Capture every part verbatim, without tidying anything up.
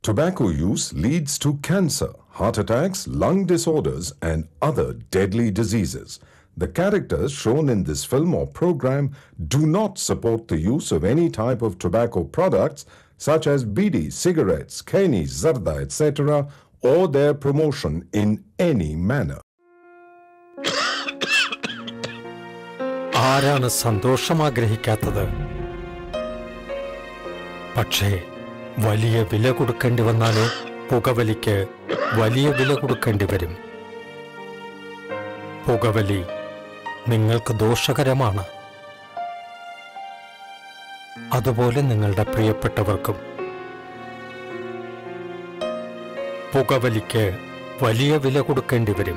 Tobacco use leads to cancer, heart attacks, lung disorders, and other deadly diseases. The characters shown in this film or program do not support the use of any type of tobacco products such as bidi, cigarettes, keni, zarda, et cetera, or their promotion in any manner. ആരാണ് സന്തോഷം ആഗ്രഹിക്കാത്തത്? പക്ഷേ വലിയ വില കൊടുക്കേണ്ടി വന്നാലോ പുകവലിക്ക് വലിയ വില കൊടുക്കേണ്ടി വരും. പുകവലി നിങ്ങൾക്ക് ദോഷകരമാണ്. അതുപോലെ നിങ്ങളുടെ പ്രിയപ്പെട്ടവർക്കും. പുകവലിക്ക് വലിയ വില കൊടുക്കേണ്ടി വരും.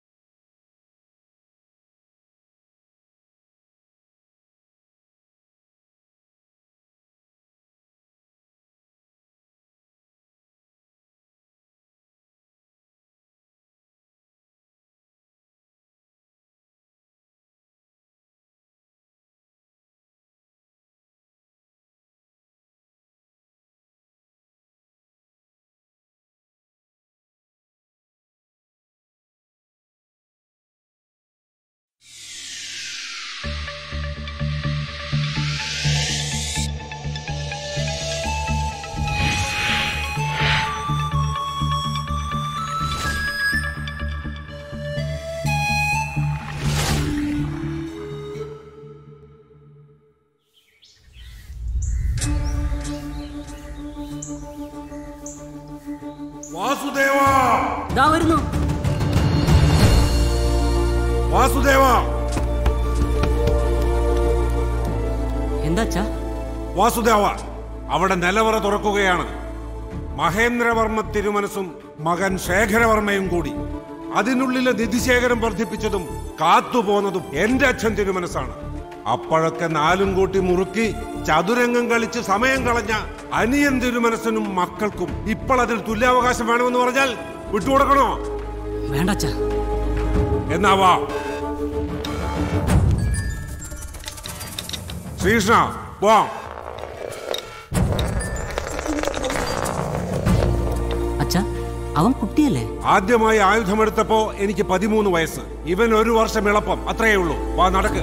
വാസുദേവ ദാ വരുന്നു. വാസുദേവ എന്താച്ചാ? വാസുദേവ അവിടെ നിലവറ തുറക്കുകയാണ്. മഹേന്ദ്രവർമ്മ തിരുമനസും മകൻ ശേഖരവർമ്മയും കൂടി. അതിനുള്ളിലെ നിധിശേഖരം വർദ്ധിപ്പിച്ചതും കാത്തുപോന്നതും എന്റെ അച്ഛൻ തിരുമനസാണ്. അപ്പോഴൊക്കെ നാലും കൂട്ടി മുറുക്കി ചതുരംഗം കളിച്ച് സമയം കളഞ്ഞ അനിയൻ തിരുമനസിനും മക്കൾക്കും ഇപ്പോൾ അതിൽ തുല്യാവകാശം വേണമെന്ന് പറഞ്ഞാൽ വിട്ടുകൊടുക്കണോ? വേണ്ടച്ചാ. എന്നാ വാ ശ്രീകൃഷ്ണ, വാ. അച്ഛാ, അവൻ കുട്ടിയല്ലേ? ആദ്യമായി ആയുധമെടുത്തപ്പോ എനിക്ക് പതിമൂന്ന് വയസ്സ്. ഇവൻ ഒരു വർഷം ഇളപ്പം, അത്രയേ ഉള്ളൂ. വാ നടക്ക്.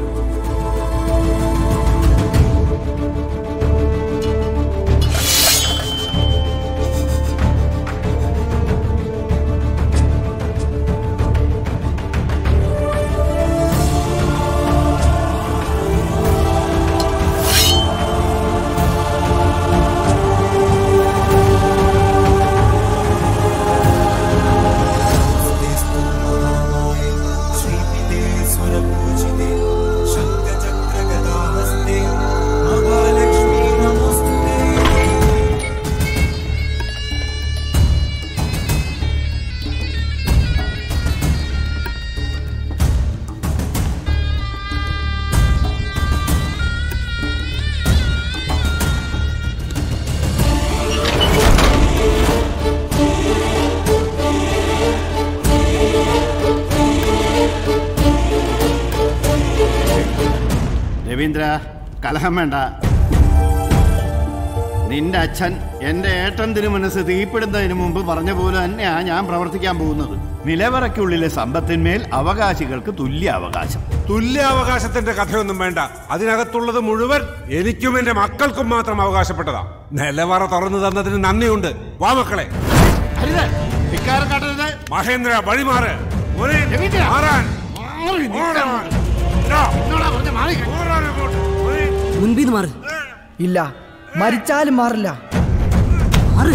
രവീന്ദ്ര, കലഹം വേണ്ട. നിന്റെ അച്ഛൻ എന്റെ ഏട്ടൻ തിരുമനസ് തീപ്പെടുന്നതിന് മുമ്പ് പറഞ്ഞ പോലെ തന്നെയാ ഞാൻ പ്രവർത്തിക്കാൻ പോകുന്നത്. നിലവറയ്ക്കുള്ളിലെ സമ്പത്തിന്മേൽ അവകാശികൾക്ക് തുല്യ അവകാശം. തുല്യ അവകാശത്തിന്റെ കഥയൊന്നും വേണ്ട. അതിനകത്തുള്ളത് മുഴുവൻ എനിക്കും എന്റെ മക്കൾക്കും മാത്രം അവകാശപ്പെട്ടതാ. നിലവറ തുറന്നു തന്നതിന് നന്ദിയുണ്ട്. വാ മക്കളെ. മഹേന്ദ്ര, വഴിമാറ്. മുൻപിന്ന് മാറ്. ഇല്ല, മരിച്ചാലും മാറില്ല. മാറ്.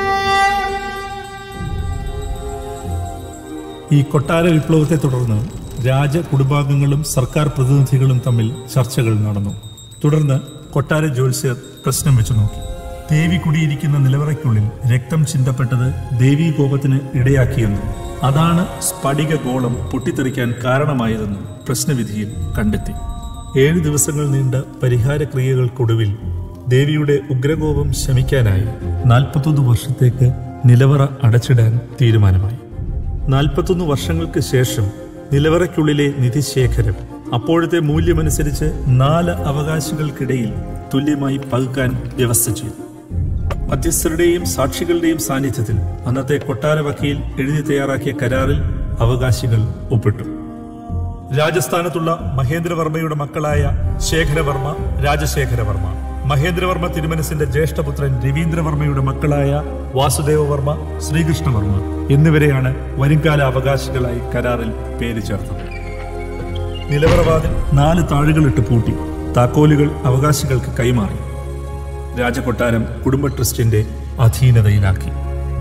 ഈ കൊട്ടാര വിപ്ലവത്തെ തുടർന്ന് രാജകുടുംബാംഗങ്ങളും സർക്കാർ പ്രതിനിധികളും തമ്മിൽ ചർച്ചകൾ നടന്നു. തുടർന്ന് കൊട്ടാര ജ്യോത്സ്യർ പ്രശ്നം വെച്ചു നോക്കി. ദേവി കുടിയിരിക്കുന്ന നിലവറയ്ക്കുള്ളിൽ രക്തം ചിന്തപ്പെട്ടത് ദേവീകോപത്തിന് ഇടയാക്കിയെന്നും അതാണ് സ്ഫടിക ഗോളം പൊട്ടിത്തെറിക്കാൻ കാരണമായതെന്നും പ്രശ്നവിധിയിൽ കണ്ടെത്തി. ഏഴു ദിവസങ്ങൾ നീണ്ട പരിഹാര ക്രിയകൾക്കൊടുവിൽ ദേവിയുടെ ഉഗ്രകോപം ശമിക്കാനായി നാൽപ്പത്തൊന്ന് വർഷത്തേക്ക് നിലവറ അടച്ചിടാൻ തീരുമാനമായി. നാൽപ്പത്തൊന്ന് വർഷങ്ങൾക്ക് ശേഷം നിലവറയ്ക്കുള്ളിലെ നിധിശേഖരം അപ്പോഴത്തെ മൂല്യമനുസരിച്ച് നാല് അവകാശികൾക്കിടയിൽ തുല്യമായി പകുക്കാൻ വ്യവസ്ഥ ചെയ്തു. മധ്യസ്ഥരുടെയും സാക്ഷികളുടെയും സാന്നിധ്യത്തിൽ അന്നത്തെ കൊട്ടാര വക്കീൽ എഴുതി തയ്യാറാക്കിയ കരാറിൽ അവകാശികൾ ഒപ്പിട്ടു. രാജസ്ഥാനത്തുള്ള മഹേന്ദ്രവർമ്മയുടെ മക്കളായ ശേഖരവർമ്മ, രാജശേഖരവർമ്മ, മഹേന്ദ്രവർമ്മ തിരുമനസിന്റെ ജ്യേഷ്ഠപുത്രൻ രവീന്ദ്രവർമ്മയുടെ മക്കളായ വാസുദേവവർമ്മ, ശ്രീകൃഷ്ണവർമ്മ എന്നിവരെയാണ് വരുംകാല അവകാശികളായി കരാറിൽ പേര് ചേർത്തത്. നിലവറവാതിൽ നാല് താഴുകളിട്ട് പൂട്ടി താക്കോലുകൾ അവകാശികൾക്ക് കൈമാറി. രാജകൊട്ടാരം കുടുംബ ട്രസ്റ്റിന്റെ അധീനതയിലാക്കി.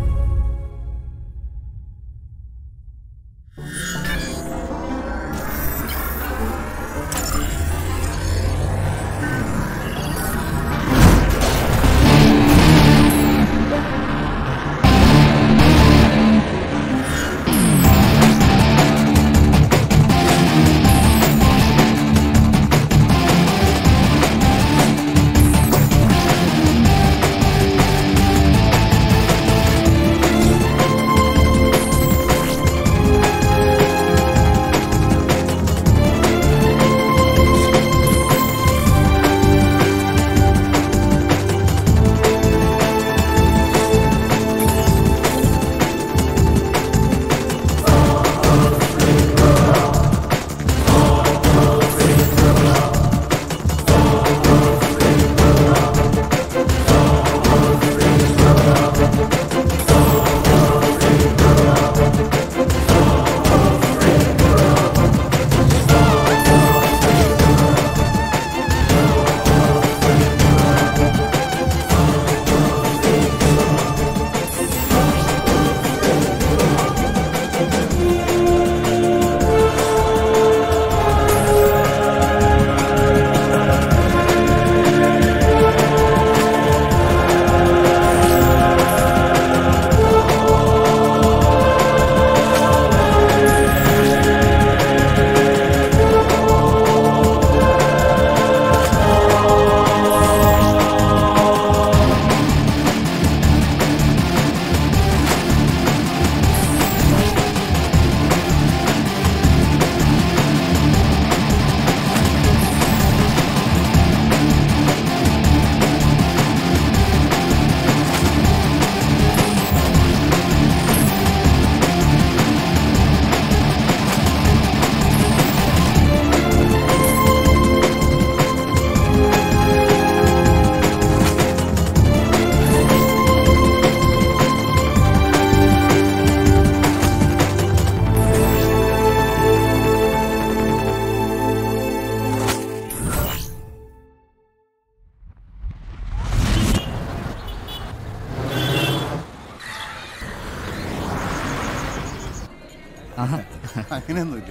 അങ്ങനെയൊന്നുമില്ല.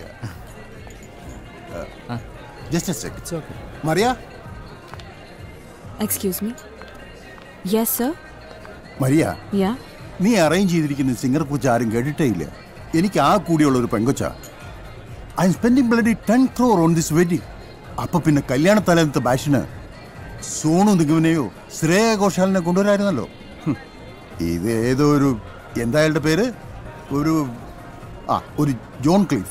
Just a sec. It's okay. Maria? Excuse me. Yes, sir. Maria? Yeah? നീ അറേഞ്ച് ചെയ്തിരിക്കുന്ന സിംഗർ പൂച്ച ആരും കേട്ടിട്ടേ ഇല്ല. എനിക്ക് ആ കൂടിയുള്ള ഒരു പെങ്കൊച്ച. I am spending bloody ten crore on this wedding. അപ്പൊ പിന്നെ കല്യാണ തലേന്നത്തെ ബാഷിന് സോണു നിഗമിനെയോ ശ്രേയ ഘോഷാലിനെ കൊണ്ടുവരായിരുന്നല്ലോ. ഇത് ഏതോ ഒരു എന്താ അയാളുടെ പേര്, ഒരു ആ ഒരു ജോൺ ക്ലീഫ്.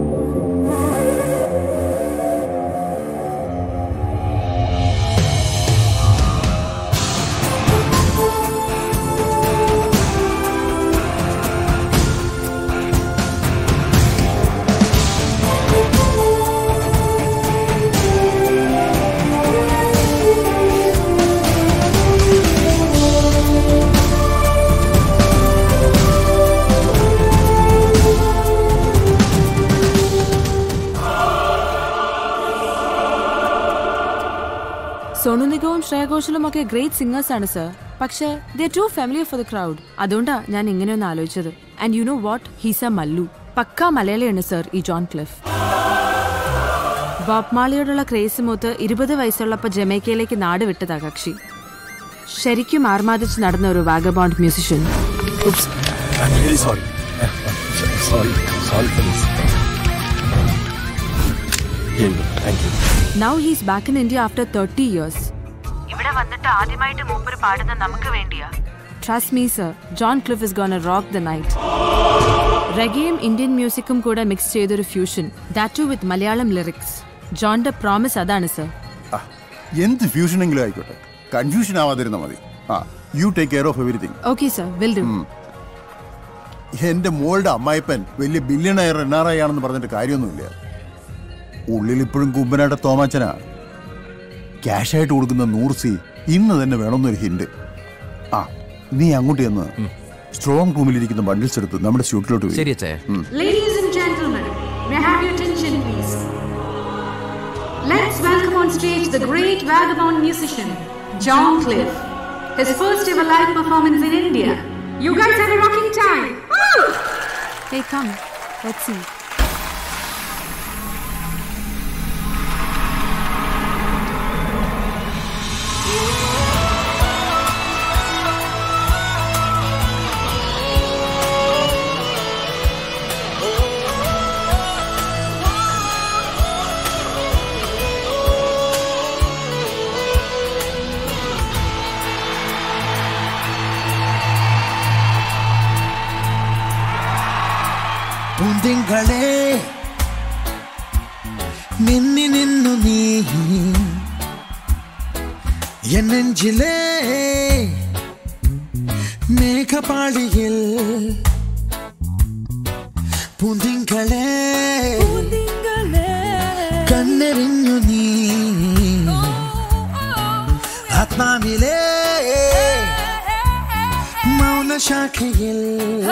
സോണു നിഗവും ശ്രേയ ഘോഷലും ഒക്കെ ഗ്രേറ്റ് സിംഗേഴ്സ് ആണ് സർ. പക്ഷേ they too familiar for the crowd. അതുകൊണ്ടാ ഞാൻ ഇങ്ങനെയൊന്ന് ആലോചിച്ചത്. And you know what, he's a Mallu. പക്കാ മലയാളിയാണ് സർ ഈ ജോൺ ക്ലിഫ്. ബോബ് മാളിയോടുള്ള ക്രേസ് മൂത്ത് ഇരുപത് വയസ്സുള്ളപ്പോൾ ജമൈക്കയിലേക്ക് നാട് വിട്ടതാ കക്ഷി. ശരിക്കും ആർമാദിച്ച് നടന്ന ഒരു vagabond musician. Now he's back in India after thirty years. ഇവിടെ വന്നിട്ട് ആദ്യമായിട്ട് മൂപ്പര് പാടുന്ന നമുക്ക് വേണ്ടിയാ. Trust me sir, John Cliff is gonna rock the night. Reggaeയും ഇന്ത്യൻ മ്യൂസിക്കും കൂടെ മിക്സ് ചെയ്തൊരു fusion, that too with Malayalam lyrics. ജോണിന്റെ പ്രോമിസ് അതാണ് സർ. എന്ത് ഫ്യൂഷനെങ്കിലും ആയിക്കോട്ടെ, കൺഫ്യൂഷൻ ആവാതിരുന്ന മതി. Ah you take care of everything. Okay sir, will do. എന്റെ മോളുടെ അമ്മായിപ്പൻ വലിയ ബില്യണയർ എൻ ആർ ഐ ആണെന്ന് പറഞ്ഞിട്ട് കാര്യമൊന്നുമില്ല. ഉള്ളിൽ ഇപ്പോഴും കുമ്പനാട്ട തോമാച്ചനാ. ക്യാഷായിട്ട് കൊടുക്കുന്ന നൂറ് സി ഇന്ന് തന്നെ വേണമെന്നൊരു ഹിന്റ്. ആ നീ അങ്ങോട്ട് ചെന്ന് സ്ട്രോങ് റൂമിലിരിക്കുന്ന ബണ്ടിൽസ് എടുത്ത് നമ്മുടെ സ്യൂട്ടിലോട്ട് പോയി. Ladies and gentlemen, may I have your attention please? Let's welcome on stage the great vagabond musician John Cliff. His first ever live performance in India. You guys have a rocking time. Woo! Hey, come. Let's see. പൂന്തിങ്കളെ മിന്നി നിന്നു നീ N നെഞ്ചിലെ മേഘപാളിയിൽ. പൂന്തിങ്കളെ കണ്ണെറിഞ്ഞു നീ ആത്മാവിലെ മൗനശാഖയിൽ.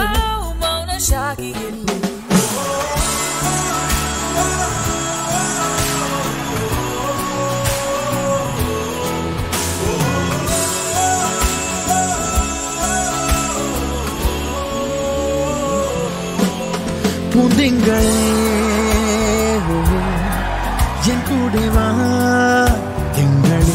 പൂന്തിങ്കളെ N കൂടെ വാ തിങ്കളെ.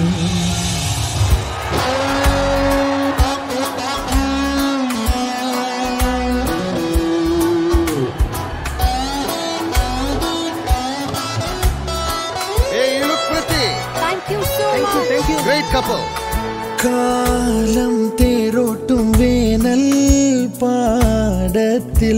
കാലം തേരോട്ടും വേനൽ പാടത്തിൽ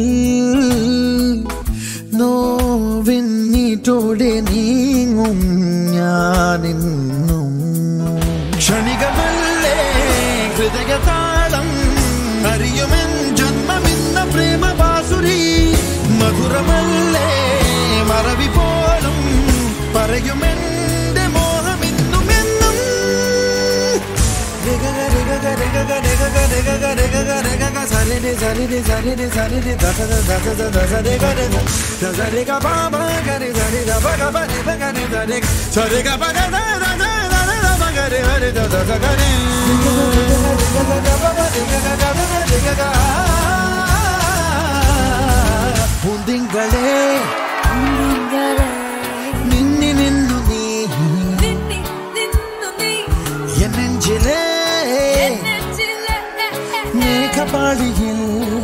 നോവിന്നീറ്റോടെ നീങ്ങും ഞാനിന്നും. ക്ഷണികമല്ലേ ഹൃദയതാളം അറിയുമെൻ ജന്മമിന്ന പ്രേമ ബാസുരി. മധുരമല്ലേ മറവി പോലും പറയുമെന്റെ മോഹമിന്നും എന്നും. പൂന്തിങ്കളെ നിന്നി നിന്നു നീ എൻ നെഞ്ചിലെ മേഘപാളിയിൽ.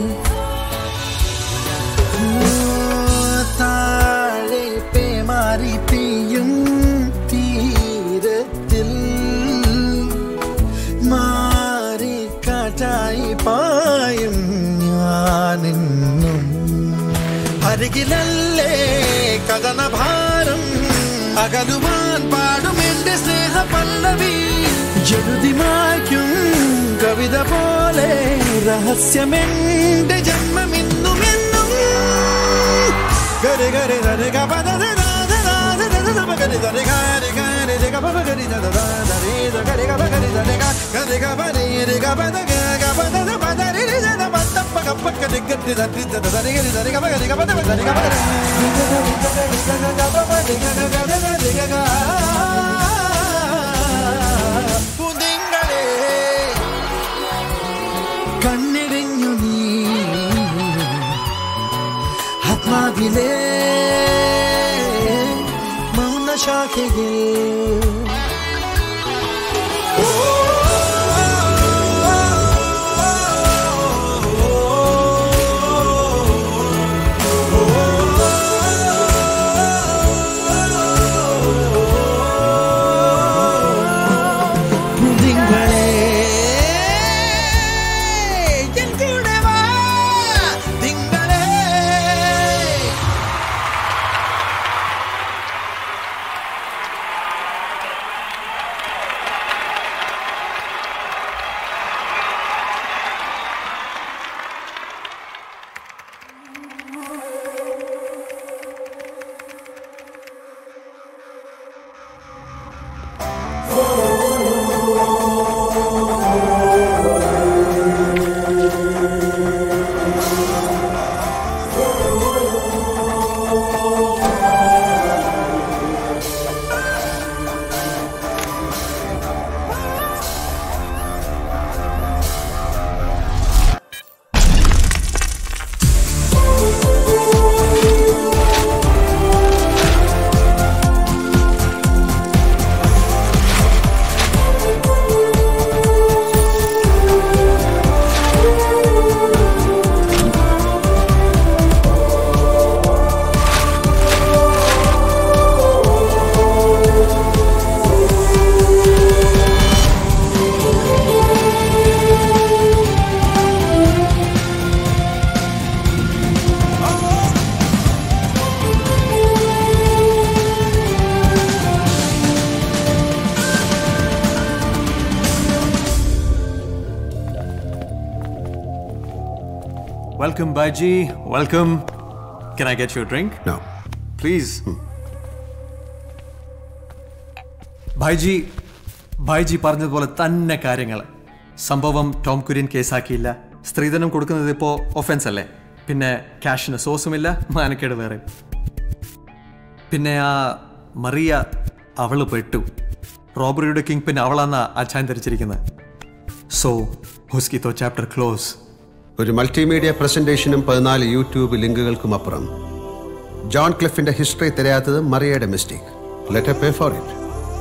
താഴെ പേമാരി പെയ്യും തീരത്തിൽ മാറി കാറ്റായി പായും ഞാനിന്നും. അരികിലല്ലേ കഥനഭാരം അകലുവാൻ പാടും എന്റെ സ്നേഹ പല്ലവി. എഴുതി മായ്ക്കും കവിത പോലെ രഹസ്യമെന്റെ ജന്മമിന്നും എന്നും. ഗരി ഗരി ധരി ഗപദ ധരി ഗരി ധരി ഗരി ഗരി ഗപദ ഗരി ധരി ധരി ഗരി ഗപ ഗരി ധരി ഗരി ഗപ ഗരി ഗപദ ഗപദ ഗപദ രി രി ധ പത്തപ്പ ഗപ ഗരി ഗരി ധരി ധരി ഗരി ധരി ഗപ ഗരി ഗപദ ധരി ഗപ ഗരി ഗപ ഗരി പൂന്തിങ്കളെ കണ്ണിറിഞ്ഞു നീ ಮಡಿಲೇ ಮೌನ ಶಾಖೆಗೆ Welcome, Baiji. Welcome. Can I get you a drink? No. Please. Baiji, Baiji പറഞ്ഞതുപോലെ തന്നെ കാര്യങ്ങൾ. സംഭവം ടോം കുര്യൻ കേസാക്കിയില്ല. സ്ത്രീധനം കൊടുക്കുന്നത് ഇപ്പോൾ ഒഫൻസ് അല്ലേ? പിന്നെ ക്യാഷിന് സോസുമില്ല, മാനക്കേട് വേറെ. പിന്നെ ആ മറിയ അവള് പെട്ടു. റോബറിയുടെ കിങ് പിന്നെ അവളാന്നാ അച്ഛൻ ധരിച്ചിരിക്കുന്നത്. സോ ഹുസ്കിത്തോ ചാപ്റ്റർ ക്ലോസ്. ഒരു മൾട്ടിമീഡിയ പ്രസന്റേഷനും പതിനാല് യൂട്യൂബ് ലിങ്കുകൾക്കും അപ്പുറം ജോൺ ക്ലിഫിന്റെ ഹിസ്റ്ററി തിരയാത്തത് മറിയയുടെ mistake. Let pay for it.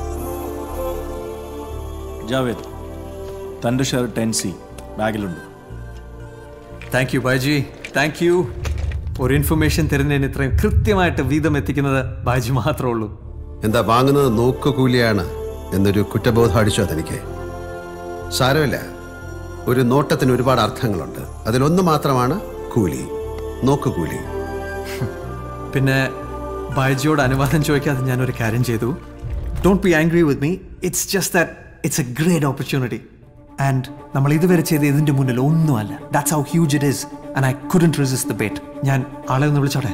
Javed, തൻ്റെ ഷെയർ ടെൻ സി ബാഗിലുണ്ട്. Thank you Baji, thank you. ഒരു ഇൻഫർമേഷൻ തരുന്നതിന് ഇത്രയും കൃത്യമായിട്ട് വീതം എത്തിക്കുന്നത് ബാജി മാത്രമേ ഉള്ളൂ. എന്താ വാങ്ങുന്നത് നോക്കുകൂലിയാണ് എന്നൊരു കുറ്റബോധം അടിച്ചോ അതെനിക്ക്? സാരമില്ല, ഒരു നോട്ടത്തിന് ഒരുപാട് അർത്ഥങ്ങളുണ്ട്. അതിലൊന്ന് മാത്രമാണ് കൂലി, നോക്കുകൂലി. പിന്നെ ബാജിയോട് അനുവാദം ചോദിക്കാതെ ഞാനൊരു കാര്യം ചെയ്തു. Don't be angry with me. It's just that it's a great opportunity and നമ്മൾ ഇതുവരെ ചെയ്ത് ഇതിന്റെ മുന്നിൽ ഒന്നുമല്ല. That's how huge it is and I couldn't resist the bait. ഞാൻ ആളെ ഒന്ന് വിളിച്ചോട്ടെ?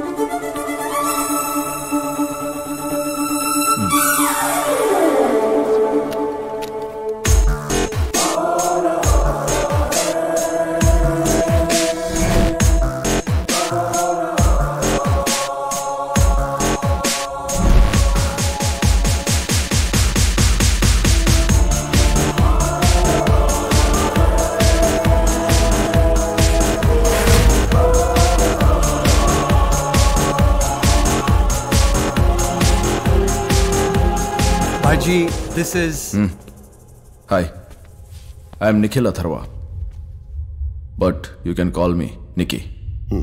Baji, this is... Mm. Hi, I am Nikhil Atharva. But you can call me Nikki. Mm.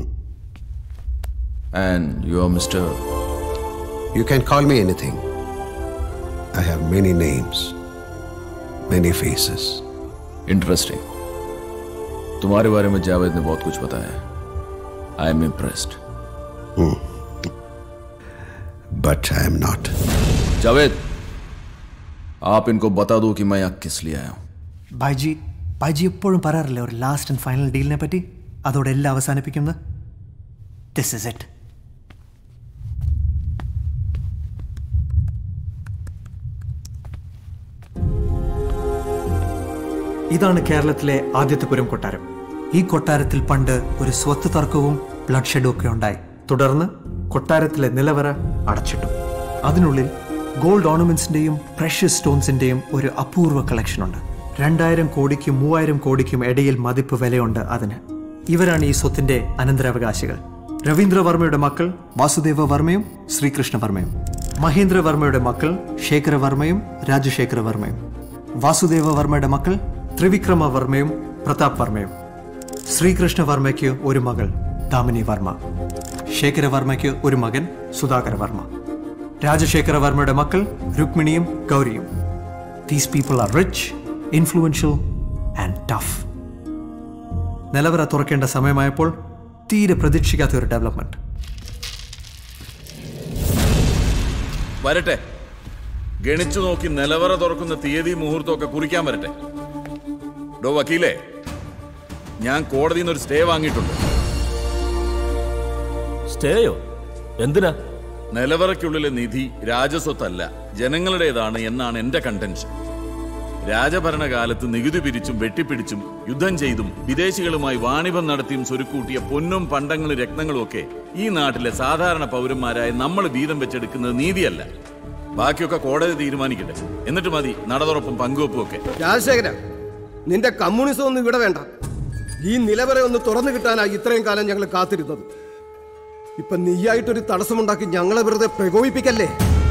And you are Mister... You can call me anything. I have many names, many faces. Interesting. तुम्हारे बारे में जावेद ने बहुत कुछ बताया. I am impressed. Mm. But I am not. Javed, आप इनको बता दो कि मैं यहाँ किस लिए आया हूँ. ബാജി ബാജി എപ്പോഴും പറയാറില്ലേ ഒരു ലാസ്റ്റ് ആൻഡ് ഫൈനൽ ഡീലിനെ പറ്റി? അതോടെ എല്ലാം അവസാനിപ്പിക്കുന്നത്. This is it. ഇതാണ് കേരളത്തിലെ ആദ്യത്തെ പുരം കൊട്ടാരം. ഈ കൊട്ടാരത്തിൽ പണ്ട് ഒരു സ്വത്ത് തർക്കവും ബ്ലഡ് ഷെഡും ഒക്കെ ഉണ്ടായി. തുടർന്ന് കൊട്ടാരത്തിലെ നിലവറ അടച്ചിട്ടു. അതിനുള്ളിൽ ഗോൾഡ് ഓർണമെന്റ്സിന്റെയും പ്രഷ്യസ് സ്റ്റോൺസിന്റെയും ഒരു അപൂർവ കളക്ഷൻ ഉണ്ട്. രണ്ടായിരം കോടിക്കും മൂവായിരം കോടിക്കും ഇടയിൽ മതിപ്പ് വിലയുണ്ട് അതിന്. ഇവരാണ് ഈ സ്വത്തിന്റെ അനന്തരാവകാശികൾ. രവീന്ദ്രവർമ്മയുടെ മക്കൾ വാസുദേവ വർമ്മയും ശ്രീകൃഷ്ണവർമ്മയും. മഹേന്ദ്രവർമ്മയുടെ മക്കൾ ശേഖരവർമ്മയും രാജശേഖരവർമ്മയും. വാസുദേവവർമ്മയുടെ മക്കൾ ത്രിവിക്രമവർമ്മയും പ്രതാപ് വർമ്മയും. ശ്രീകൃഷ്ണവർമ്മയ്ക്ക് ഒരു മകൾ ദാമിനി വർമ്മ. ശേഖരവർമ്മയ്ക്ക് ഒരു മകൻ സുധാകര വർമ്മ. രാജശേഖരവർമ്മയുടെ മക്കൾ രുക്മിണിയും ഗൗരിയും. These people are rich, influential and tough. നിലവറ തുറക്കേണ്ട സമയമായപ്പോൾ തീരെ പ്രതീക്ഷിക്കാത്ത ഒരു ഡെവലപ്മെന്റ്. വരട്ടെ, ഗണിച്ചു നോക്കി നിലവറ തുറക്കുന്ന തീയതി മുഹൂർത്തമൊക്കെ കുറിക്കാൻ വരട്ടെ. ഡോ വക്കീലേ, ഞാൻ കോടതിയിൽ നിന്ന് ഒരു സ്റ്റേ വാങ്ങിയിട്ടുണ്ട്. സ്റ്റേയോ? എന്തിനാ? നിലവറയ്ക്കുള്ളിലെ നിധി രാജസ്വത്തല്ല, ജനങ്ങളുടേതാണ് എന്നാണ് എന്റെ കണ്ടൻഷൻ. രാജഭരണകാലത്ത് നികുതി പിരിച്ചും വെട്ടിപ്പിടിച്ചും യുദ്ധം ചെയ്തും വിദേശികളുമായി വാണിഭം നടത്തിയും സ്വരുക്കൂട്ടിയ പൊന്നും പണ്ടങ്ങളും രത്നങ്ങളും ഒക്കെ ഈ നാട്ടിലെ സാധാരണ പൗരന്മാരായ നമ്മൾ വീതം വെച്ചെടുക്കുന്നത് നീതിയല്ല. ബാക്കിയൊക്കെ കോടതി തീരുമാനിക്കട്ടെ. എന്നിട്ട് മതി നടതുറപ്പും പങ്കുവെപ്പും ഒക്കെ. രാജശേഖര, നിന്റെ കമ്മ്യൂണിസം ഒന്നും ഇവിടെ വേണ്ട. ഈ നിലവറ ഒന്ന് തുറന്നു കിട്ടാനായി ഇത്രയും കാലം ഞങ്ങൾ കാത്തിരുന്നത്. ഇപ്പൊ നീയായിട്ടൊരു തടസ്സമുണ്ടാക്കി ഞങ്ങളെ വെറുതെ പ്രകോപിപ്പിക്കല്ലേ.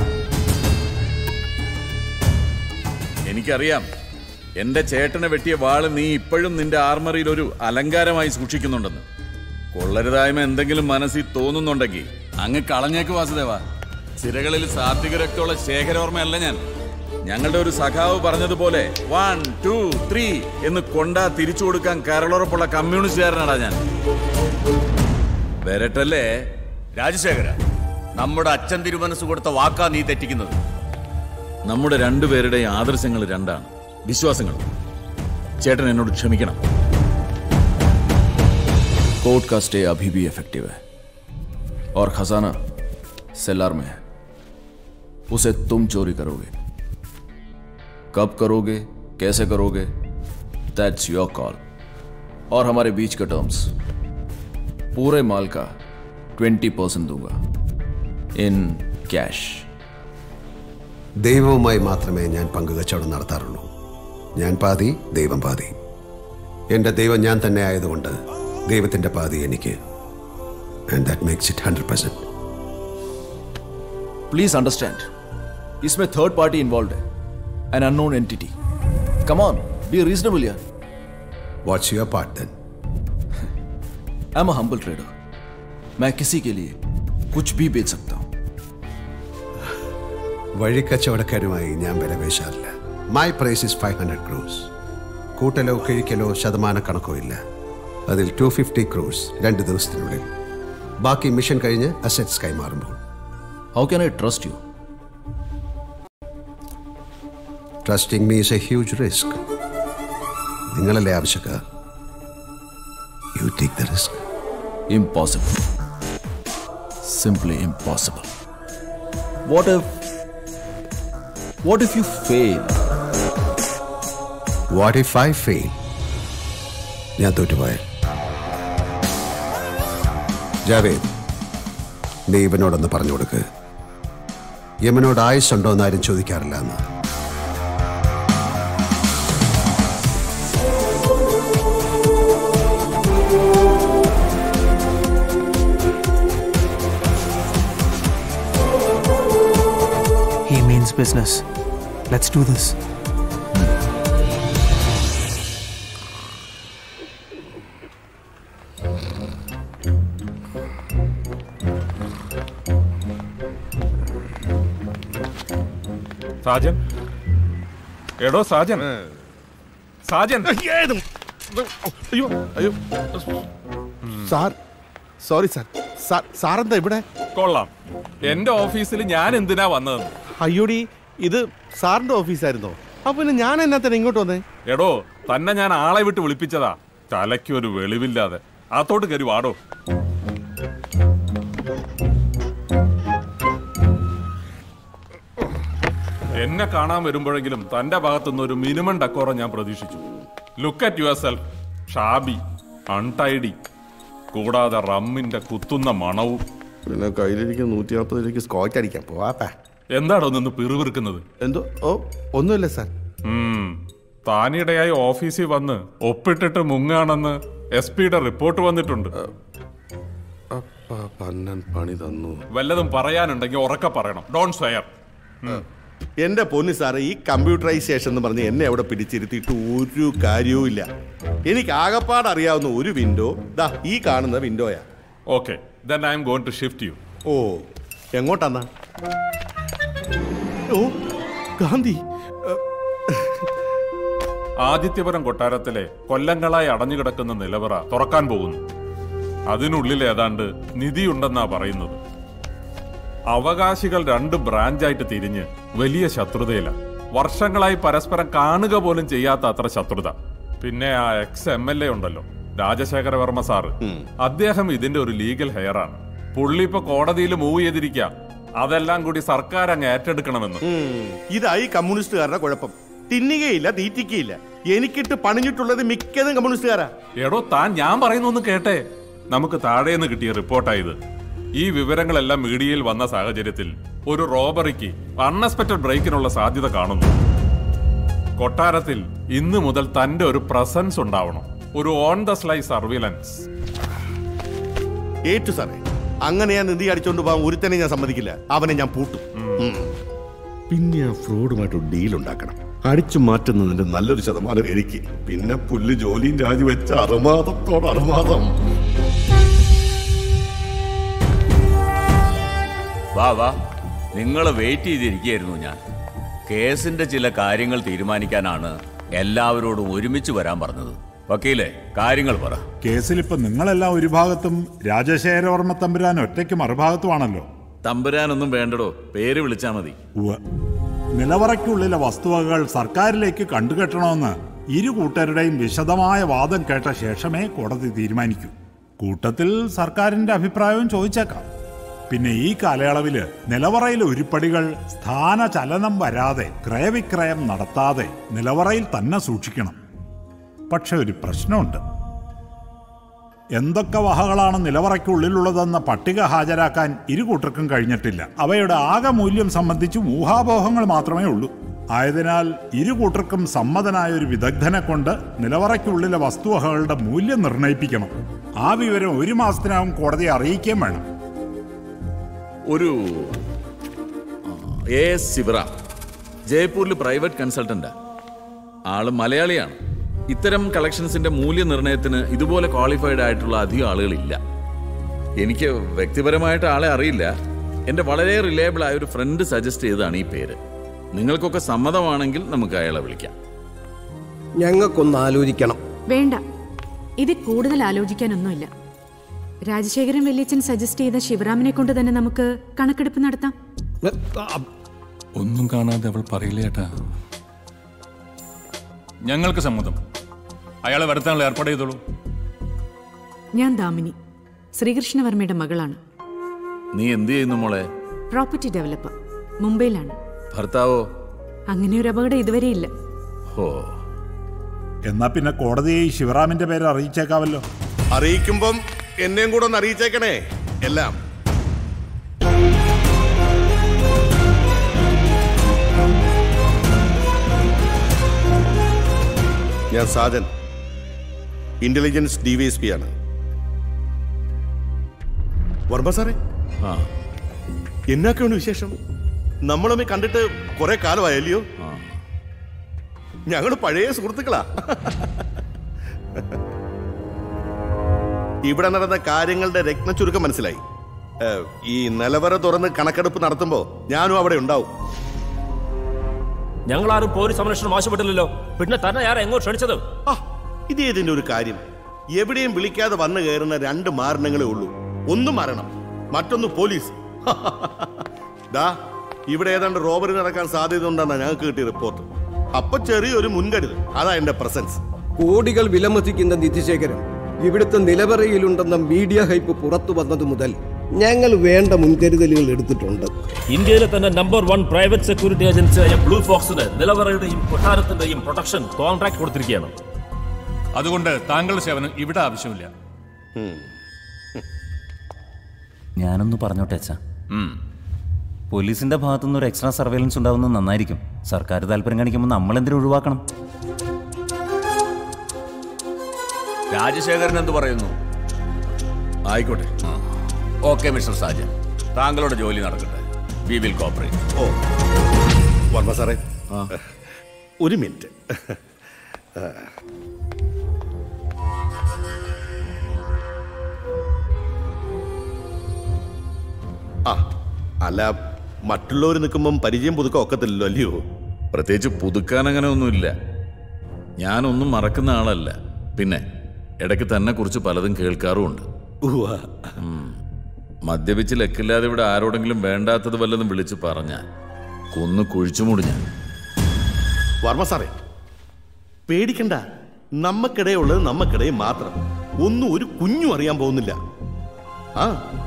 എനിക്കറിയാം, എന്റെ ചേട്ടനെ വെട്ടിയ വാള് നീ ഇപ്പോഴും നിന്റെ ആർമറിയിൽ ഒരു അലങ്കാരമായി സൂക്ഷിക്കുന്നുണ്ടെന്ന്. കൊള്ളരുതായ്മ എന്തെങ്കിലും മനസ്സിൽ തോന്നുന്നുണ്ടെങ്കിൽ അങ്ങ് കളഞ്ഞേക്ക് വാസുദേവ. സിരകളിൽ സാത്വിക രക്തമുള്ള ശേഖരോർമ്മയല്ല ഞാൻ. ഞങ്ങളുടെ ഒരു സഖാവ് പറഞ്ഞതുപോലെ വൺ ടു ത്രീ എന്ന് കൊണ്ടാ തിരിച്ചു കൊടുക്കാൻ കരളുറപ്പുള്ള കമ്മ്യൂണിസ്റ്റുകാരനാടാ ഞാൻ. വരട്ടല്ലേ രാജശേഖര, നമ്മുടെ അച്ഛൻ തിരുമനസ് കൊടുത്ത വാക്കാ നീ തെറ്റിക്കുന്നത്. നമ്മുടെ രണ്ടുപേരുടെയും ആദർശങ്ങൾ രണ്ടാണ്, വിശ്വാസങ്ങൾ. ചേട്ടൻ എന്നോട് ക്ഷമിക്കണം. कोर्ट का स्टे अभी भी इफेक्टिव है और खजाना सेलर में है. उसे तुम चोरी करोगे. कब करोगे, कैसे करोगे, दैट्स योर कॉल. और हमारे बीच के टर्म्स, पूरे माल का ट्वेंटी परसेंट दूंगा इन कैश. ദൈവവുമായി മാത്രമേ ഞാൻ പങ്കുകച്ചവടം നടത്താറുള്ളൂ. ഞാൻ പാതി, ദൈവം പാതി. എൻ്റെ ദൈവം ഞാൻ തന്നെ ആയതുകൊണ്ട് ദൈവത്തിൻ്റെ പാതി എനിക്ക്. And that makes it hundred percent. Please understand, इसमें थर्ड पार्टी इन्वॉल्व है, an unknown entity. Come on, be reasonable यार. What's your part then? I am a humble trader. मैं किसी के लिए कुछ भी बेच सकता हूं. വഴിക്കച്ചവടക്കാരുമായി ഞാൻ വില പേശാറില്ല. My price is five hundred crores. കൂട്ടലോ കിഴിക്കലോ ശതമാന കണക്കോ ഇല്ല. അതിൽ ടു ഫിഫ്റ്റി ക്രോസ് രണ്ട് ദിവസത്തിനുള്ളിൽ. ബാക്കി മിഷൻ കഴിഞ്ഞ് അസറ്റ്സ് കൈമാറുമ്പോൾ. How can I trust you? Trusting me is a huge risk. നിങ്ങളല്ലേ ആവശ്യക്കാർ. You take the risk. Impossible. Simply impossible. What if What if you fail? What if I fail? ഞാൻ തോറ്റുപോയാൽ? ജാവേദ്, നീ ഇവനോടൊന്ന് പറഞ്ഞു കൊടുക്ക്. യമനോട് ആയുസ്സുണ്ടോ എന്ന് ആരും ചോദിക്കാറില്ല എന്ന്. He means business. Let's do this. Sajan, എടോ സാജൻ, സാജൻ. അയ്യോ അയ്യോ സാർ, സോറി സാർ. സാർ സാറെന്താ ഇവിടെ? കൊള്ളാം. എന്റെ ഓഫീസിൽ ഞാൻ എന്തിനാ വന്നതെന്ന്? അയ്യോടി, ഇത് സാറിന്റെ ഓഫീസായിരുന്നോ? അപ്പൊ പിന്നെ ഞാൻ എന്നാ തന്നെ ഇങ്ങോട്ട് വന്നേ? എടോ, തന്നെ ഞാൻ ആളെ വിട്ട് വിളിപ്പിച്ചതാ. തലയ്ക്കൊരു വെളിവില്ലാതെ. അത്തോട്ട് കയറി വാടോ. എന്നെ കാണാൻ വരുമ്പോഴെങ്കിലും തന്റെ ഭാഗത്തുനിന്ന് ഒരു മിനിമം ഡക്കോറം ഞാൻ പ്രതീക്ഷിച്ചു. Look at yourself. Shabby, untidy, കൂടാതെ റമ്മിന്റെ കുത്തുന്ന മണവും. പിന്നെ കയ്യിലിരിക്കുന്ന നൂറ്റി നാൽപ്പതിലേക്ക് സ്കോച്ച് അടിക്കാൻ പോവാപ്പാ. എന്താണോ നിന്ന് പിറുപിറുക്കുന്നത്? എന്തോ ഓ ഒന്നുമില്ല സാർ. താനിടയായി ഓഫീസിൽ വന്ന് ഒപ്പിട്ടിട്ട് മുങ്ങാണെന്ന് എസ് പിയുടെ റിപ്പോർട്ട് വന്നിട്ടുണ്ട്. പന്നൻ പണി തന്നു. വല്ലതും പറയാനുണ്ടെങ്കിൽ ഉറക്കെ പറയണം. Don't swear. എന്റെ പൊന്നി സാറേ, ഈ കമ്പ്യൂട്ടറൈസേഷൻ എന്ന് പറഞ്ഞ് എന്നെ അവിടെ പിടിച്ചിരുത്തിയിട്ട് ഒരു കാര്യവും ഇല്ല. എനിക്ക് ആകപ്പാട് അറിയാവുന്ന ഒരു വിൻഡോ ദാ ഈ കാണുന്ന വിൻഡോയാ. Okay, then I am going to shift you. ഓ, എങ്ങോട്ടാന്നാ? ഓ, ഗാന്ധി. ആദിത്യപുരം കൊട്ടാരത്തിലെ കൊല്ലങ്ങളായി അടഞ്ഞുകിടക്കുന്ന നിലവറ തുറക്കാൻ പോകുന്നു. അതിനുള്ളിൽ ഏതാണ്ട് നിധിയുണ്ടെന്നാ പറയുന്നത്. അവകാശികൾ രണ്ട് ബ്രാഞ്ചായിട്ട് തിരിഞ്ഞ് വലിയ ശത്രുതയില്ല. വർഷങ്ങളായി പരസ്പരം കാണുക പോലും ചെയ്യാത്ത അത്ര ശത്രുത. പിന്നെ ആ എക്സ് എം എൽ എ ഉണ്ടല്ലോ, രാജശേഖര വർമ്മ സാറ്, അദ്ദേഹം ഇതിന്റെ ഒരു ലീഗൽ ഹെയറാണ്. പുള്ളി ഇപ്പൊ കോടതിയിൽ മൂവ് ചെയ്തിരിക്കുക. അതെല്ലാം കൂടി സർക്കാർ അങ്ങ് ഏറ്റെടുക്കണമെന്ന്. ഇതായി കമ്മ്യൂണിസ്റ്റുകാരുടെ കുഴപ്പം. തിന്നുകയില്ല, തീറ്റിക്കയില്ല. എനിക്കിട്ട് പണിഞ്ഞിട്ടുള്ളത് മിക്കതും കമ്മ്യൂണിസ്റ്റുകാരാ. എടോ, താൻ ഞാൻ പറയുന്നൊന്ന് കേട്ടെ. നമുക്ക് താഴേന്ന് കിട്ടിയ റിപ്പോർട്ടായത്. ഈ വിവരങ്ങളെല്ലാം മീഡിയയിൽ വന്ന സാഹചര്യത്തിൽ ഒരു റോബറിക്ക് അൺഎക്സ്പെക്ടഡ് ബ്രേക്കിനുള്ള സാധ്യത കാണുന്നു. കൊട്ടാരത്തിൽ ഇന്നു മുതൽ തന്റെ ഒരു പ്രസൻസ് ഉണ്ടാവണം. ഒരു ഓൺ ദ സ്ലൈ സർവീലൻസ്. ഏറ്റു സാറേ, അങ്ങനെ ഞാൻ നിധി അടിച്ചോണ്ട് പോകാൻ ഒരുത്തനെ ഞാൻ സമ്മതിക്കില്ല. അവനെ ഞാൻ പൂട്ടും. പിന്നെ ആ ഫ്രോഡുമായിട്ട് ഡീൽ ഉണ്ടാക്കണം. അടിച്ചു മാറ്റുന്നതിന്റെ നല്ലൊരു ശതമാനം എനിക്ക്. പിന്നെ പുല്ല് ജോലിയും രാജിവെച്ച അറുമാദത്തോട് അറുമാദം. വാ വാ, നിങ്ങൾ വെയിറ്റ് ചെയ്തിരിക്കുകയായിരുന്നു. ഞാൻ കേസിന്റെ ചില കാര്യങ്ങൾ തീരുമാനിക്കാനാണ് എല്ലാവരോടും ഒരുമിച്ച് വരാൻ പറഞ്ഞത്. വക്കീലെ, കാര്യങ്ങൾ പറ. കേസിലിപ്പോ നിങ്ങളെല്ലാം ഒരു ഭാഗത്തും രാജശേഖരവർമ്മ തമ്പുരാൻ ഒറ്റയ്ക്ക് മറുഭാഗത്തുമാണല്ലോ. തമ്പുരാനൊന്നും വേണ്ടടോ, പേര് വിളിച്ചാ മതി. നിലവറയ്ക്കുള്ളിലെ വസ്തുവകകൾ സർക്കാരിലേക്ക് കണ്ടുകെട്ടണമെന്ന് ഇരു കൂട്ടരുടെയും വിശദമായ വാദം കേട്ട ശേഷമേ കോടതി തീരുമാനിക്കൂ. കൂട്ടത്തിൽ സർക്കാരിന്റെ അഭിപ്രായവും ചോദിച്ചേക്കാം. പിന്നെ ഈ കാലയളവില് നിലവറയിലെ ഉരുപ്പടികൾ സ്ഥാനചലനം വരാതെ ക്രയവിക്രയം നടത്താതെ നിലവറയിൽ തന്നെ സൂക്ഷിക്കണം. പക്ഷെ ഒരു പ്രശ്നമുണ്ട്. എന്തൊക്കെ വഹകളാണ് നിലവറയ്ക്കുള്ളിലുള്ളതെന്ന പട്ടിക ഹാജരാക്കാൻ ഇരു കൂട്ടർക്കും കഴിഞ്ഞിട്ടില്ല. അവയുടെ ആകെ മൂല്യം സംബന്ധിച്ച് ഊഹാപോഹങ്ങൾ മാത്രമേ ഉള്ളൂ. ആയതിനാൽ ഇരു കൂട്ടർക്കും സമ്മതനായ ഒരു വിദഗ്ധനെ കൊണ്ട് നിലവറയ്ക്കുള്ളിലെ വസ്തുവകകളുടെ മൂല്യം നിർണയിപ്പിക്കണം. ആ വിവരം ഒരു മാസത്തിനകം കോടതിയെ അറിയിക്കുകയും വേണം. ഒരു എ എസ് ശിവറ ജയ്പൂരിൽ പ്രൈവറ്റ് കൺസൾട്ടന്റാ. ആള് മലയാളിയാണ്. ഇത്തരം കളക്ഷൻസിന്റെ മൂല്യനിർണ്ണയത്തിന് ഇതുപോലെ ക്വാളിഫൈഡ് ആയിട്ടുള്ള അധികം ആളുകളില്ല. എനിക്ക് വ്യക്തിപരമായിട്ട് ആളെ അറിയില്ല. എൻ്റെ വളരെ റിലയബിൾ ആയ ഒരു ഫ്രണ്ട് സജസ്റ്റ് ചെയ്തതാണ് ഈ പേര്. നിങ്ങൾക്കൊക്കെ സമ്മതമാണെങ്കിൽ നമുക്ക് അയാളെ വിളിക്കാം. ഞങ്ങൾക്കൊന്ന് ആലോചിക്കണം. വേണ്ട, ഇത് കൂടുതൽ ആലോചിക്കാനൊന്നുമില്ല. രാജശേഖരൻ വല്യച്ഛൻ സജസ്റ്റ് ചെയ്ത ശിവറാമിനെ കൊണ്ട് തന്നെ നമുക്ക് കണക്കെടുപ്പ് നടത്താം. ഒന്നും കാണാതെ അവൾ പറയില്ല ഏട്ടാ. ഞങ്ങൾക്ക് സമ്മതം. അയാളെ വരുത്താനുള്ള ഏർപ്പാട് ചെയ്തോളൂ. ഞാൻ ദാമിനി, ശ്രീകൃഷ്ണവർമ്മയുടെ മകളാണ്. നീ എന്ത് ചെയ്യുന്നു മോളെ? പ്രോപ്പർട്ടി ഡെവലപ്പർ, മുംബൈയിലാണ്. ഭർത്താവോ? അങ്ങനെ ഒരു അപകടം ഇതുവരെ ഇല്ല. ഓ, എന്നാ പിന്നെ കോടതിയെ ശിവറാമിന്റെ പേര് അറിയിച്ചേക്കാവല്ലോ. അറിയിക്കുമ്പം എന്നെയും കൂടെ ഒന്ന് അറിയിച്ചേക്കണേ. എല്ലാം ഞാൻ Sajan, intelligence D Y S P ആണ്. വർമ്മ സാറേ, എന്നൊക്കെയാണ് വിശേഷം? നമ്മളൊന്ന് കണ്ടിട്ട് കുറെ കാലമായല്ലയോ? ഞങ്ങൾ പഴയ സുഹൃത്തുക്കളാ. ഇവിടെ നടന്ന കാര്യങ്ങളുടെ രത്നച്ചുരുക്കം മനസ്സിലായി. ഈ നിലവറ തുറന്ന് കണക്കെടുപ്പ് നടത്തുമ്പോ ഞാനും അവിടെ ഉണ്ടാവും. ഞങ്ങൾ ആരും പോലീസ് സംരക്ഷണം ആവശ്യപ്പെട്ടില്ലല്ലോ. പിന്നെ തന്നെ ആരാ എങ്ങോട്ട് ക്ഷണിച്ചത്? ഇത് ഇതിന്റെ ഒരു കാര്യം. എവിടെയും വിളിക്കാതെ വന്നു കയറുന്ന രണ്ട് മാരണങ്ങളേ ഉള്ളൂ. ഒന്ന് മരണം, മറ്റൊന്ന് പോലീസ്. ദാ ഇവിടെ ഏതാണ്ട് റോബറി നടക്കാൻ സാധ്യത ഉണ്ടെന്നാണ് ഞങ്ങൾക്ക് കിട്ടിയ റിപ്പോർട്ട്. അപ്പൊ ചെറിയൊരു മുൻകരുതൽ, അതാ എന്റെ പ്രസൻസ്. കോടികൾ വിലമതിക്കുന്ന നിധിശേഖരൻ ഇവിടുത്തെ നിലവറയിലുണ്ടെന്ന മീഡിയ ഹൈപ്പ് പുറത്തു വന്നത് മുതൽ ഞങ്ങൾ വേണ്ട മുൻകരുതലുകൾ എടുത്തിട്ടുണ്ട്. ഇന്ത്യയിലെ തന്നെ നമ്പർ വൺ പ്രൈവറ്റ് സെക്യൂരിറ്റി ഏജൻസിയായ ബ്ലൂ ഫോക്സിന് നിലവറയുടെയും കൊട്ടാരത്തിന്റെയും പ്രൊട്ടക്ഷൻ കോൺട്രാക്ട് കൊടുത്തിരിക്കുകയാണ്. അതുകൊണ്ട് താങ്കളുടെ സേവനം ഇവിടെ ആവശ്യമില്ല. ഞാനൊന്ന് പറഞ്ഞോട്ടെ അച്ഛാ, പോലീസിന്റെ ഭാഗത്തുനിന്ന് ഒരു എക്സ്ട്രാ സർവൈലൻസ് ഉണ്ടാവുന്നത് നന്നായിരിക്കും. സർക്കാർ താല്പര്യം കാണിക്കുമ്പോൾ നമ്മൾ എന്തിനു ഒഴിവാക്കണം? രാജശേഖരൻ എന്ത് പറയുന്നു? ആയിക്കോട്ടെ, ഓക്കെ മിസ്റ്റർ സാജൻ, താങ്കളുടെ ജോലി നടക്കട്ടെ. We will cooperate. ഓ വർമ്മ സാറേ, ഒരു മിനിറ്റ്. ആ അല്ല, മറ്റുള്ളവർ നിൽക്കുമ്പം പരിചയം പുതുക്കാൻ ഒക്കത്തില്ലല്ലോ അല്ലയോ? പ്രത്യേകിച്ച് പുതുക്കാൻ അങ്ങനെ ഒന്നുമില്ല. ഞാനൊന്നും മറക്കുന്ന ആളല്ല. പിന്നെ ഇടയ്ക്ക് തന്നെ കുറിച്ച് പലതും കേൾക്കാറുമുണ്ട്. മദ്യപിച്ച് ലക്കില്ലാതെ ഇവിടെ ആരോടെങ്കിലും വേണ്ടാത്തത് വല്ലതും വിളിച്ച് പറഞ്ഞാൽ കൊന്നു കുഴിച്ചുമൂടി ഞാൻ. വർമ്മ സാറേ പേടിക്കണ്ട, നമ്മക്കിടയുള്ളത് നമ്മക്കിടയിൽ മാത്രം. ഒന്നും ഒരു കുഞ്ഞും അറിയാൻ പോകുന്നില്ല. ആ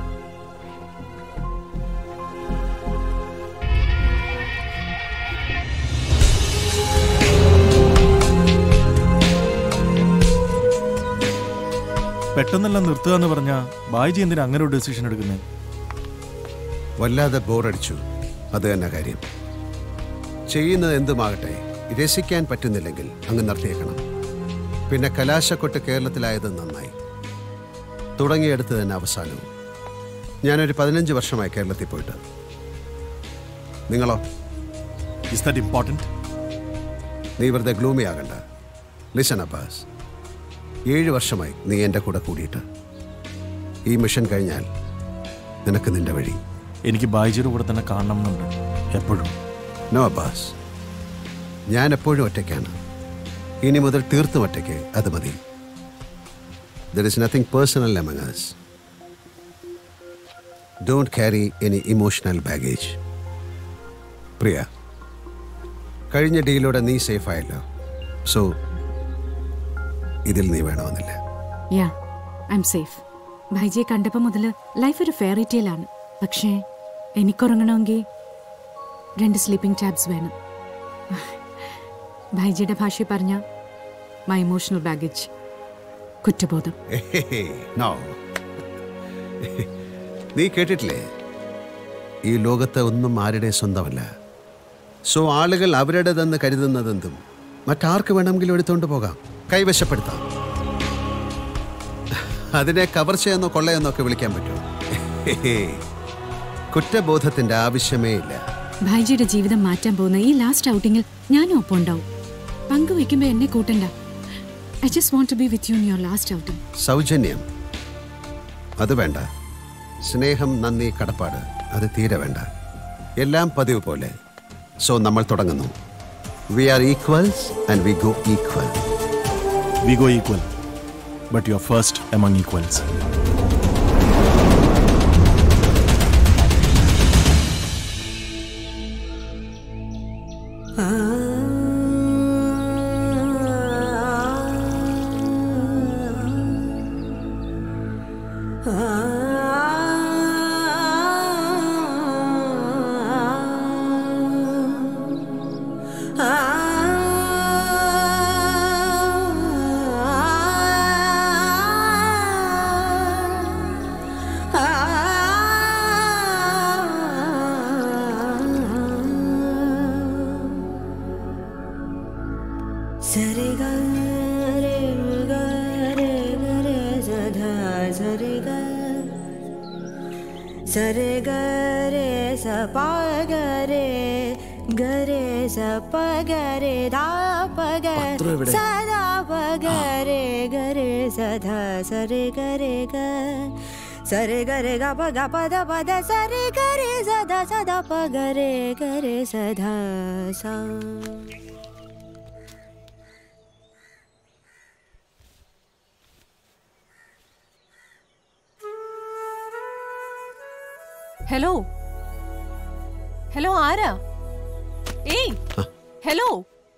പെട്ടെന്നെല്ലാം നിർത്തുക എന്ന് പറഞ്ഞ ബായ്ജി എന്തിനാ അങ്ങനെ ഒരു ഡിസിഷൻ എടുക്കുന്നത്? വല്ലാതെ ബോറടിച്ചു, അത് തന്നെ കാര്യം. ചെയ്യുന്നത് എന്തുമാകട്ടെ, രസിക്കാൻ പറ്റുന്നില്ലെങ്കിൽ അങ്ങ് നിർത്തിയേക്കണം. പിന്നെ കലാശക്കൊട്ട് കേരളത്തിലായത് നന്നായി. തുടങ്ങിയെടുത്ത് തന്നെ അവസാനവും. ഞാനൊരു പതിനഞ്ച് വർഷമായി കേരളത്തിൽ പോയിട്ട്. നിങ്ങളോ? Is that important? നീ വെറുതെ ഗ്ലൂമി ആകണ്ട. ലിസൺ അബ്ബാസ്, ഏഴ് വർഷമായി നീ എൻ്റെ കൂടെ കൂടിയിട്ട്. ഈ മിഷൻ കഴിഞ്ഞാൽ നിനക്ക് നിന്റെ വഴി. എനിക്ക് ബായ്ജിയുടെ കൂടെ തന്നെ കാണണം എന്നുണ്ട് എപ്പോഴും. നോ അബ്ബാസ്, ഞാൻ എപ്പോഴും ഒറ്റയ്ക്കാണ്. ഇനി മുതൽ തീർത്തും ഒറ്റയ്ക്ക്, അത് മതി. There is nothing personal among us. Don't carry any emotional baggage. Priya, കഴിഞ്ഞ ഡീലോടെ നീ സേഫ് ആയല്ലോ. സോ ഇതിൽ നീ വേണമെന്നില്ല. Yeah, I am safe. ഭായിജിയെ കണ്ടപ്പോൾ മുതൽ ലൈഫ് ഒരു ഫെയറി ടെയിലാണ്. പക്ഷേ എനിക്കുറങ്ങണമെങ്കിൽ രണ്ട് സ്ലീപ്പിംഗ് ടാബ്സ് വേണം. ഭായിജിയുടെ ഭാഷയിൽ പറഞ്ഞ മൈ ഇമോഷണൽ ബാഗേജ്, കുറ്റബോധം. നീ കേട്ടിട്ടില്ലേ, ഈ ലോകത്ത് ഒന്നും ആരുടെ സ്വന്തമല്ല. സോ ആളുകൾ അവരുടേതെന്ന് കരുതുന്നതെന്തും മറ്റാർക്ക് വേണമെങ്കിലും എടുത്തുകൊണ്ട് പോകാം, കൈവശപ്പെടുത്താം. അതിനെ കവർച്ചയെന്നോ കൊള്ളയെന്നോ ഒക്കെ വിളിക്കാൻ പറ്റുമോ? കുറ്റബോധത്തിന്റെ ആവശ്യമേ ഇല്ല. ഭായിജിയുടെ ജീവിതം മാറ്റാൻ പോകുന്ന ഈ ലാസ്റ്റ് ഔട്ടിങ്ങിൽ ഞാനും ഒപ്പം ഉണ്ടാവും. പങ്കുവെക്കുമ്പോ എന്നെ കൂട്ടണ്ട. I just want to be with you in your last outing. സൗജന്യം അത് വേണ്ട. സ്നേഹം, നന്ദി, കടപ്പാട് അത് തീരെ വേണ്ട. എല്ലാം പതിവ് പോലെ. സോ നമ്മൾ തുടങ്ങുന്നു. We are equals and we go equal. We go equal, but you are first among equals. सरे गरे स पा गरे गरे स प गरे धा प गरे सदा प गरे गरे स धा सरे गरे ग सरे गरे ग प ग प द प द सरे गरे स ध स ध प गरे गरे स ध सा. ഹലോ ഹലോ, ആരാ? ഏയ് ഹലോ.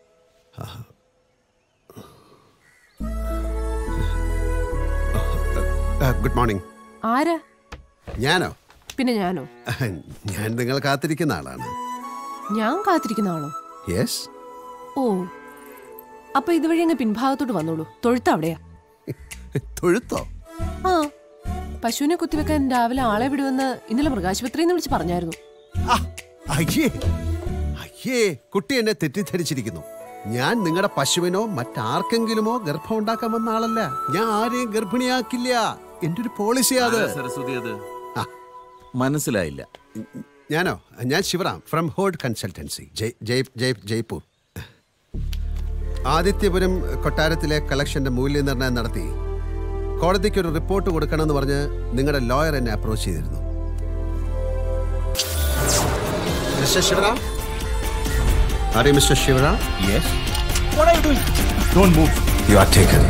Good morning. ആരാ? ഞാനോ? പിന്നെ ഞാനോ? ഞാൻ നിങ്ങൾ കാത്തിരിക്കുന്ന ആളാണ്. ഞാൻ കാത്തിരിക്കുന്ന ആളോ? യെസ്. ഓ, അപ്പൊ ഇതുവഴി അങ്ങ് പിൻഭാഗത്തോട്ട് വന്നോളൂ. തൊഴുത്ത് അവിടെയാ. തൊഴുത്തോ? ആ, പശുവിനെ കുത്തിവെക്കാൻ രാവിലെ ആളെ വിടുമെന്ന് ഇന്നലെ മൃഗാശുപത്രിയിൽ വിളിച്ച് പറഞ്ഞായിരുന്നു. അയ്യേ അയ്യേ, കുട്ടി എന്നെ തെറ്റിദ്ധരിച്ചിരിക്കുന്നു. ഞാൻ നിങ്ങളുടെ പശുവിനോ മറ്റാർക്കെങ്കിലുമോ ഗർഭം ഉണ്ടാക്കാൻ വന്ന ആളല്ല. ഞാൻ ആരെയും ഗർഭിണിയാക്കില്ല. എന്റെ ഒരു പോളിസിയാ അത്. സരസ്വതി, അത് മനസ്സിലായില്ല. ഞാനോ? ഞാൻ Shivaram from hod consultancy, Jai Jai Jai Jaipur. ആദിത്യപുരം കൊട്ടാരത്തിലെ കളക്ഷന്റെ മൂല്യനിർണ്ണയം നടത്തി കോടതിക്ക് ഒരു റിപ്പോർട്ട് കൊടുക്കണമെന്ന് പറഞ്ഞ് നിങ്ങളുടെ ലോയർ എന്നെ അപ്രോച്ച് ചെയ്തിരുന്നു. Mister Shivaram, are you mister Shivaram? Yes. What are you doing? Don't move. You are taken.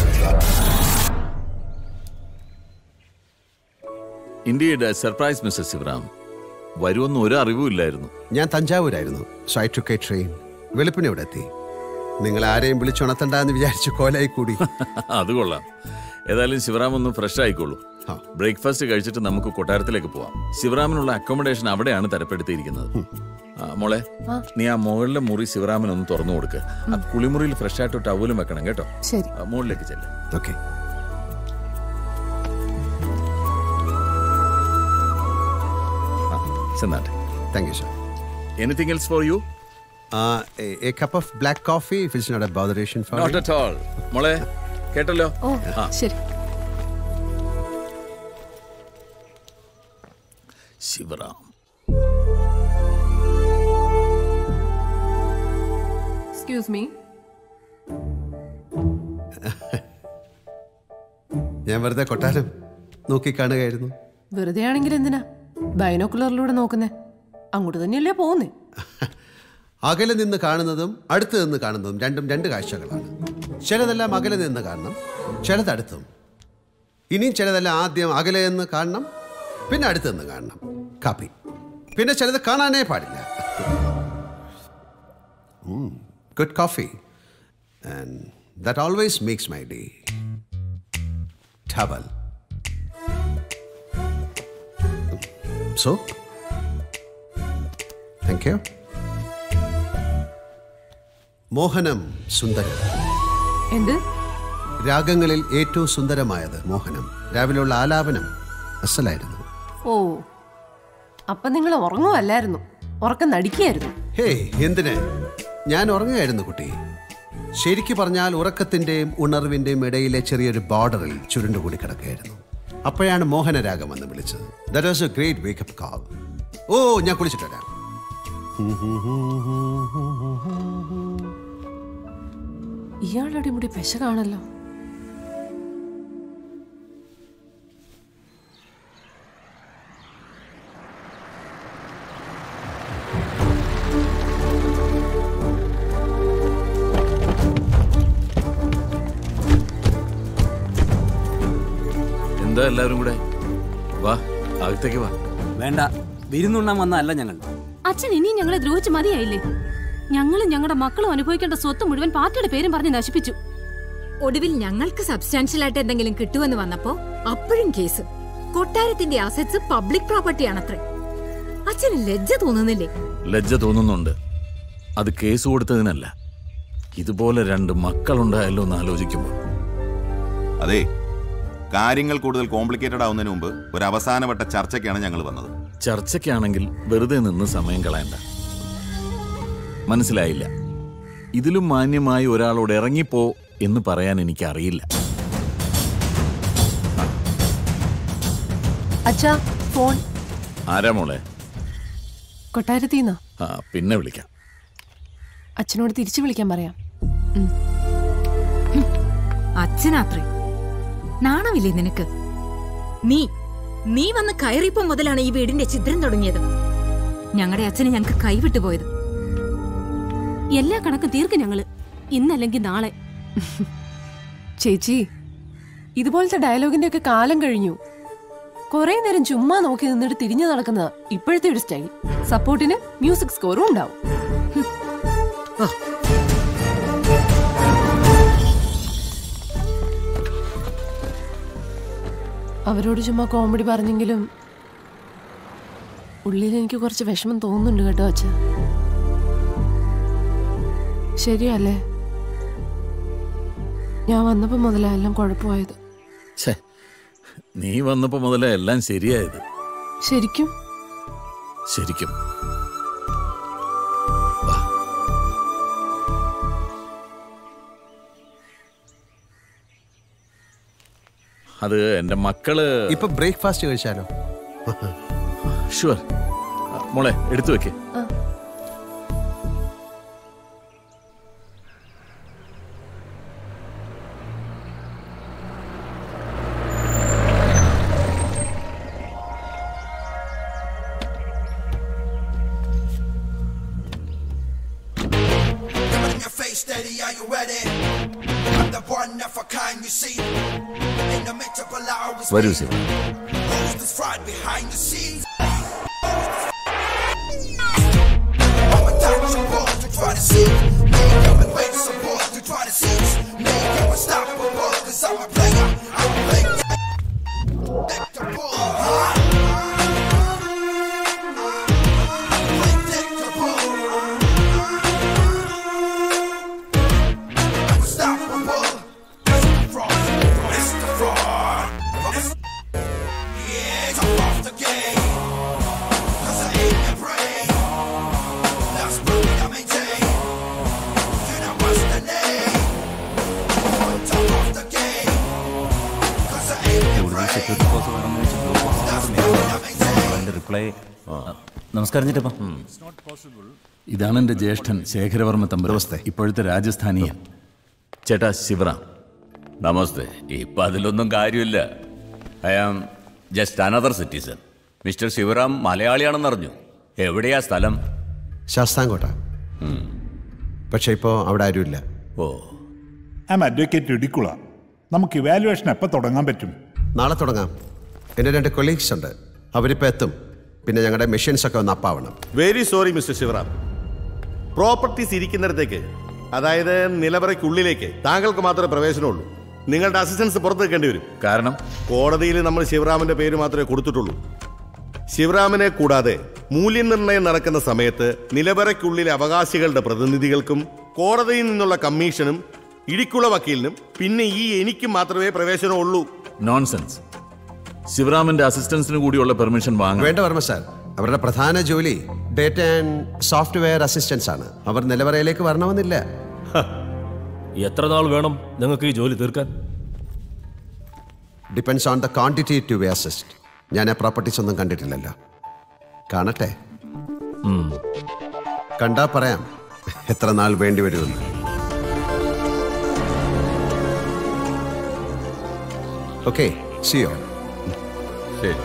Indeed, a surprise, mister Shivaram. വരുമെന്ന് ഒരു അറിവുമില്ലായിരുന്നു. ഞാൻ തഞ്ചാവൂരായിരുന്നു. So I took a train. വെളുപ്പിനെ ഇവിടെ എത്തി. നിങ്ങൾ ആരെയും വിളിച്ചുണർത്തണ്ടെന്ന് വിചാരിച്ച് കോലായി കൂടി. അത് കൊള്ളാം. ഏതായാലും ശിവറാം ഒന്ന് ഫ്രഷ് ആയിക്കോളൂ. ബ്രേക്ക്ഫാസ്റ്റ് കഴിച്ചിട്ട് നമുക്ക് കൊട്ടാരത്തിലേക്ക് പോവാം. ശിവറാമിനുള്ള അക്കോമഡേഷൻ അവിടെയാണ് തരപ്പെടുത്തിയിരിക്കുന്നത്. മോളെ, നീ ആ മുകളിലെ മുറി ശിവറാമിനൊന്ന് തുറന്നു കൊടുക്കുക. ആ കുളിമുറിയിൽ ഫ്രഷ് ആയിട്ട് ടവലും വെക്കണം കേട്ടോ. ശരി, മുകളിലേക്ക് ചെല്ലാം. ഓക്കെ. ചെന്നാട്ടെ. Thank you sir. Anything else for you? Uh, a, a cup of black coffee if it's not a botheration for Not you. at all. മോളെ കേട്ടല്ലോ. ഓ ശരി. ശിവറാം. Excuse me. ഞാൻ വെറുതെ കൊട്ടാരം നോക്കി കാണുകയായിരുന്നു. വെറുതെ ആണെങ്കിൽ എന്തിനാ ബൈനോക്കുലറിലൂടെ നോക്കുന്നേ? അങ്ങോട്ട് തന്നെയല്ലേ പോകുന്നേ? അകലെ നിന്ന് കാണുന്നതും അടുത്ത് നിന്ന് കാണുന്നതും രണ്ടും രണ്ട് കാഴ്ചകളാണ്. ചിലതെല്ലാം അകലെ നിന്ന് കാണണം, ചിലത് അടുത്തും. ഇനിയും ചിലതെല്ലാം ആദ്യം അകലെ നിന്ന് കാണണം, പിന്നെ അടുത്ത് നിന്ന് കാണണം. കാപ്പി. പിന്നെ ചിലത് കാണാനേ പാടില്ല. Good coffee and that always makes my day. Towel. So thank you. മോഹനം സുന്ദരം. എന്ത്? രാഗങ്ങളിൽ ഏറ്റവും സുന്ദരമായത് മോഹനം. രാവിലെയുള്ള ആലാപനം അസലായിരുന്നു. ഓ, അപ്പൊ നിങ്ങൾ ഉറങ്ങുമല്ലായിരുന്നു, ഉറക്കം നടിക്കുകയായിരുന്നു. ഹേയ്, എന്തിന്? ഞാൻ ഉറങ്ങുകയായിരുന്നു കുട്ടി. ശരിക്കു പറഞ്ഞാൽ ഉറക്കത്തിന്റെയും ഉണർവിന്റെയും ഇടയിലെ ചെറിയൊരു ബോർഡറിൽ ചുരുണ്ടുകൂടി കിടക്കുകയായിരുന്നു. അപ്പോഴാണ് മോഹനരാഗം എന്ന് വിളിച്ചത്. That was a great wake up call. ഓ, ഞാൻ കുളിച്ചിട്ട് വരാം. ഇയാളുടെ മുടി പെശ കാണല്ലോ. എന്താ എല്ലാവരും കൂടെ? വാ, അകത്തേക്ക് വാ. വേണ്ട, വിരുന്നുണ്ണാൻ വന്നല്ല ഞങ്ങൾ. അച്ഛൻ ഇനിയും ഞങ്ങളെ ദ്രോഹിച്ച് മതിയായില്ലേ? ഞങ്ങളും ഞങ്ങളുടെ മക്കളും അനുഭവിക്കേണ്ട സ്വത്ത് മുഴുവൻ പാർട്ടിയുടെ പേരും പറഞ്ഞ് നശിപ്പിച്ചു. ഒടുവിൽ ഞങ്ങൾക്ക് സബ്സ്റ്റാൻഷ്യൽ ആയിട്ട് എന്തെങ്കിലും കിട്ടുമെന്ന് വന്നപ്പോ അപ്പോഴും കേസ്. കൊട്ടാരത്തിന്റെ അസറ്റ്സ് പബ്ലിക് പ്രോപ്പർട്ടിയാണത്രേ. അച്ഛന് ലജ്ജ തോന്നുന്നില്ലേ? ലജ്ജ തോന്നുന്നുണ്ട്. അത് കേസ് കൊടുത്തതിനല്ല, ഇതുപോലെ രണ്ട് മക്കളുണ്ടായല്ലോ എന്ന് ആലോചിക്കുമ്പോൾ. അതെ, കാര്യങ്ങൾ കൂടുതൽ കോംപ്ലിക്കേറ്റഡ് ആവുന്നതിന് മുമ്പ് ഒരു അവസാനവട്ട ചർച്ചയ്ക്കാണ് ഞങ്ങൾ വന്നത്. ചർച്ചയ്ക്കാണെങ്കിൽ വെറുതെ നിന്ന് സമയം കളയണ്ട. മനസ്സിലായില്ല? ഇതിലും മാന്യമായി ഒരാളോട് ഇറങ്ങിപ്പോ എന്ന് പറയാൻ എനിക്കറിയില്ല. അച്ഛാ, ഫോൺ. ആരാ മോളെ? കൊട്ടാരത്തിന്നാ. ആ, പിന്നെ വിളിക്കാം. അച്ഛനോട് തിരിച്ചു വിളിക്കാൻ പറയാം. അച്ഛനാത്രേ. നാണമില്ലേ നിനക്ക്? നീ നീ വന്ന് കയറിയപ്പോ മുതലാണ് ഈ വീടിന്റെ ചിത്രം തുടങ്ങിയത്. ഞങ്ങളുടെ അച്ഛനെ ഞങ്ങൾക്ക് കൈവിട്ടു പോയത്. എല്ലാ കണക്കും തീർക്കും ഞങ്ങള്, ഇന്നല്ലെങ്കിൽ നാളെ. ചേച്ചി, ഇതുപോലത്തെ ഡയലോഗിന്റെ ഒക്കെ കാലം കഴിഞ്ഞു. കുറെ നേരം ചുമ്മാ നോക്കി നിന്നിട്ട് തിരിഞ്ഞു നടക്കുന്ന ഇപ്പോഴത്തെ ഒരു സ്റ്റൈൽ. സപ്പോർട്ടിന് മ്യൂസിക് സ്കോറും ഉണ്ടാവും. അവരോട് ചുമ്മാ കോമഡി പറഞ്ഞെങ്കിലും ഉള്ളിൽ എനിക്ക് കുറച്ച് വിഷമം തോന്നുന്നുണ്ട് കേട്ടോ അച്ഛ. ശരിയല്ലേ? ഞാൻ വന്നപ്പോ മുതലാ എല്ലാം കുഴപ്പമായത്. നീ വന്നപ്പോ മുതലേ എല്ലാം ശരിയായത്. ശരിക്കും? ശരിക്കും. അത് എന്റെ മക്കള് ഇപ്പൊ ബ്രേക്ക്ഫാസ്റ്റ് കഴിച്ചാലോ? ഷുവർ. മോളെ എടുത്തു വെക്കേ. Steady, are you ready? I'm the one of a kind you see. In the metropolis, I always വരൂ Shiva. who's this fraud behind the scenes? I'm a touch of ball to try to see. Make up and wait some balls to try to seize. Make you unstoppable, cause I'm a player. I'm a player. Deck the ball. നമസ്കാരം ചേട്ടപ്പ. ഇതാണ് എന്റെ ജ്യേഷ്ഠൻ ശേഖരവർമ്മ തമ്പുരാൻ, ഇപ്പോഴത്തെ രാജസ്ഥാനിയൻ. ചേട്ടാ ശിവറാം. നമസ്തേ. ഇപ്പൊ അതിലൊന്നും കാര്യമില്ല. I am just another citizen. Mister Shivaram മലയാളിയാണെന്നറിഞ്ഞു. എവിടെയാ സ്ഥലം? ശാസ്താംകോട്ട. പക്ഷെ ഇപ്പോ അവിടെ ആരുമില്ല. ഓ, ആം അഡ്വക്കേറ്റ് ഇടിക്കുള. നമുക്ക് ഇവാലുവേഷൻ എപ്പോൾ തുടങ്ങാൻ പറ്റും? നാളെ തുടങ്ങാം. എൻ്റെ രണ്ട് കൊളീഗ്സ് ഉണ്ട്, അവരിപ്പോൾ എത്തും. പിന്നെ ഞങ്ങളുടെ മെഷീൻസ് ഒക്കെ ഒന്ന് അപ്പാവണം. Very sorry mister Shivaram. Properties ഇരിക്കുന്നിടത്തേക്ക്, അതായത് നിലവറയ്ക്കുള്ളിലേക്ക് താങ്കൾക്ക് മാത്രമേ പ്രവേശനമുള്ളൂ. നിങ്ങളുടെ അസിസ്റ്റൻസ് പുറത്ത് വെക്കേണ്ടി വരും. കാരണം കോടതിയിൽ നമ്മൾ ശിവറാമിന്റെ പേര് മാത്രമേ കൊടുത്തിട്ടുള്ളൂ. ശിവറാമിനെ കൂടാതെ മൂല്യനിർണ്ണയം നടക്കുന്ന സമയത്ത് നിലവറയ്ക്കുള്ളിലെ അവകാശികളുടെ പ്രതിനിധികൾക്കും കോടതിയിൽ നിന്നുള്ള കമ്മീഷനും ഇടിക്കുള വക്കീലിനും പിന്നെ ഈ എനിക്കും മാത്രമേ പ്രവേശനമുള്ളൂ. നോൺസെൻസ്. ശിവറാമിന്റെ അസിസ്റ്റൻസിന് കൂടിയുള്ള പെർമിഷൻ വാങ്ങാം. വേണ്ട വർമ്മ സാർ, അവരുടെ പ്രധാന ജോലി ഡേറ്റ ആൻഡ് സോഫ്റ്റ്വെയർ അസിസ്റ്റൻസ് ആണ്. അവർ നിലവറയിലേക്ക് വരണമെന്നില്ല. എത്ര നാൾ വേണം നിങ്ങൾക്ക് ഈ ജോലി തീർക്കാൻ? Depends on the quantity to be assist. ഞാൻ ആ പ്രോപ്പർട്ടീസ് ഒന്നും കണ്ടിട്ടില്ലല്ലോ. കാണട്ടെ, കണ്ടാ പറയാം എത്ര നാൾ വേണ്ടി വരുമെന്ന്. Okay, see you. ശരി.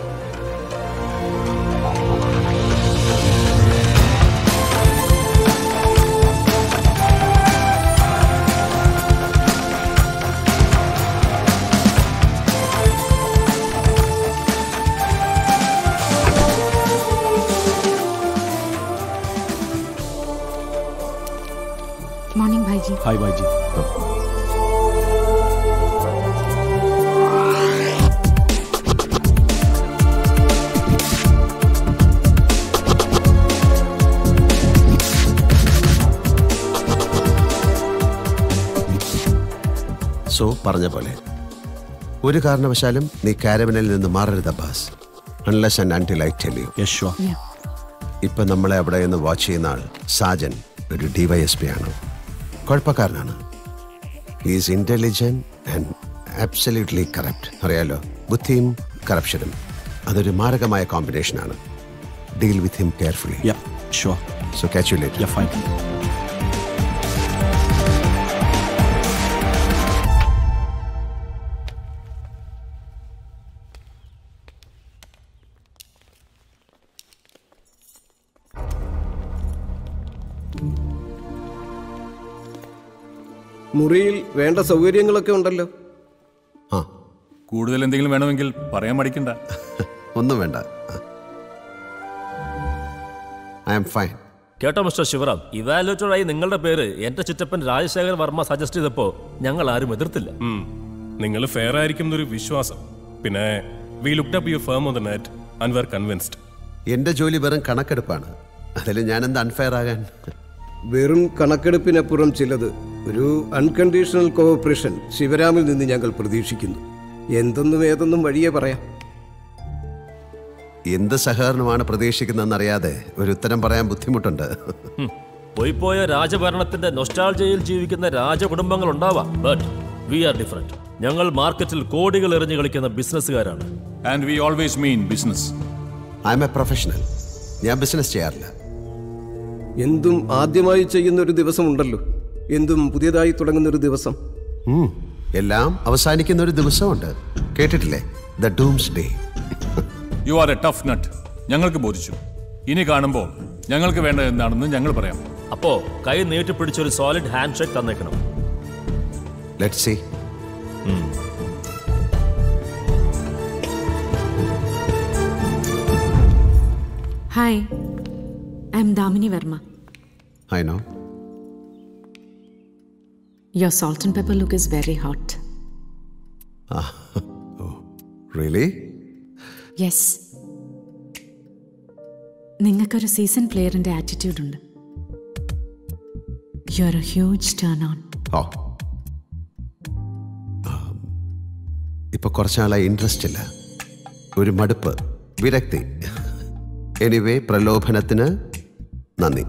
मॉर्निंग भाई जी. हाय भाई जी. സോ പറഞ്ഞ പോലെ ഒരു കാരണവശാലും നീ കാരവനിൽ നിന്ന് മാറരുത് Abbas. Unless and until I tell you. Yes sure. ഇപ്പൊ നമ്മളെ അവിടെ നിന്ന് വാച്ച് ചെയ്യുന്ന ആൾ സാജൻ ഒരു ഡിവൈഎസ്പി ആണ്. കുഴപ്പക്കാരനാണ്. Is intelligent and absolutely corrupt. അറിയാലോ, ബുദ്ധിയും കറപ്ഷനും അതൊരു മാരകമായ കോമ്പിനേഷനാണ്. Deal with him carefully. Yeah sure. So catch you later. Yeah fine. മുറിയിൽ വേണ്ട സൗകര്യങ്ങളൊക്കെ ഉണ്ടല്ലോ. ആ, കൂടുതൽ എന്തെങ്കിലും വേണമെങ്കിൽ പറയാൻ മടിക്കണ്ട. ഒന്നും വേണ്ട. I am fine. കേട്ടോ മിസ്റ്റർ ശിവറാം, ഇവാലുവേറ്ററായി നിങ്ങളുടെ പേര് എന്റെ ചിറ്റപ്പൻ രാജശേഖർ വർമ്മ സജസ്റ്റ് ചെയ്തപ്പോ ഞങ്ങൾ ആരും എതിർത്തില്ല. നിങ്ങൾ ഫെയർ ആയിരിക്കും എന്നൊരു വിശ്വാസം. പിന്നെ we looked up your firm on the net and we are convinced. എന്റെ ജോലി വെറും കണക്കെടുപ്പാണ്. അതിൽ ഞാൻ എന്താ അൺഫെയർ ആകാൻ? വെറും കണക്കെടുപ്പിനപ്പുറം ചിലത്. ഒരു അൺകണ്ടീഷണൽ കോഓപ്പറേഷൻ ശിവരാമിൽ നിന്ന് ഞങ്ങൾ പ്രതീക്ഷിക്കുന്നു. എന്തെന്നും ഏതെന്നും വഴിയേ പറയാം. എന്ത് സഹകരണമാണ് പ്രതീക്ഷിക്കുന്നതെന്നറിയാതെ ഒരു ഉത്തരം പറയാൻ ബുദ്ധിമുട്ടുണ്ട്. പോയിപ്പോയ രാജഭരണത്തിന്റെ നൊസ്റ്റാൾജിയയിൽ ജീവിക്കുന്ന രാജകുടുംബങ്ങൾ ഉണ്ടാവാം. But we are different. ഞങ്ങൾ മാർക്കറ്റിൽ കോടികൾ എറിഞ്ഞു കളിക്കുന്ന ബിസിനസ്സുകാരാണ്. And we always mean business. I am a professional. ഞാൻ ബിസിനസ് ചെയ്യാറില്ല. എന്തും ആദ്യമായി ചെയ്യുന്ന ഒരു ദിവസമുണ്ടല്ലോ, എന്തും പുതിയതായി തുടങ്ങുന്ന ഒരു ദിവസം. ഉം, എല്ലാം അവസാനിക്കുന്ന ഒരു ദിവസമുണ്ട്. കേട്ടിട്ടില്ലേ? The doomsday. You are a tough nut. ഞങ്ങൾക്ക് ബോധിച്ചു. ഇനി കാണുമ്പോൾ ഞങ്ങൾക്ക് വേണ്ടത് എന്താണെന്ന് ഞങ്ങൾ പറയാം. അപ്പോ കൈ നീട്ടി പിടിച്ചൊരു സോളിഡ് ഹാൻഡ് ഷേക്ക് തന്നേക്കണം. Let's see. Hi, I am Damini Varma. I know. Your salt and pepper look is very hot. Ah, oh, really? Yes. നിങ്ങൾക്കൊരു സീസൺ പ്ലെയറിന്റെ ആറ്റിറ്റ്യൂഡ് ഉണ്ട്. You are a huge turn on. ഓ, ഇപ്പൊ കുറച്ചാളായി ഇൻട്രസ്റ്റ് ഇല്ല, ഒരു മടുപ്പ്, വിരക്തി. എനിവേ, പ്രലോഭനത്തിന് നന്ദി.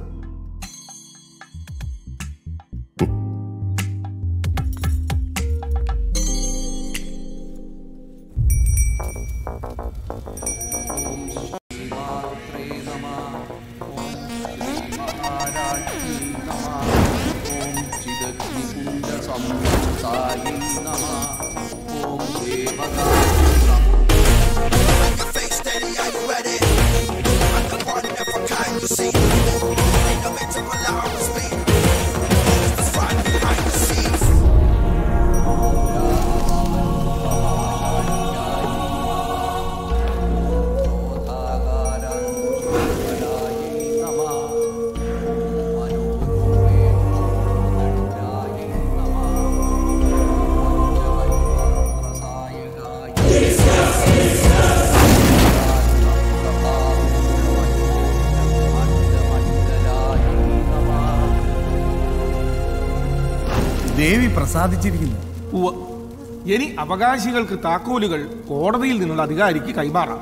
ദേവി പ്രസാദിച്ചിരിക്കുന്നു. ഇനി അവകാശികൾക്ക് താക്കോലുകൾ കോടതിയിൽ നിന്നുള്ള അധികാരിക്ക് കൈമാറാം.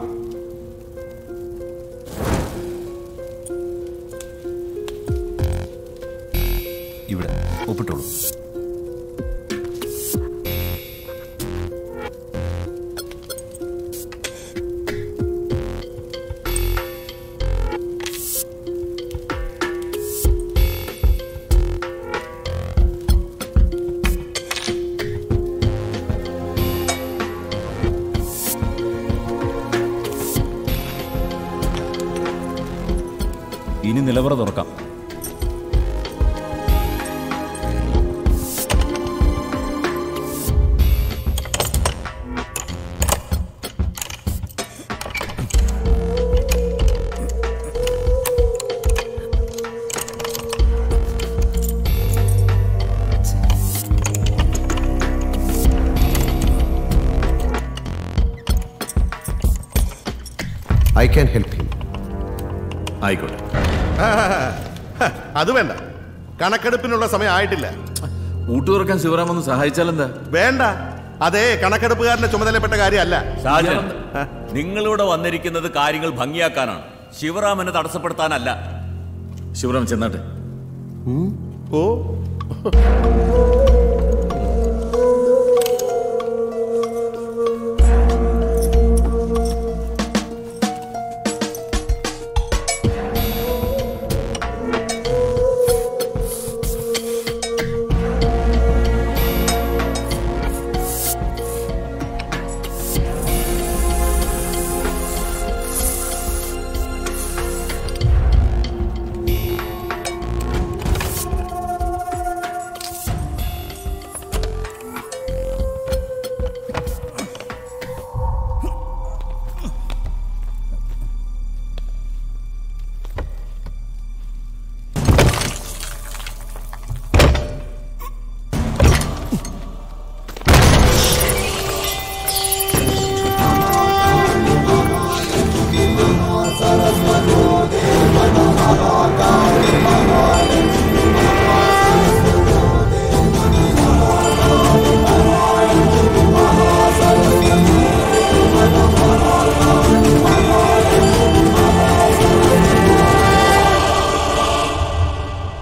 ഇവിടെ ഒപ്പിട്ടോളൂ. ഇനി നിലവറ തുറക്കാം. I can help him. ആയിക്കോട്ടെ. അത് വേണ്ട, കണക്കെടുപ്പിനുള്ള സമയം ആയിട്ടില്ല. ഊട്ടു തുറക്കാൻ ശിവറാം ഒന്ന് സഹായിച്ചാലെന്താ? വേണ്ട, അതേ കണക്കെടുപ്പുകാരന്റെ ചുമതലപ്പെട്ട കാര്യമല്ല. സാജൻ, നിങ്ങളിവിടെ വന്നിരിക്കുന്നത് കാര്യങ്ങൾ ഭംഗിയാക്കാനാണ്, ശിവറാമനെ തടസ്സപ്പെടുത്താനല്ല. ശിവറാം ചെന്നാട്ടെ. ഓ,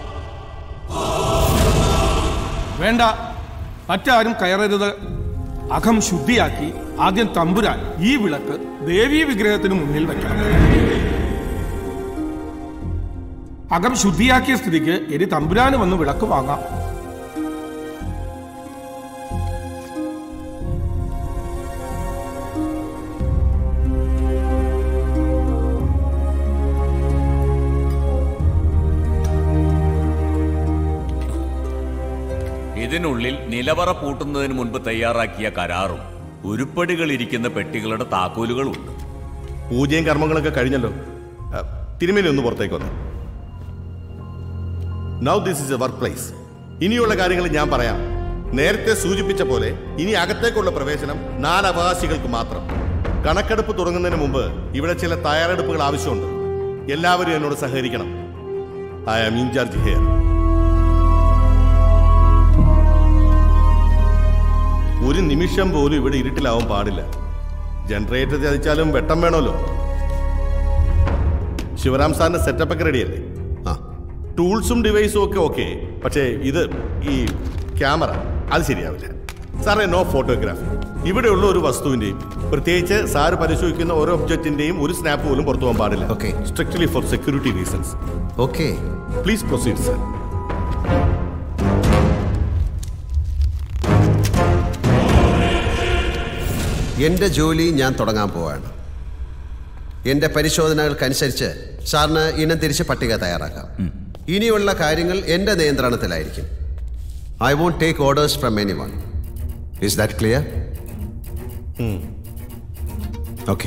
വേണ്ട, മറ്റാരും കയറരുത്. അകം ശുദ്ധിയാക്കി ആദ്യം തമ്പുരാൻ ഈ വിളക്ക് ദേവീ വിഗ്രഹത്തിന് മുന്നിൽ വെക്കണം. അകം ശുദ്ധിയാക്കിയ സ്ഥിതിക്ക് ഇനി തമ്പുരാന് വന്ന് വിളക്ക് വാങ്ങാം. ഇതിനുള്ളിൽ നിലവറ പൂട്ടുന്നതിന് മുൻപ് തയ്യാറാക്കിയ കരാറും ഉരുപ്പടികൾ ഇരിക്കുന്ന പെട്ടികളുടെ താക്കോലുകളും ഉണ്ട്. പൂജയും കർമ്മങ്ങളൊക്കെ കഴിഞ്ഞല്ലോ. തിരുമേനി ഒന്ന് പുറത്തേക്ക് വന്നു. Now this is a workplace. ഇനിയുള്ള കാര്യങ്ങൾ ഞാൻ പറയാം. നേരത്തെ സൂചിപ്പിച്ച പോലെ ഇനി അകത്തേക്കുള്ള പ്രവേശനം നാല് അവകാശികൾക്ക് മാത്രം. കണക്കെടുപ്പ് തുടങ്ങുന്നതിന് മുമ്പ് ഇവിടെ ചില തയ്യാറെടുപ്പുകൾ ആവശ്യമുണ്ട്. എല്ലാവരും എന്നോട് സഹകരിക്കണം. I am in charge here. ഒരു നിമിഷം പോലും ഇവിടെ ഇരുട്ടിലാവാൻ പാടില്ല. ജനറേറ്റർ ചതിച്ചാലും വെട്ടം വേണമല്ലോ. ശിവറാം സാറിന്റെ സെറ്റപ്പ് ഒക്കെ റെഡിയല്ലേ? ആ, ടൂൾസും ഡിവൈസും ഒക്കെ ഓക്കെ. പക്ഷേ ഇത് ഈ ക്യാമറ അത് ശരിയാവില്ല സാറേ. No photography. ഇവിടെയുള്ള ഒരു വസ്തുവിന്റെയും പ്രത്യേകിച്ച് സാറ് പരിശോധിക്കുന്ന ഓരോ ഒബ്ജക്റ്റിന്റെയും ഒരു സ്നാപ്പ് പോലും പുറത്തു പോകാൻ പാടില്ല. Okay, strictly for security reasons. Okay, please proceed sir. എൻ്റെ ജോലി ഞാൻ തുടങ്ങാൻ പോവാണ്. എൻ്റെ പരിശോധനകൾക്കനുസരിച്ച് സാറിന് ഇനം തിരിച്ച് പട്ടിക തയ്യാറാക്കാം. ഇനിയുള്ള കാര്യങ്ങൾ എൻ്റെ നിയന്ത്രണത്തിലായിരിക്കും. I won't take orders from anyone. Is that clear? Okay.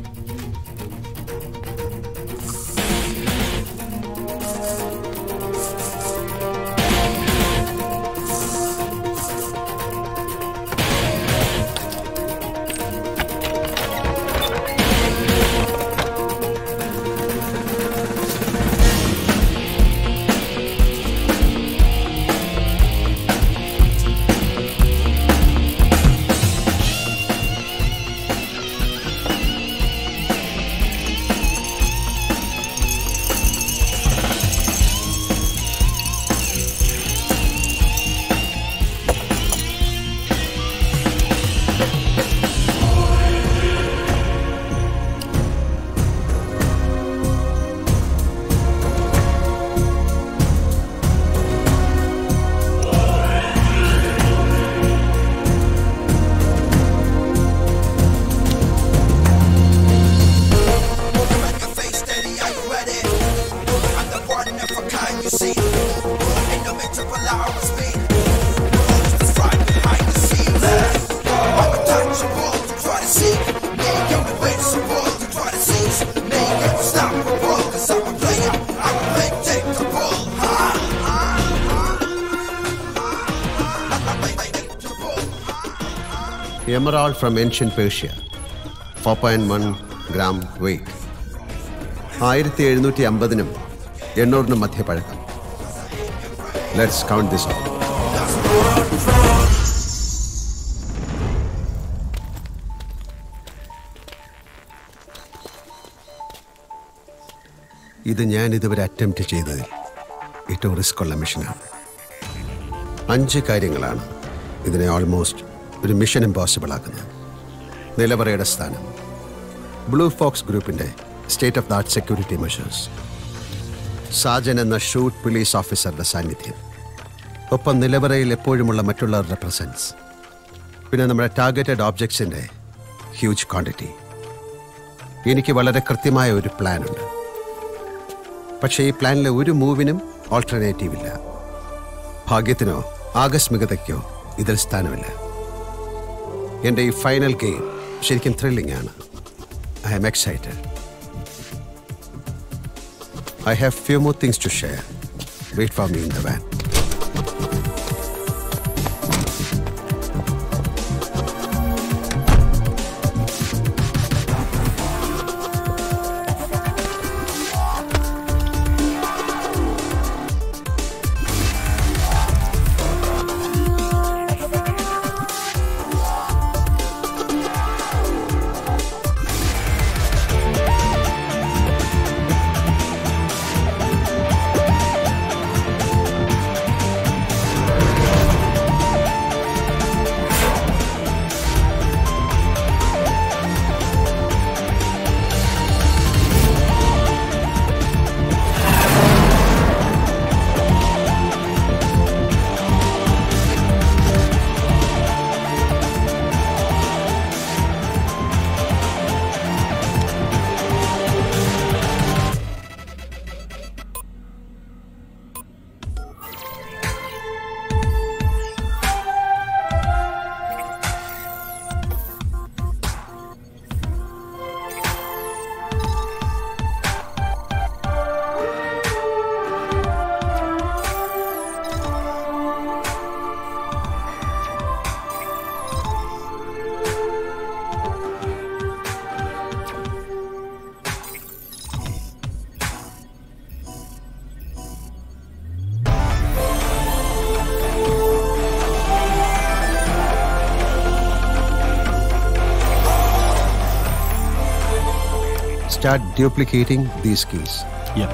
Emerald from ancient Persia, four point one gram weight. ആയിരത്തി എഴുന്നൂറ്റി അമ്പതിനും എണ്ണൂറിനും മധ്യപഴക്കം. Let's count this out. ഇത് ഞാൻ ഇതുവരെ അറ്റംപ്റ്റ് ചെയ്തതിൽ ഏറ്റവും റിസ്ക് ഉള്ള മിഷനാണ്. അഞ്ച് കാര്യങ്ങളാണ് ഇതിനെ ഓൾമോസ്റ്റ് ഒരു മിഷൻ ഇമ്പോസിബിൾ ആക്കുന്നത്. നിലവറയുടെ സ്ഥാനം, ബ്ലൂ ഫോക്സ് ഗ്രൂപ്പിന്റെ state of the art security measures, Sajan എന്ന ഷൂട്ട് പോലീസ് ഓഫീസറുടെ സാന്നിധ്യം, ഒപ്പം നിലവറയിൽ എപ്പോഴുമുള്ള മറ്റുള്ളവരുടെ പ്രസൻസ്, പിന്നെ നമ്മുടെ ടാർഗറ്റഡ് ഓബ്ജക്ട്സിന്റെ ഹ്യൂജ് ക്വാണ്ടിറ്റി. എനിക്ക് വളരെ കൃത്യമായ ഒരു പ്ലാനുണ്ട്. പക്ഷേ ഈ പ്ലാനിലെ ഒരു മൂവിനും ഓൾട്ടർനേറ്റീവ് ഇല്ല. ഭാഗ്യത്തിനോ ആകസ്മികതയ്ക്കോ ഇതിൽ സ്ഥാനമില്ല. എൻ്റെ ഈ ഫൈനൽ ഗെയിം ശരിക്കും ത്രില്ലിംഗ് ആണ്. I am excited. I have few more things to share. Wait for me in the van. start duplicating these keys. Yeah.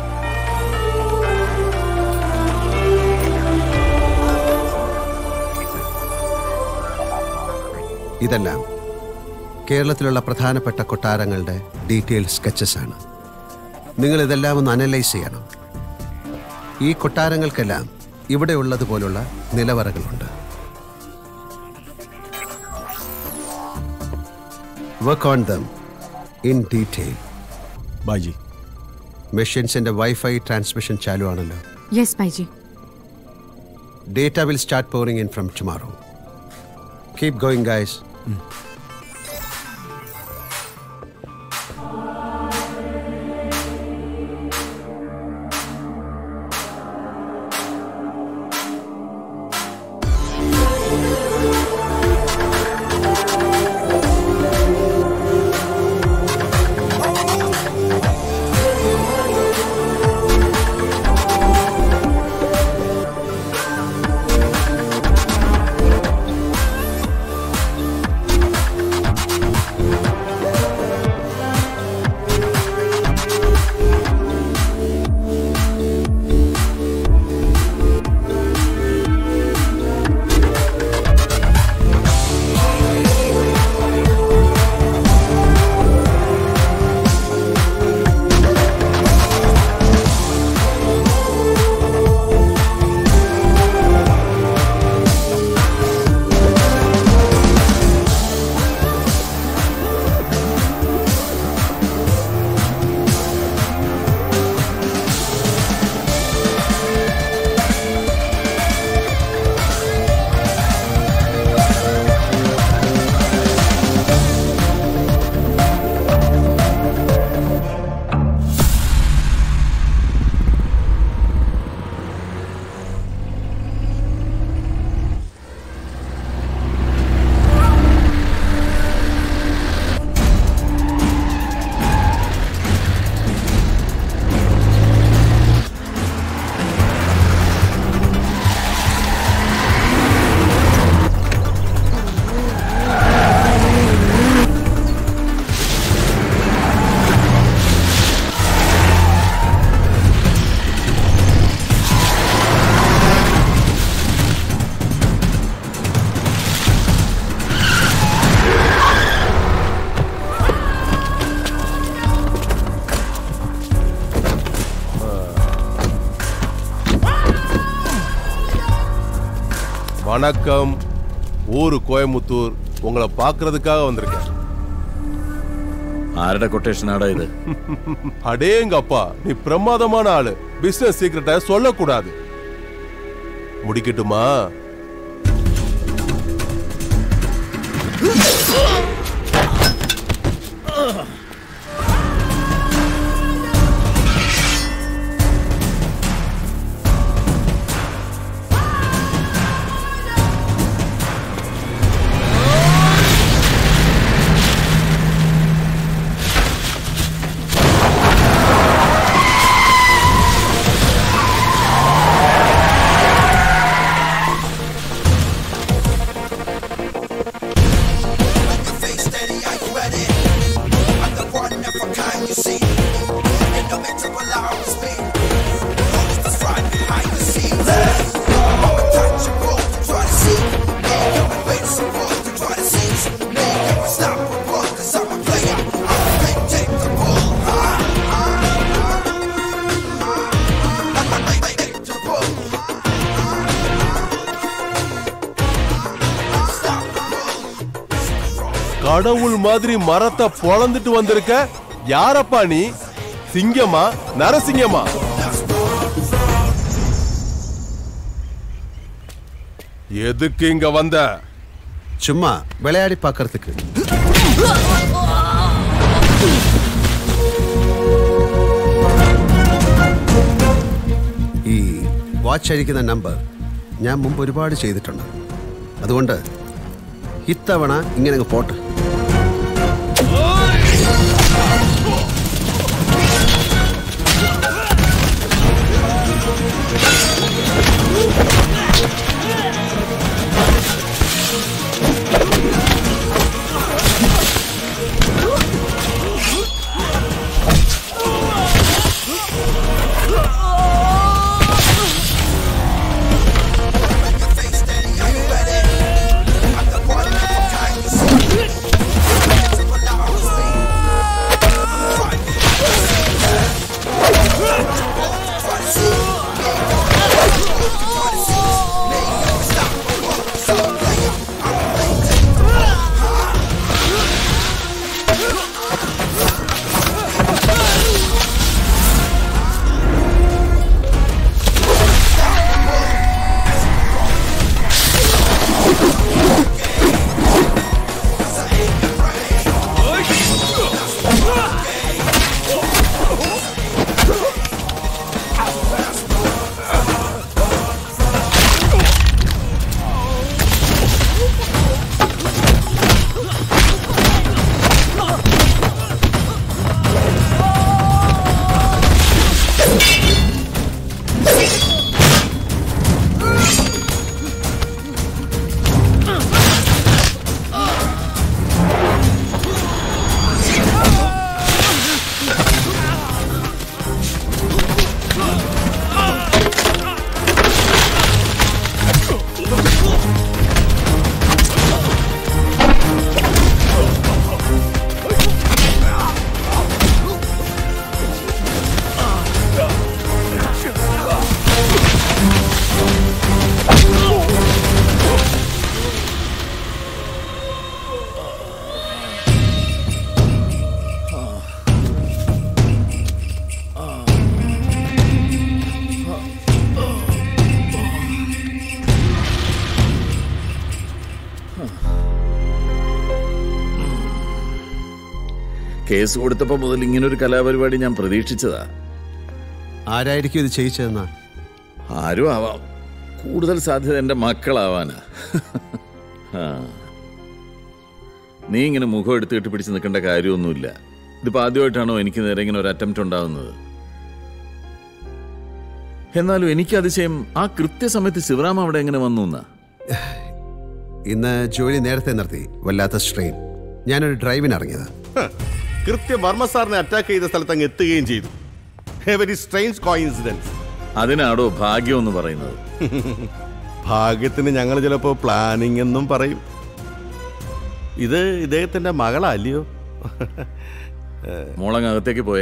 ഇതെല്ലാം കേരളത്തിലുള്ള പ്രധാനപ്പെട്ട കൊട്ടാരങ്ങളുടെ ഡീറ്റെയിൽ സ്കെച്ചസ് ആണ്. നിങ്ങൾ ഇതെല്ലാം ഒന്ന് അനലൈസ് ചെയ്യണം. ഈ കൊട്ടാരങ്ങൾക്കെല്ലാം ഇവിടെ ഉള്ളതുപോലുള്ള നിലവറകളുണ്ട്. Work on them in detail. Baji, മെഷീൻസിന്റെ വൈഫൈ ട്രാൻസ്മിഷൻ ചാലു ആണല്ലോ? Yes Bhaiji. Data will start pouring in from tomorrow. Keep going, guys. Mm. வணக்கம். ஊரு கோயம்புத்தூர். உங்களை பார்க்கறதுக்காக வந்திருக்கேன். ആരുടെ കൊട്ടേഷനാടാ ഇത്? அடேங்கப்பா, நீ பிரமாதமான ஆளு. பிசினஸ் சீக்ரெட்டை சொல்லக்கூடாது. முடிக்கட்டுமா? கடவுள் மாதிரி மரத்தை பொளந்துட்டு வந்திருக்க. யாரப்பா நீ? சிங்கமா நரசிங்கமா? எதுக்கு இங்க வந்த? சும்மா விளையாடி பார்க்கிறதுக்கு. ഈ വാച്ച് അടിക്കുന്ന നമ്പർ ഞാൻ മുമ്പ് ഒരുപാട് ചെയ്തിട്ടുണ്ട്. അതുകൊണ്ട് ഇത്തവണ ഇങ്ങനെ അങ്ങ് പോട്ടെ. കേസ് കൊടുത്തപ്പോ മുതൽ ഇങ്ങനൊരു കലാപരിപാടി ഞാൻ പ്രതീക്ഷിച്ചതാ. ആരായിരിക്കും ഇത് ചെയ്യിച്ചതെന്നാ? ആരും ആവാം. കൂടുതൽ സാധ്യത എന്റെ മക്കളാവാനാ. ആ. നീ ഇങ്ങനെ മുഖം എടുത്തിട്ട് പിടിച്ച് നിൽക്കേണ്ട കാര്യമൊന്നുമില്ല. ഇതിപ്പോ ആദ്യമായിട്ടാണോ എനിക്ക് നേരെ ഇങ്ങനെ ഒരു അറ്റംപ്റ്റ് ഉണ്ടാവുന്നത്? എന്നാലും എനിക്ക് അതിശയം, ആ കൃത്യസമയത്ത് ശിവറാം അവിടെ എങ്ങനെ വന്നു എന്നാ? ഇന്ന് ജോലി നേരത്തെ നിർത്തി, വല്ലാത്ത സ്ട്രെയിൻ. ഞാനൊരു ഡ്രൈവിന് ഇറങ്ങിയതാ. കൃത്യം വർമ്മ സാറിനെ അറ്റാക്ക് ചെയ്ത സ്ഥലത്ത് അങ്ങ് എത്തുകയും ചെയ്തു. Very strange coincidence. അതിനാടോ ഭാഗ്യം എന്ന് പറയുന്നത്? ഭാഗ്യത്തിന് ഞങ്ങൾ ചിലപ്പോ പ്ലാനിങ് എന്നും പറയും. ഇത് ഇദ്ദേഹത്തിന്റെ മകളല്ലയോ? മോളങ്ങകത്തേക്ക് പോയേ.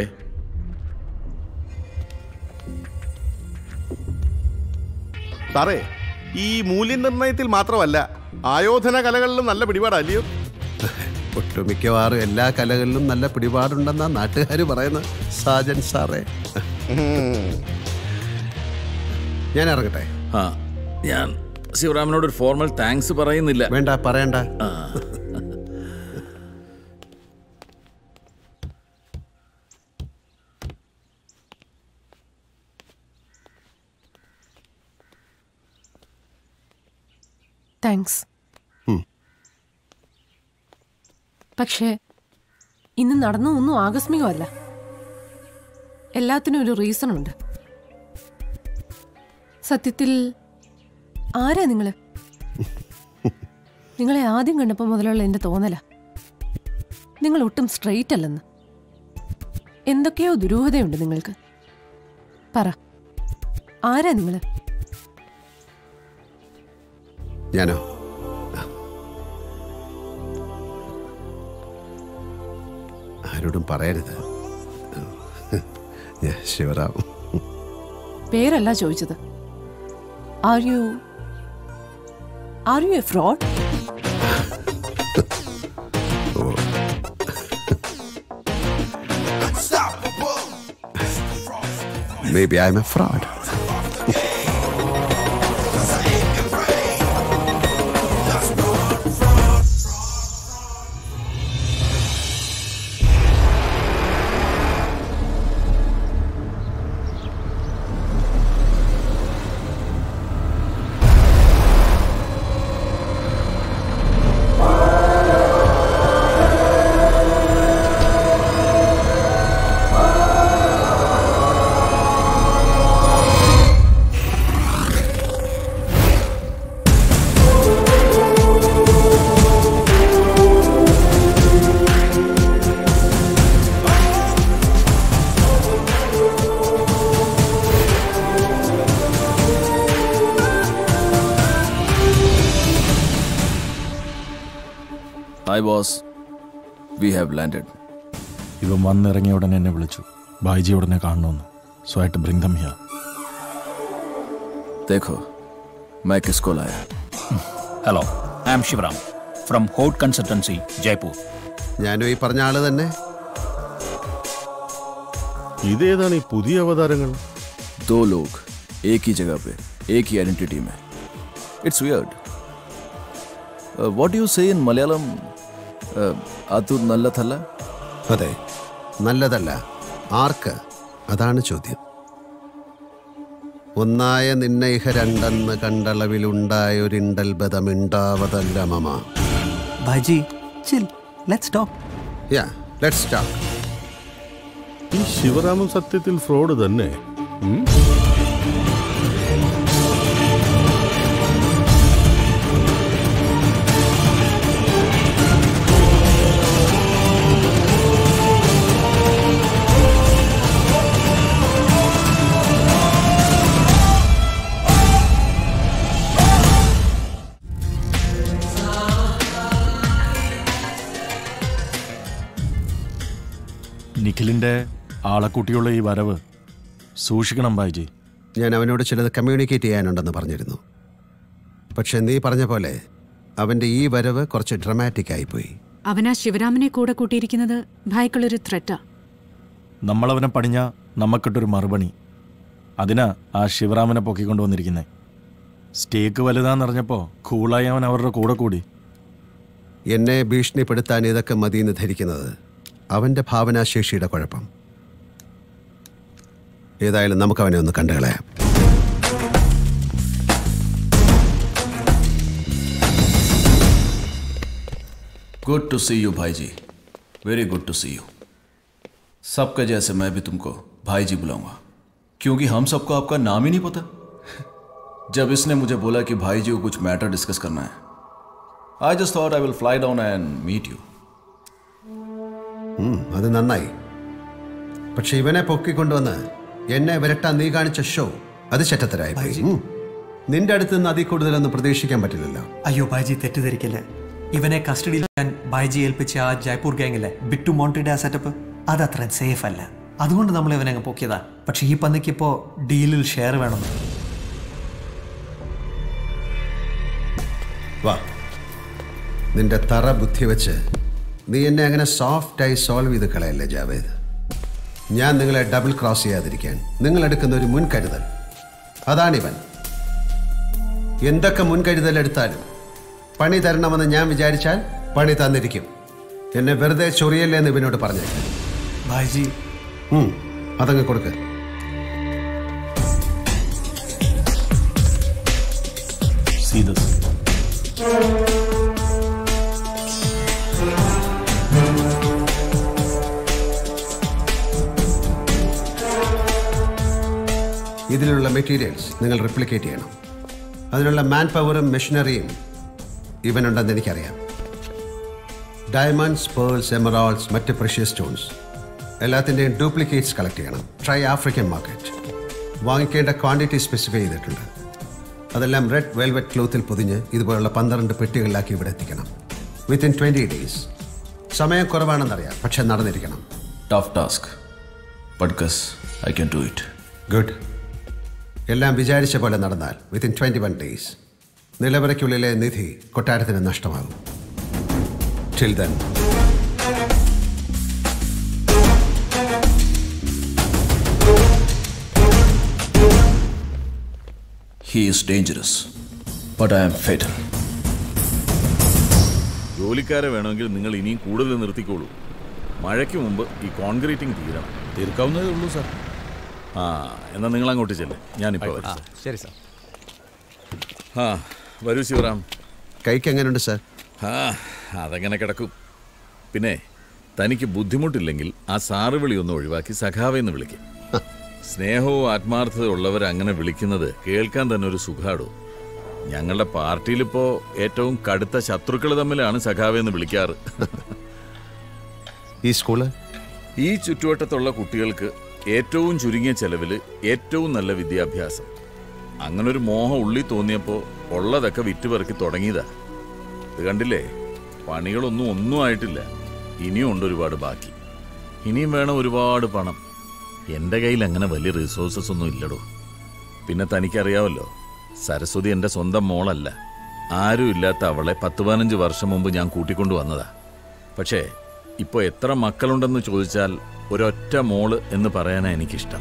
സാറേ, ഈ മൂല്യനിർണയത്തിൽ മാത്രമല്ല ആയോധന കലകളിലും നല്ല പിടിപാടല്ലയോ? ഒട്ടുമിക്കവാറും എല്ലാ കലകളിലും നല്ല പിടിപാടുണ്ടെന്നാ നാട്ടുകാർ പറയുന്നത് സാജൻ സാറേ. ഞാൻ ഇറങ്ങട്ടെ. ആ, ഞാൻ ശിവറാമിനോട് ഒരു ഫോർമൽ താങ്ക്സ് പറയുന്നില്ല. വേണ്ട, പറയണ്ട. താങ്ക്സ്. പക്ഷേ ഇന്ന് നടന്ന ഒന്നും ആകസ്മികമല്ല. എല്ലാത്തിനും ഒരു റീസൺ ഉണ്ട്. സത്യത്തിൽ ആരാ നിങ്ങള്? നിങ്ങളെ ആദ്യം കണ്ടപ്പോൾ മുതലുള്ള എന്റെ തോന്നല നിങ്ങൾ ഒട്ടും സ്ട്രെയിറ്റ് അല്ലെന്ന്. എന്തൊക്കെയോ ദുരൂഹതയുണ്ട് നിങ്ങൾക്ക്. പറ, ആരാ നിങ്ങള്? ഞാനോ? ആരോടും പറയരുത്. ശിവറാം. പേരല്ല ചോദിച്ചത്. Are you are you a fraud? Maybe I'm a fraud. Hi boss, we have landed. ഇവൻ വന്നിറങ്ങിയ ഉടനെ എന്നെ വിളിച്ചു. ഭായിജി ഉടനെ കാണണമെന്ന്. So I had to bring them here. देखो, मैं किसको लाया? Hello, I am Shivram from Holt Consultancy, Jaipur. ഞാനും ഈ പറഞ്ഞ ആള് തന്നെ. ഇതേതാണ് ഈ പുതിയ അവതാരങ്ങൾ? दो लोग एक ही जगह पे, एक ही आइडेंटिटी में. It's weird. Uh, what do you say in Malayalam? അത് നല്ലതല്ല. അതെ, നല്ലതല്ല. ആർക്ക്? അതാണ് ചോദ്യം. ഒന്നായ നിന്നെ ഇഹ രണ്ടെന്ന് കണ്ടളവിലുണ്ടായൊരിണ്ടൽ ബദമുണ്ടാവതല്ല മമ. Bhaji, chill, let's talk. Yeah, let's talk. ഈ ശിവറാമൻ സത്യത്തിൽ ഫ്രോഡ് തന്നെ. നിഖിലിന്റെ ആളെക്കൂട്ടിയുള്ള ഈ വരവ് സൂക്ഷിക്കണം ഭായിജി. ഞാൻ അവനോട് ചിലത് കമ്മ്യൂണിക്കേറ്റ് ചെയ്യാനുണ്ടെന്ന് പറഞ്ഞിരുന്നു. പക്ഷെ നീ പറഞ്ഞ പോലെ അവന്റെ ഈ വരവ് കുറച്ച് ഡ്രമാറ്റിക് ആയിപ്പോയി. അവനാ ശിവരാമനെ കൂടെ കൂട്ടിയിരിക്കുന്നത് ഭായ്ക്കുള്ളൊരു ത്രെറ്റാ. നമ്മളവനെ പണിഞ്ഞ നമുക്കിട്ടൊരു മറുപണി. അതിനാ ആ ശിവറാമനെ പൊക്കിക്കൊണ്ടുവന്നിരിക്കുന്നേ. സ്റ്റേക്ക് വലുതാന്നറിഞ്ഞപ്പോ കൂളായി അവൻ അവരുടെ കൂടെ കൂടി. എന്നെ ഭീഷണിപ്പെടുത്താൻ ഇതൊക്കെ മതിയെന്ന് ധരിക്കുന്നത് അവൻ്റെ ഭാവനാശേഷിയുടെ കുഴപ്പം. ഏതായാലും നമുക്ക് അവനെ ഒന്ന് കണ്ടുകളയാം. गुड टू सी यू भाई ji, very good to see you. सबके जैसे मैं भी तुमको भाई जी बुलाऊंगा, क्योंकि हम सबको आपका नाम ही नहीं पता. जब इसने मुझे बोला कि भाई जी को कुछ मैटर डिस्कस करना है, I just thought I will fly down and meet you. അത് നന്നായി. പക്ഷെ ഇവനെ പൊക്കിക്കൊണ്ടുവന്ന് എന്നെ വിരട്ടാൻ നീ കാണിച്ച ഷോ അത് ചെറ്റത്തരായി. നിന്റെ അടുത്ത് നിന്ന് അതിൽ കൂടുതലൊന്നും പ്രതീക്ഷിക്കാൻ പറ്റില്ലല്ലോ. അയ്യോ ബായ്ജി, തെറ്റിദ്ധരിക്കല്ലേ. ഇവനെ കസ്റ്റഡിയിൽ ഞാൻ ബായ്ജി ഏൽപ്പിച്ച ആ ജയ്പൂർ ഗാങ്ങിലെ ബിറ്റു മോണ്ടിയുടെ ആ സെറ്റപ്പ് അത് അത്രയും സേഫ് അല്ല. അതുകൊണ്ട് നമ്മൾ ഇവനെ അങ്ങ് പൊക്കിയതാ. പക്ഷെ ഈ പന്നിക്ക് ഇപ്പോൾ ഡീലിൽ ഷെയർ വേണം. വാ, നിന്റെ തറ ബുദ്ധി വെച്ച് നീ എന്നെ അങ്ങനെ സോഫ്റ്റായി സോൾവ് ചെയ്ത് കളയല്ലേ ജാവേദ്. ഞാൻ നിങ്ങളെ ഡബിൾ ക്രോസ് ചെയ്യാതിരിക്കാൻ നിങ്ങൾ എടുക്കുന്ന ഒരു മുൻകരുതൽ അതാണിവൻ. എന്തൊക്കെ മുൻകരുതൽ എടുത്താലും പണി തരണമെന്ന് ഞാൻ വിചാരിച്ചാൽ പണി തന്നിരിക്കും. എന്നെ വെറുതെ ചൊറിയല്ലേ എന്ന് ഇവനോട് പറഞ്ഞേക്കാം. ഭായ്ജി അതങ്ങ് കൊടുക്ക. ഇതിലുള്ള മെറ്റീരിയൽസ് നിങ്ങൾ റിപ്ലിക്കേറ്റ് ചെയ്യണം. അതിനുള്ള മാൻ പവറും മെഷീനറിയും ഇവനുണ്ടെന്ന് എനിക്കറിയാം. ഡയമണ്ട്സ്, പേൾസ്, എമറാൾഡ്സ്, മറ്റ് പ്രഷ്യസ് സ്റ്റോൺസ് എല്ലാത്തിൻ്റെയും ഡ്യൂപ്ലിക്കേറ്റ്സ് കളക്ട് ചെയ്യണം. Try African market. വാങ്ങിക്കേണ്ട ക്വാണ്ടിറ്റി സ്പെസിഫൈ ചെയ്തിട്ടുണ്ട്. അതെല്ലാം റെഡ് വെൽവെറ്റ് ക്ലോത്തിൽ പൊതിഞ്ഞ് ഇതുപോലുള്ള പന്ത്രണ്ട് പെട്ടികളിലാക്കി ഇവിടെ എത്തിക്കണം. Within twenty days. സമയം കുറവാണെന്നറിയാം, പക്ഷെ നടന്നിരിക്കണം. Tough task, but guess I can do it. Good. എല്ലാം വിചാരിച്ച പോലെ നടന്നാൽ വിത്തിൻ ട്വൻറ്റി വൺ ഡേയ്സ് നിലവറയ്ക്കുള്ളിലെ നിധി കൊട്ടാരത്തിന് നഷ്ടമാകും. Till then he is dangerous, but I am fatal. ജോലിക്കാരെ വേണമെങ്കിൽ നിങ്ങൾ ഇനിയും കൂടുതൽ നിർത്തിക്കോളൂ. മഴയ്ക്ക് മുമ്പ് ഈ കോൺക്രീറ്റിംഗ് തീരണം. തീർക്കാവുന്നതേ ഉള്ളൂ സാർ. ആ, എന്നാൽ നിങ്ങൾ അങ്ങോട്ട് ചെല്ലേ, ഞാനിപ്പോൾ വരാം. ശരി സാർ. ആ, വരൂ ശിവറാം. കൈക്ക് എങ്ങനെയുണ്ട് സാർ? ആ, അതങ്ങനെ കിടക്കും. പിന്നെ തനിക്ക് ബുദ്ധിമുട്ടില്ലെങ്കിൽ ആ സാറ് വിളി ഒന്ന് ഒഴിവാക്കി സഖാവെന്ന് വിളിക്കും. സ്നേഹവും ആത്മാർത്ഥതയും ഉള്ളവർ അങ്ങനെ വിളിക്കുന്നത് കേൾക്കാൻ തന്നെ ഒരു സുഖാടോ. ഞങ്ങളുടെ പാർട്ടിയിലിപ്പോ ഏറ്റവും കടുത്ത ശത്രുക്കൾ തമ്മിലാണ് സഖാവെന്ന് വിളിക്കാറ്. ഈ സ്കൂള് ഈ ചുറ്റുവട്ടത്തുള്ള കുട്ടികൾക്ക് ഏറ്റവും ചുരുങ്ങിയ ചെലവിൽ ഏറ്റവും നല്ല വിദ്യാഭ്യാസം. അങ്ങനൊരു മോഹം ഉള്ളി തോന്നിയപ്പോൾ ഉള്ളതൊക്കെ വിറ്റുപെറുക്കി തുടങ്ങിയതാ. ഇത് കണ്ടില്ലേ, പണികളൊന്നും ഒന്നും ആയിട്ടില്ല. ഇനിയും ഉണ്ട് ഒരുപാട് ബാക്കി. ഇനിയും വേണം ഒരുപാട് പണം. എൻ്റെ കയ്യിൽ അങ്ങനെ വലിയ റിസോഴ്സസ് ഒന്നും ഇല്ലടോ. പിന്നെ തനിക്കറിയാമല്ലോ, സരസ്വതി എൻ്റെ സ്വന്തം മോളല്ല. ആരും ഇല്ലാത്ത അവളെ പത്ത് പതിനഞ്ച് വർഷം മുമ്പ് ഞാൻ കൂട്ടിക്കൊണ്ടു വന്നതാ. പക്ഷേ ഇപ്പോൾ എത്ര മക്കളുണ്ടെന്ന് ചോദിച്ചാൽ ഒരൊറ്റ മോള് എന്ന് പറയാനാണ് എനിക്കിഷ്ടം.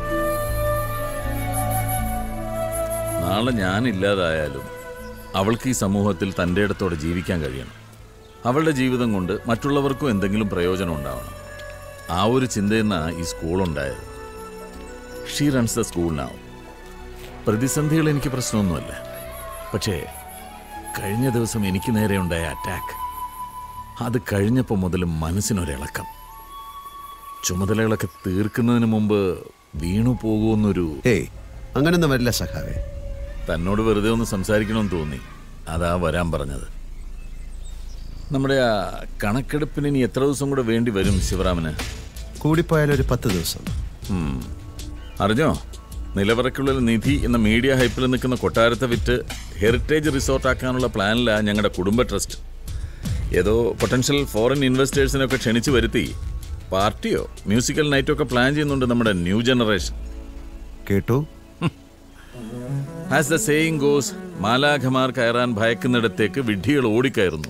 നാളെ ഞാനില്ലാതായാലും അവൾക്ക് ഈ സമൂഹത്തിൽ തൻ്റെ ഇടത്തോടെ ജീവിക്കാൻ കഴിയണം. അവളുടെ ജീവിതം കൊണ്ട് മറ്റുള്ളവർക്കും എന്തെങ്കിലും പ്രയോജനം ഉണ്ടാവണം. ആ ഒരു ചിന്തയിൽ നിന്നാണ് ഈ സ്കൂളുണ്ടായത്. She runs the school now. പ്രതിസന്ധികൾ എനിക്ക് പ്രശ്നമൊന്നുമല്ല. പക്ഷേ കഴിഞ്ഞ ദിവസം എനിക്ക് നേരെ ഉണ്ടായ അറ്റാക്ക്, അത് കഴിഞ്ഞപ്പോൾ മുതൽ മനസ്സിനൊരിളക്കം. ചുമതലകളൊക്കെ തീർക്കുന്നതിന് മുമ്പ് വീണു പോകുമെന്നൊരു... ഏയ്, അങ്ങനൊന്നും വരില്ല സഖാവേ. തന്നോട് വെറുതെ ഒന്ന് സംസാരിക്കണമെന്ന് തോന്നി, അതാ വരാൻ പറഞ്ഞത്. നമ്മുടെ ആ കണക്കെടുപ്പിന് ഇനി എത്ര ദിവസം കൂടെ വേണ്ടി വരും ശിവറാമന്? കൂടിപ്പോയാലൊരു പത്ത് ദിവസം. അറിഞ്ഞോ, നിലവറയ്ക്കുള്ളിൽ നിധി എന്ന മീഡിയ ഹൈപ്പിൽ നിൽക്കുന്ന കൊട്ടാരത്തെ വിറ്റ് ഹെറിറ്റേജ് റിസോർട്ടാക്കാനുള്ള പ്ലാനിലാണ് ഞങ്ങളുടെ കുടുംബ ട്രസ്റ്റ്. ഏതോ പൊട്ടൻഷ്യൽ ഫോറിൻ ഇൻവെസ്റ്റേഴ്സിനൊക്കെ ക്ഷണിച്ചു വരുത്തി പാർട്ടിയോ മ്യൂസിക്കൽ നൈറ്റോ ഒക്കെ പ്ലാൻ ചെയ്യുന്നുണ്ട് നമ്മുടെ ന്യൂ ജനറേഷൻ. കേട്ടു? ആസ് ദ സേയിങ് ഗോസ്, മാലാഖമാർ കയറാൻ ഭയക്കുന്നിടത്തേക്ക് വിഡ്ഢികൾ ഓടിക്കയറുന്നു.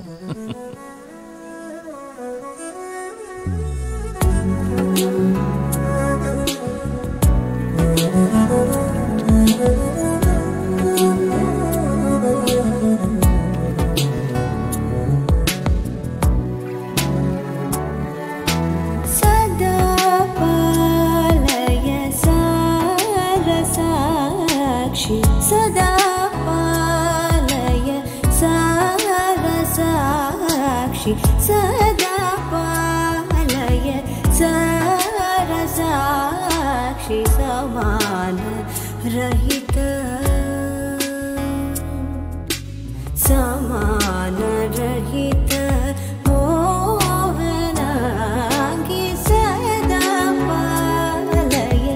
साक्षी सदा पालय सारसाक्षी सदा पालय सारसाक्षी समान रहित समान रहित मोहनांगी सदा पालय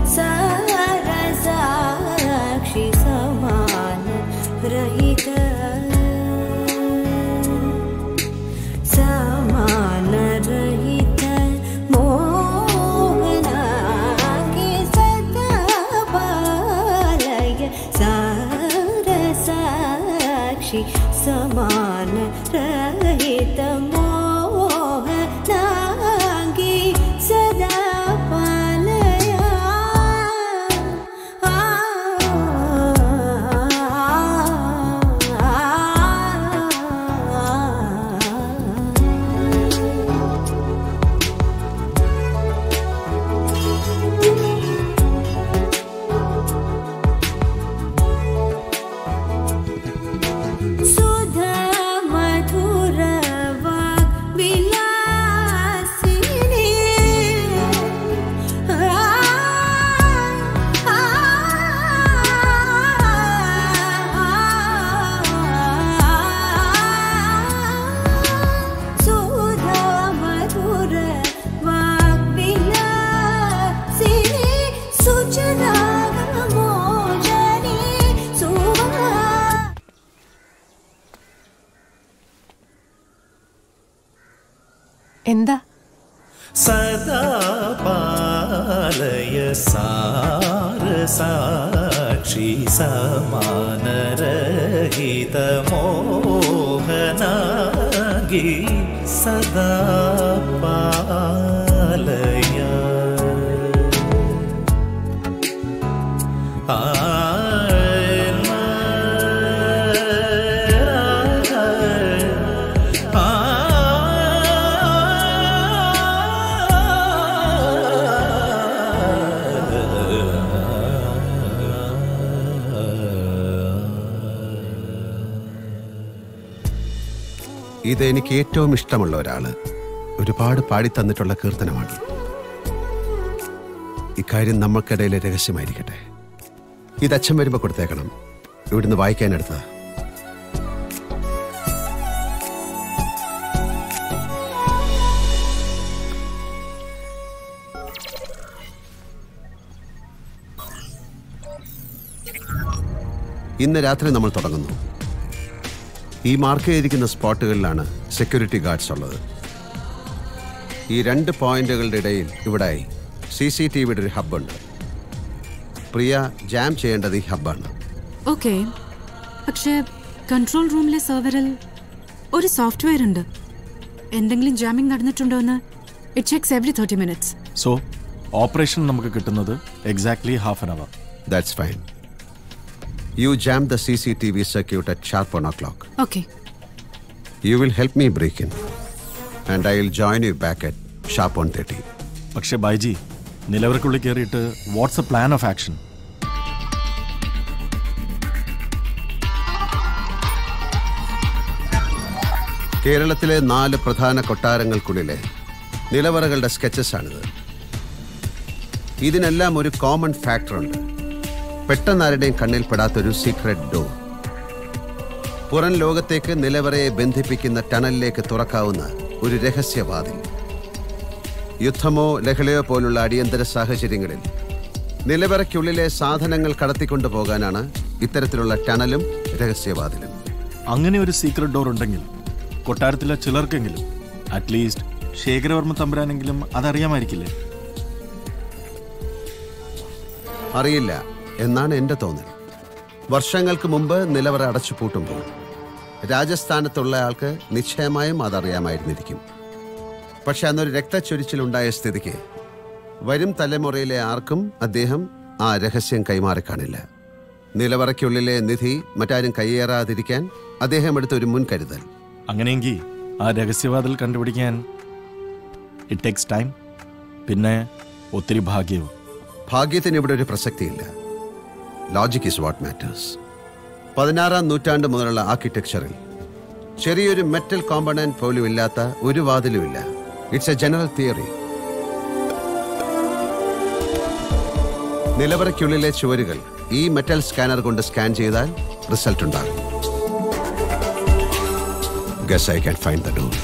सारसाक्षी समान रहित समान रहित मोहनांगी सदा पालय सारसाक्षी समान रहित मोहनांगी सदा पालय सुधा मधुर वाक् विलासिनी सुधा मधुर वाक् विलासिनी सुजना मोजनी सुवा എന്താ സദാ പാലയ സാരസാക്ഷി സമാനരഹിത മോഹനാംഗി സദാ പാലയ ആ ഇത് എനിക്ക് ഏറ്റവും ഇഷ്ടമുള്ള ഒരാള് ഒരുപാട് പാടിത്തന്നിട്ടുള്ള കീർത്തനമാണ്. ഇക്കാര്യം നമ്മൾക്കിടയിലെ രഹസ്യമായിരിക്കട്ടെ. ഇത് അച്ഛൻ വരുമ്പോ കൊടുത്തേക്കണം. ഇവിടുന്ന് വായിക്കാനെടുത്ത ഇന്ന് രാത്രി നമ്മൾ തുടങ്ങുന്നു. ഈ മാർക്ക് ചെയ്തിരിക്കുന്ന സ്പോട്ടുകളിലാണ് സെക്യൂരിറ്റി ഗാർഡ്സ് ഉള്ളത്. ഈ രണ്ട് പോയിന്റുകളുടെ ഇടയിൽ ഇവിടായി സി സി ടി വിയുടെ ഒരു ഹബ്ബുണ്ട്. പ്രിയ ജാം ചെയ്യേണ്ടത് ഈ ഹബ്ബാണ്. ഓക്കെ, പക്ഷേ കൺട്രോൾ റൂമിലെ സെർവറിൽ ഒരു സോഫ്റ്റ്വെയർ ഉണ്ട്. എന്തെങ്കിലും ജാമിംഗ് നടന്നിട്ടുണ്ടോ എന്ന് it checks every thirty minutes. So operation നമുക്ക് കിട്ടുന്നത് exactly half an hour. That's fine. You jam the C C T V circuit at sharp one o'clock. Okay. You will help me break in, and I will join you back at sharp one thirty. പക്ഷേ ബൈജി, നിലവറക്കുള്ളിൽ കയറിയിട്ട് what's a plan of action? കേരളത്തിലെ നാല് പ്രധാന കൊട്ടാരങ്ങൾക്കുള്ളിലെ നിലവറകളുടെ sketches ആണിത്. ഇതിനെല്ലാം ഒരു കോമൺ ഫാക്ടറുണ്ട്. പെട്ടെന്നാരുടെയും കണ്ണിൽപ്പെടാത്തൊരു സീക്രട്ട് ഡോർ. പുറം ലോകത്തേക്ക് നിലവറയെ ബന്ധിപ്പിക്കുന്ന ടണലിലേക്ക് തുറക്കാവുന്ന ഒരു രഹസ്യവാതിൽ. യുദ്ധമോ ലഹളയോ പോലുള്ള അടിയന്തര സാഹചര്യങ്ങളിൽ നിലവറയ്ക്കുള്ളിലെ സാധനങ്ങൾ കടത്തിക്കൊണ്ടു പോകാനാണ് ഇത്തരത്തിലുള്ള ടണലും രഹസ്യവാതിലും. അങ്ങനെ ഒരു സീക്രട്ട് ഡോർ ഉണ്ടെങ്കിൽ കൊട്ടാരത്തിലെ ചിലർക്കെങ്കിലും, അറ്റ്ലീസ്റ്റ് ശേഖരവർമ്മ തമ്പുരാനെങ്കിലും അതറിയാമായിരിക്കില്ലേ? അറിയില്ല എന്നാണ് എൻ്റെ തോന്നൽ. വർഷങ്ങൾക്ക് മുമ്പ് നിലവറ അടച്ചു പൂട്ടുമ്പോൾ രാജസ്ഥാനത്തുള്ള ആൾക്ക് നിശ്ചയമായും അതറിയാമായിരുന്നിരിക്കും. പക്ഷെ അന്നൊരു രക്തച്ചൊരിച്ചിലുണ്ടായ സ്ഥിതിക്ക് വരും തലമുറയിലെ ആർക്കും അദ്ദേഹം ആ രഹസ്യം കൈമാറി കാണില്ല. നിലവറയ്ക്കുള്ളിലെ നിധി മറ്റാരും കയ്യേറാതിരിക്കാൻ അദ്ദേഹം എടുത്ത ഒരു മുൻകരുതൽ. അങ്ങനെയെങ്കിൽ ആ രഹസ്യവാതിൽ കണ്ടുപിടിക്കാൻ ഇറ്റ് ടേക്സ് ടൈം, പിന്നെ ഒത്തിരി ഭാഗ്യവും. ഭാഗ്യത്തിന് ഇവിടെ ഒരു പ്രസക്തിയില്ല. Logic is what matters. പതിനാറാം നൂറ്റാണ്ട് മുതലുള്ള ആർക്കിടെക്ചറിൽ ചെറിയൊരു മെറ്റൽ കോമ്പണന്റ് പോലും ഇല്ലാത്ത ഒരു വാതിലുമില്ല. It's a general theory. നിലവറയ്ക്കുള്ളിലെ ചുവരുകൾ ഈ മെറ്റൽ സ്കാനർ കൊണ്ട് സ്കാൻ ചെയ്താൽ റിസൾട്ട് ഉണ്ടാകും. Guess I can find the door.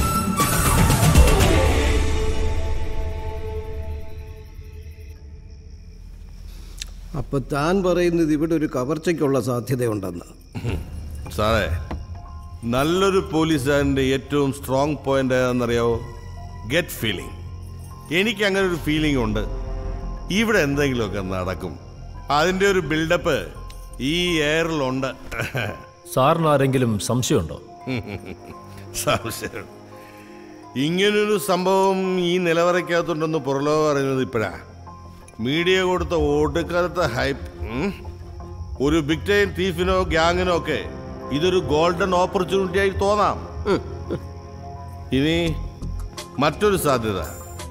അപ്പൊ താൻ പറയുന്നത് ഇവിടെ ഒരു കവർച്ചയ്ക്കുള്ള സാധ്യതയുണ്ടെന്ന്. സാറേ, നല്ലൊരു പോലീസുകാരൻ്റെ ഏറ്റവും സ്ട്രോങ് പോയിന്റ് ഏതാണെന്നറിയാവോ? Get feeling. എനിക്ക് അങ്ങനെ ഒരു ഫീലിംഗ് ഉണ്ട്, ഇവിടെ എന്തെങ്കിലുമൊക്കെ നടക്കും. അതിൻ്റെ ഒരു ബിൽഡപ്പ് ഈ എയറിലുണ്ട്. സാറിന് ആരെങ്കിലും സംശയമുണ്ടോ? സംശയം? ഇങ്ങനൊരു സംഭവം ഈ നിലവറയ്ക്കകത്തുണ്ടെന്ന് പുറലോകം അറിയുന്നത് ഇപ്പോഴാ. മീഡിയ കൊടുത്ത ഒടുക്കാലത്തെ ഹൈപ്പ്. ഒരു ബിഗ് ടൈം തീഫിനോ ഗ്യാങ്ങിനോ ഒക്കെ ഇതൊരു ഗോൾഡൻ ഓപ്പർച്യൂണിറ്റി ആയി തോന്നാം. ഇനി മറ്റൊരു സാധ്യത,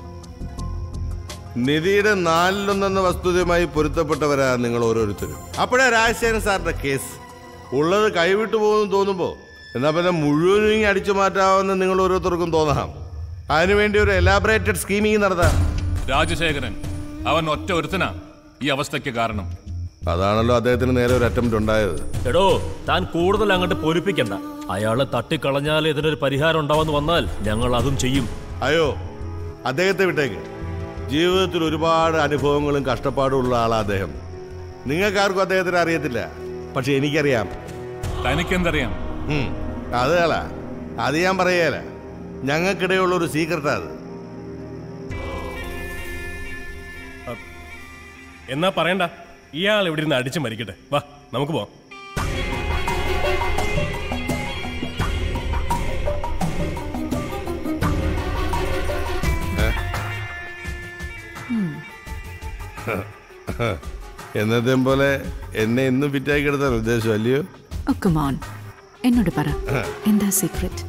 നിധിയുടെ നാലിലൊന്നെന്ന വസ്തുതയുമായി പൊരുത്തപ്പെട്ടവരാ നിങ്ങൾ ഓരോരുത്തരും. അപ്പോഴേ രാജശേഖരൻ സാറിന്റെ കേസ് ഉള്ളത് കൈവിട്ടു പോകുന്നു തോന്നുമ്പോ എന്നാ പിന്നെ മുഴുവനും ഇങ്ങനെ അടിച്ചു മാറ്റാമെന്ന് നിങ്ങൾ ഓരോരുത്തർക്കും തോന്നാം. അതിനുവേണ്ടി ഒരു എലാബറേറ്റഡ് സ്കീമിങ് നടത്താം. രാജശേഖരൻ അവൻ ഒറ്റ ഒരുത്തനാ ഈ അവസ്ഥയ്ക്ക് കാരണം. അതാണല്ലോ അദ്ദേഹത്തിന് നേരെ ഒരു അറ്റംപ്റ്റ് ഉണ്ടായത്. എടോ, താൻ കൂടുതൽ അങ്ങോട്ട് പൊലിപ്പിക്കണ്ട. അയാളെ തട്ടിക്കളഞ്ഞാൽ ഇതിനൊരു പരിഹാരം ഉണ്ടാവുമെന്ന് വന്നാൽ ഞങ്ങൾ അതും ചെയ്യും. അയ്യോ, അദ്ദേഹത്തെ വിട്ടേക്ക്. ജീവിതത്തിൽ ഒരുപാട് അനുഭവങ്ങളും കഷ്ടപ്പാടും ഉള്ള ആളാ അദ്ദേഹം. നിങ്ങൾക്കാർക്കും അദ്ദേഹത്തിന് അറിയത്തില്ല, പക്ഷെ എനിക്കറിയാം. തനിക്കെന്തറിയാം? അത് കള, അത് ഞാൻ പറയല. ഞങ്ങൾക്കിടയുള്ള ഒരു സീക്രട്ടാ അത്. എന്നാ പറയണ്ട, ഇയാൾ ഇവിടെ നിന്ന് അടിച്ചു മരിക്കട്ടെ. വാ, നമുക്ക് പോവാം. എന്നതേം പോലെ എന്നെ ഇന്നും ഫിറ്റാക്കി എടുത്താൽ ഉദ്ദേശം അല്ലയോ? എന്നോട് പറ, എന്താ സീക്രട്ട്?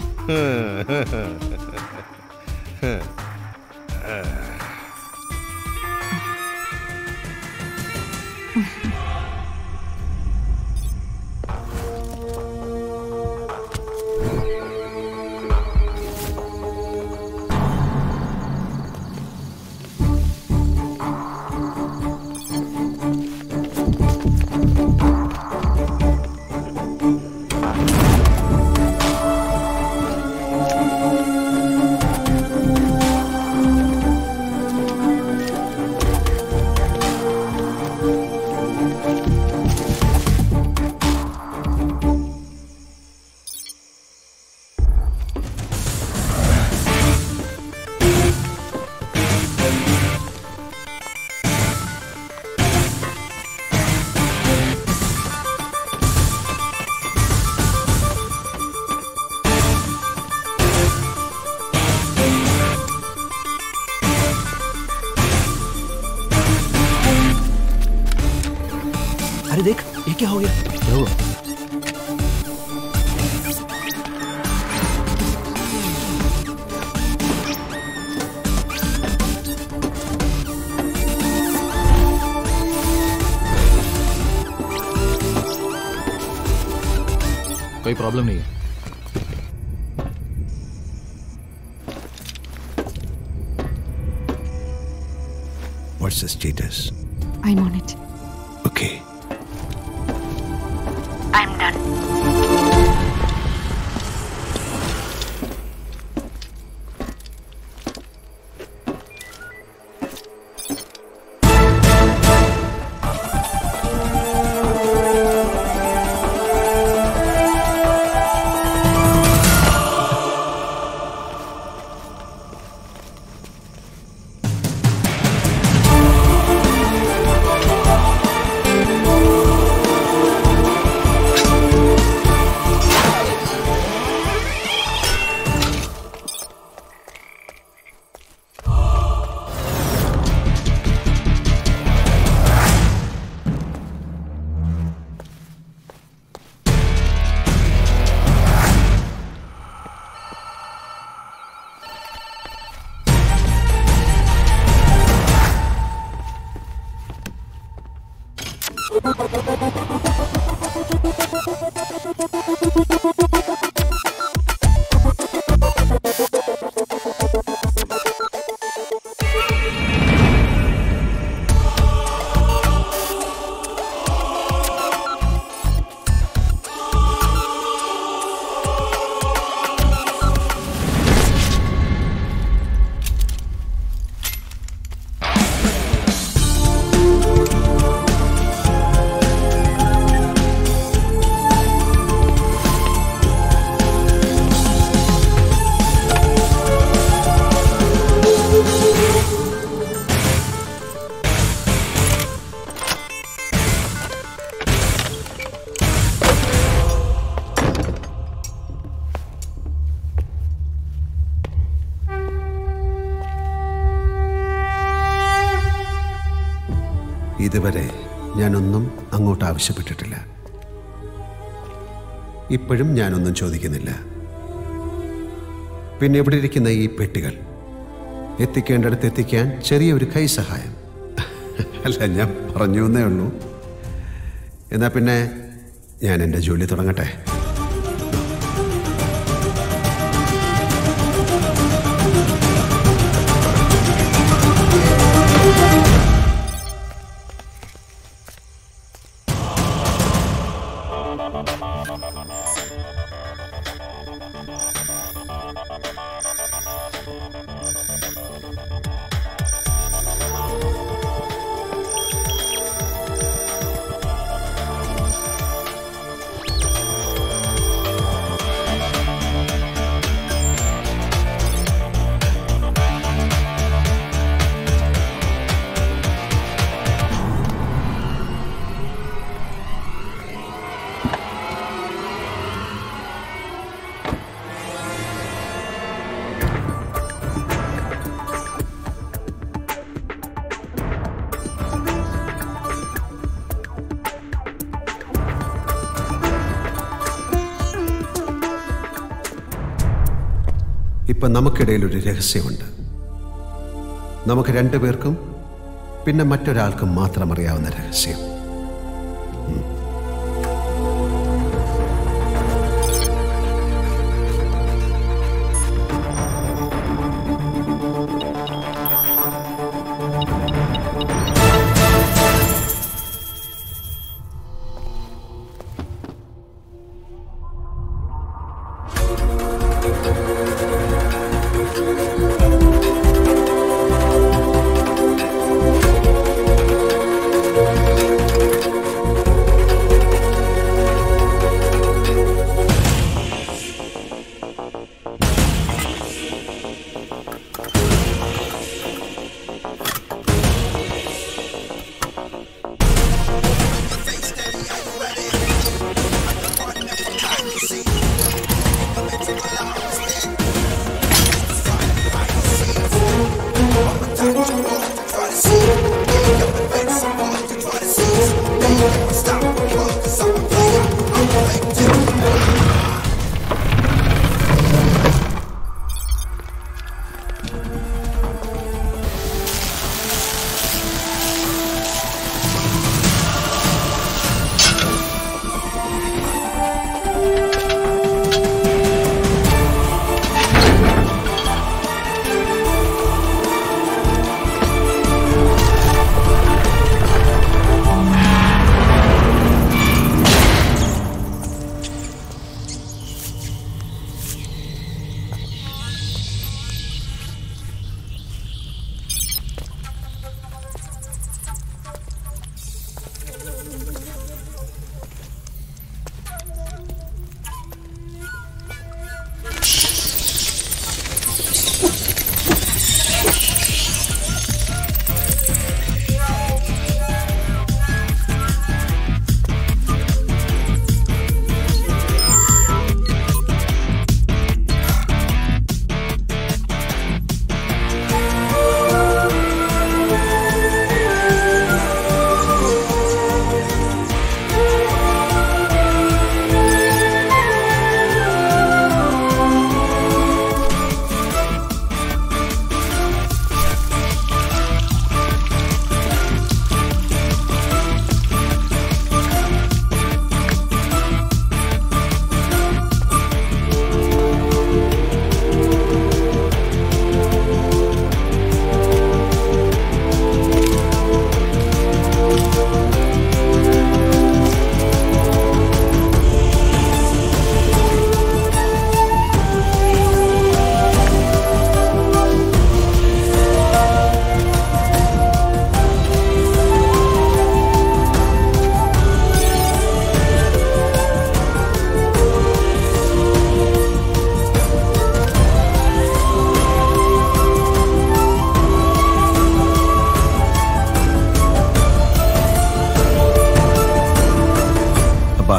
अरे देख, ये क्या हो गया? क्या हुआ? कोई प्रॉब्लम नहीं है. What's the status? I'm on it. Okay. I'm done. ഇതുവരെ ഞാനൊന്നും അങ്ങോട്ട് ആവശ്യപ്പെട്ടിട്ടില്ല. ഇപ്പോഴും ഞാനൊന്നും ചോദിക്കുന്നില്ല. പിന്നെ ഇവിടെ ഇരിക്കുന്ന ഈ പെട്ടികൾ എത്തിക്കേണ്ടടുത്ത് എത്തിക്കാൻ ചെറിയൊരു കൈ സഹായം. അല്ല, ഞാൻ പറഞ്ഞു എന്നേ ഉള്ളൂ. എന്നാൽ പിന്നെ ഞാൻ എൻ്റെ ജോലി തുടങ്ങട്ടെ. ഇപ്പം നമുക്കിടയിൽ ഒരു രഹസ്യമുണ്ട്. നമുക്ക് രണ്ടുപേർക്കും പിന്നെ മറ്റൊരാൾക്കും മാത്രം അറിയാവുന്ന രഹസ്യം.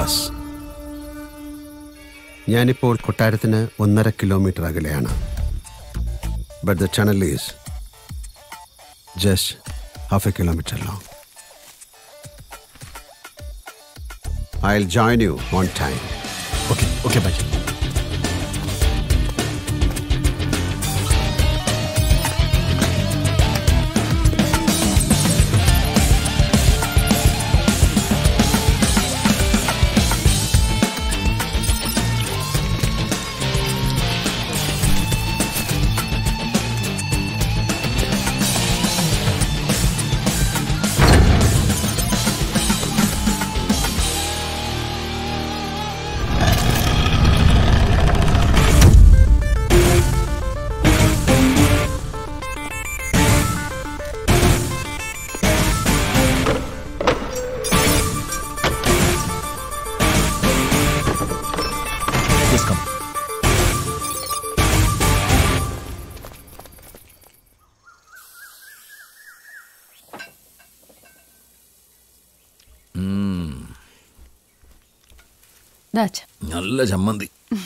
യെസ്, ഞാനിപ്പോൾ കൊട്ടാരത്തിന് ഒന്നര കിലോമീറ്റർ അകലെയാണ്. But the tunnel is just half a kilometre long. I'll join you on time. Okay, okay, bye. നല്ല ചമ്മന്തി.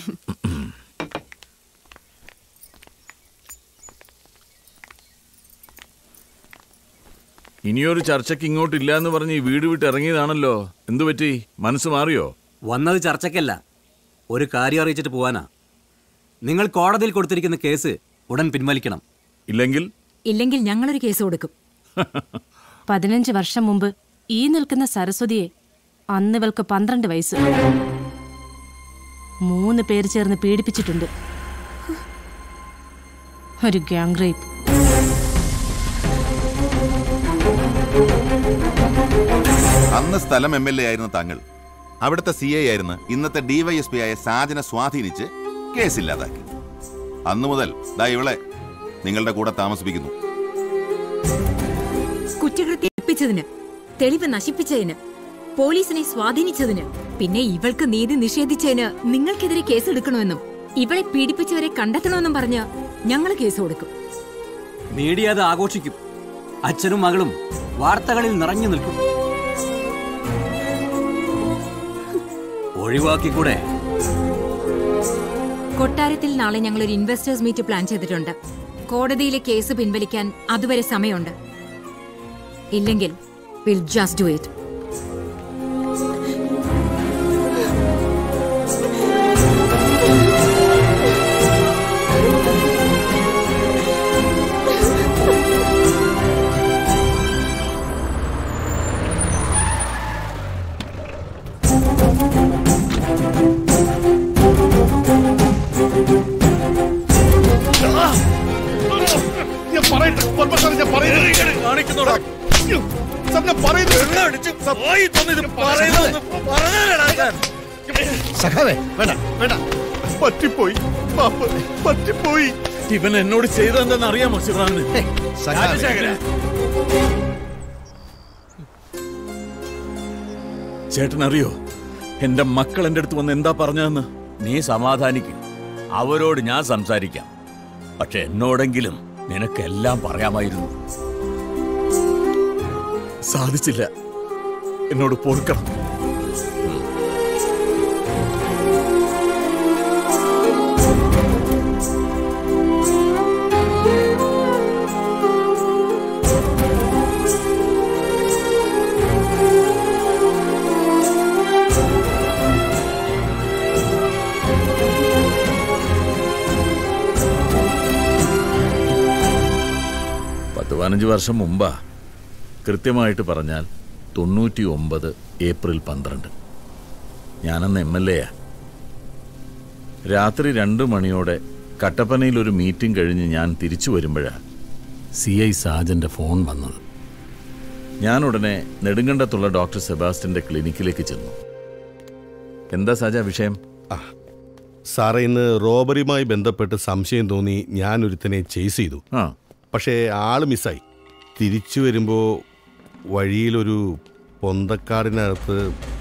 ഇനിയൊരു ചർച്ചയ്ക്ക് ഇങ്ങോട്ടില്ല എന്ന് പറഞ്ഞ് ഈ വീട് വിട്ട് ഇറങ്ങിയതാണല്ലോ. എന്തു പറ്റി? മനസ്സ് മാറിയോ? വന്നത് ചർച്ചയ്ക്കല്ല, ഒരു കാര്യം അറിയിച്ചിട്ട് പോവാനാ. നിങ്ങൾ കോടതിയിൽ കൊടുത്തിരിക്കുന്ന കേസ് ഉടൻ പിൻവലിക്കണം. ഇല്ലെങ്കിൽ ഇല്ലെങ്കിൽ ഞങ്ങളൊരു കേസ് കൊടുക്കും. പതിനഞ്ച് വർഷം മുമ്പ് ഈ നിൽക്കുന്ന സരസ്വതിയെ അന്ന് ഇവൾക്ക് പന്ത്രണ്ട് വയസ്സ്, മൂന്ന് പേര് ചേർന്ന് പീഡിപ്പിച്ചിട്ടുണ്ട്. ഒരു ഗ്യാങ് റേപ്പ്. അന്ന് സ്ഥലം എം എൽ എ ആയിരുന്ന താങ്കൾ അവിടുത്തെ സി ഐ ആയിരുന്ന ഇന്നത്തെ ഡിവൈഎസ്പി ആയ സാജനെ സ്വാധീനിച്ച് കേസില്ലാതാക്കി. അന്നു മുതൽ ദാ ഇവളെ നിങ്ങളുടെ കൂടെ താമസിപ്പിക്കുന്നു. കുറ്റകൃത്യം ഏൽപ്പിച്ചതിന്, തെളിവ് നശിപ്പിച്ചതിന്, പോലീസിനെ സ്വാധീനിച്ചതിന്, പിന്നെ ഇവൾക്ക് നീതി നിഷേധിച്ചതിന് നിങ്ങൾക്കെതിരെ കേസെടുക്കണമെന്നും ഇവളെ പീഡിപ്പിച്ചവരെ കണ്ടെത്തണമെന്നും പറഞ്ഞ് ഞങ്ങൾ കേസ് കൊടുക്കും. മീഡിയ അത് ആഘോഷിക്കും. അച്ഛനും മകളും വാർത്തകളിൽ നിറഞ്ഞു നിൽക്കും. ഒഴിവാക്കിക്കൂടെ? കൊട്ടാരത്തിൽ നാളെ ഞങ്ങൾ ഒരു ഇൻവെസ്റ്റേഴ്സ് മീറ്റ് പ്ലാൻ ചെയ്തിട്ടുണ്ട്. കോടതിയിലെ കേസ് പിൻവലിക്കാൻ അതുവരെ സമയമുണ്ട്. ഇല്ലെങ്കിൽ വിൽ ജസ്റ്റ് ഡു ഇറ്റ്. പറ്റിപ്പോയി, പറ്റിപ്പോയി. ഇവൻ എന്നോട് ചെയ്തതെന്തെന്ന് അറിയാമോ ശിവറാമിന്? ചേട്ടൻ അറിയോ എന്റെ മക്കൾ എന്റെ അടുത്ത് വന്ന് എന്താ പറഞ്ഞതെന്ന്? നീ സമാധാനിക്കും, അവരോട് ഞാൻ സംസാരിക്കാം. പക്ഷെ എന്നോടെങ്കിലും നിനക്കെല്ലാം പറയാമായിരുന്നു. സാധിച്ചില്ല. എന്നോട് പൊറുക്കണം. പത്ത് പതിനഞ്ച് വർഷം മുമ്പാ, കൃത്യമായിട്ട് പറഞ്ഞാൽ തൊണ്ണൂറ്റി ഒമ്പത് ഏപ്രിൽ പന്ത്രണ്ട്. ഞാനന്ന് എം എൽ എയാ. രാത്രി രണ്ടു മണിയോടെ കട്ടപ്പനയിൽ ഒരു മീറ്റിംഗ് കഴിഞ്ഞ് ഞാൻ തിരിച്ചു വരുമ്പോഴാണ് സി ഐ സാജന്റെ ഫോൺ വന്നത്. ഞാൻ ഉടനെ നെടുങ്കണ്ടത്തുള്ള ഡോക്ടർ സെബാസ്റ്റ്യന്റെ ക്ലിനിക്കിലേക്ക് ചെന്നു. എന്താ സാജ വിഷയം? സാറേ, ഇന്ന് റോബറിയുമായി ബന്ധപ്പെട്ട് സംശയം തോന്നി ഞാൻ ഒരുത്തനെ ചേസ് ചെയ്തു. പക്ഷേ ആള് മിസ്സായി. തിരിച്ചു വരുമ്പോ വഴിയിലൊരു പൊന്തക്കാടിനകത്ത്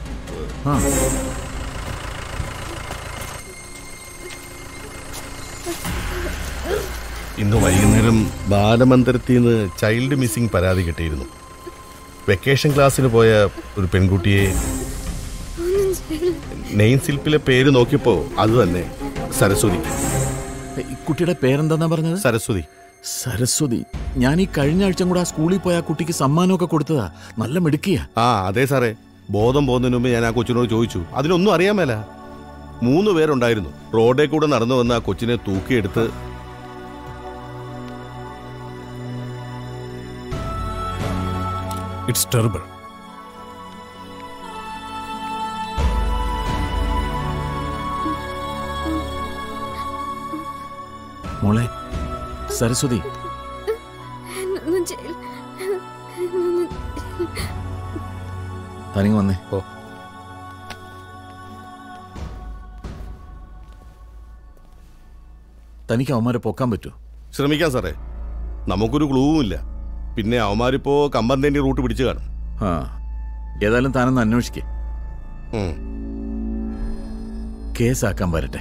ഇന്ന് വൈകുന്നേരം ബാലമന്ദിരത്തിൽ നിന്ന് ചൈൽഡ് മിസ്സിംഗ് പരാതി കിട്ടിയിരുന്നു. വെക്കേഷൻ ക്ലാസ്സിന് പോയ ഒരു പെൺകുട്ടിയെ നെയിം സ്ലിപ്പിലെ പേര് നോക്കിയപ്പോ അത് തന്നെ, സരസ്വതി. കുട്ടിയുടെ പേരെന്താ പറഞ്ഞത്? സരസ്വതി. സരസ്വതി. ഞാൻ ഈ കഴിഞ്ഞ ആഴ്ച കൂടെ ആ സ്കൂളിൽ പോയ ആ കുട്ടിക്ക് സമ്മാനമൊക്കെ കൊടുത്തതാ. നല്ല മിടുക്കിയാ. ആ അതെ സാറേ, ബോധം പോകുന്നതിന് മുമ്പ് ഞാൻ ആ കൊച്ചിനോട് ചോദിച്ചു. അതിനൊന്നും അറിയാൻ മേല. മൂന്ന് പേരുണ്ടായിരുന്നു. റോഡേ കൂടെ നടന്നു വന്ന ആ കൊച്ചിനെ തൂക്കിയെടുത്ത് ഇറ്റ്സ് ടെറിബിൾ. മോളെ സരസ്വതി, തനിങ്ങ് വന്നേ. ഓ തനിക്ക് അവന്മാരെ പൊക്കാൻ പറ്റുമോ? ശ്രമിക്കാം സാറേ. നമുക്കൊരു ക്ലൂവും ഇല്ല. പിന്നെ അവന്മാരിപ്പോ കമ്പന്തേണ്ടി റൂട്ട് പിടിച്ചു കാണും. ആ ഏതായാലും താനൊന്ന് അന്വേഷിക്കേ. കേസാക്കാൻ വരട്ടെ.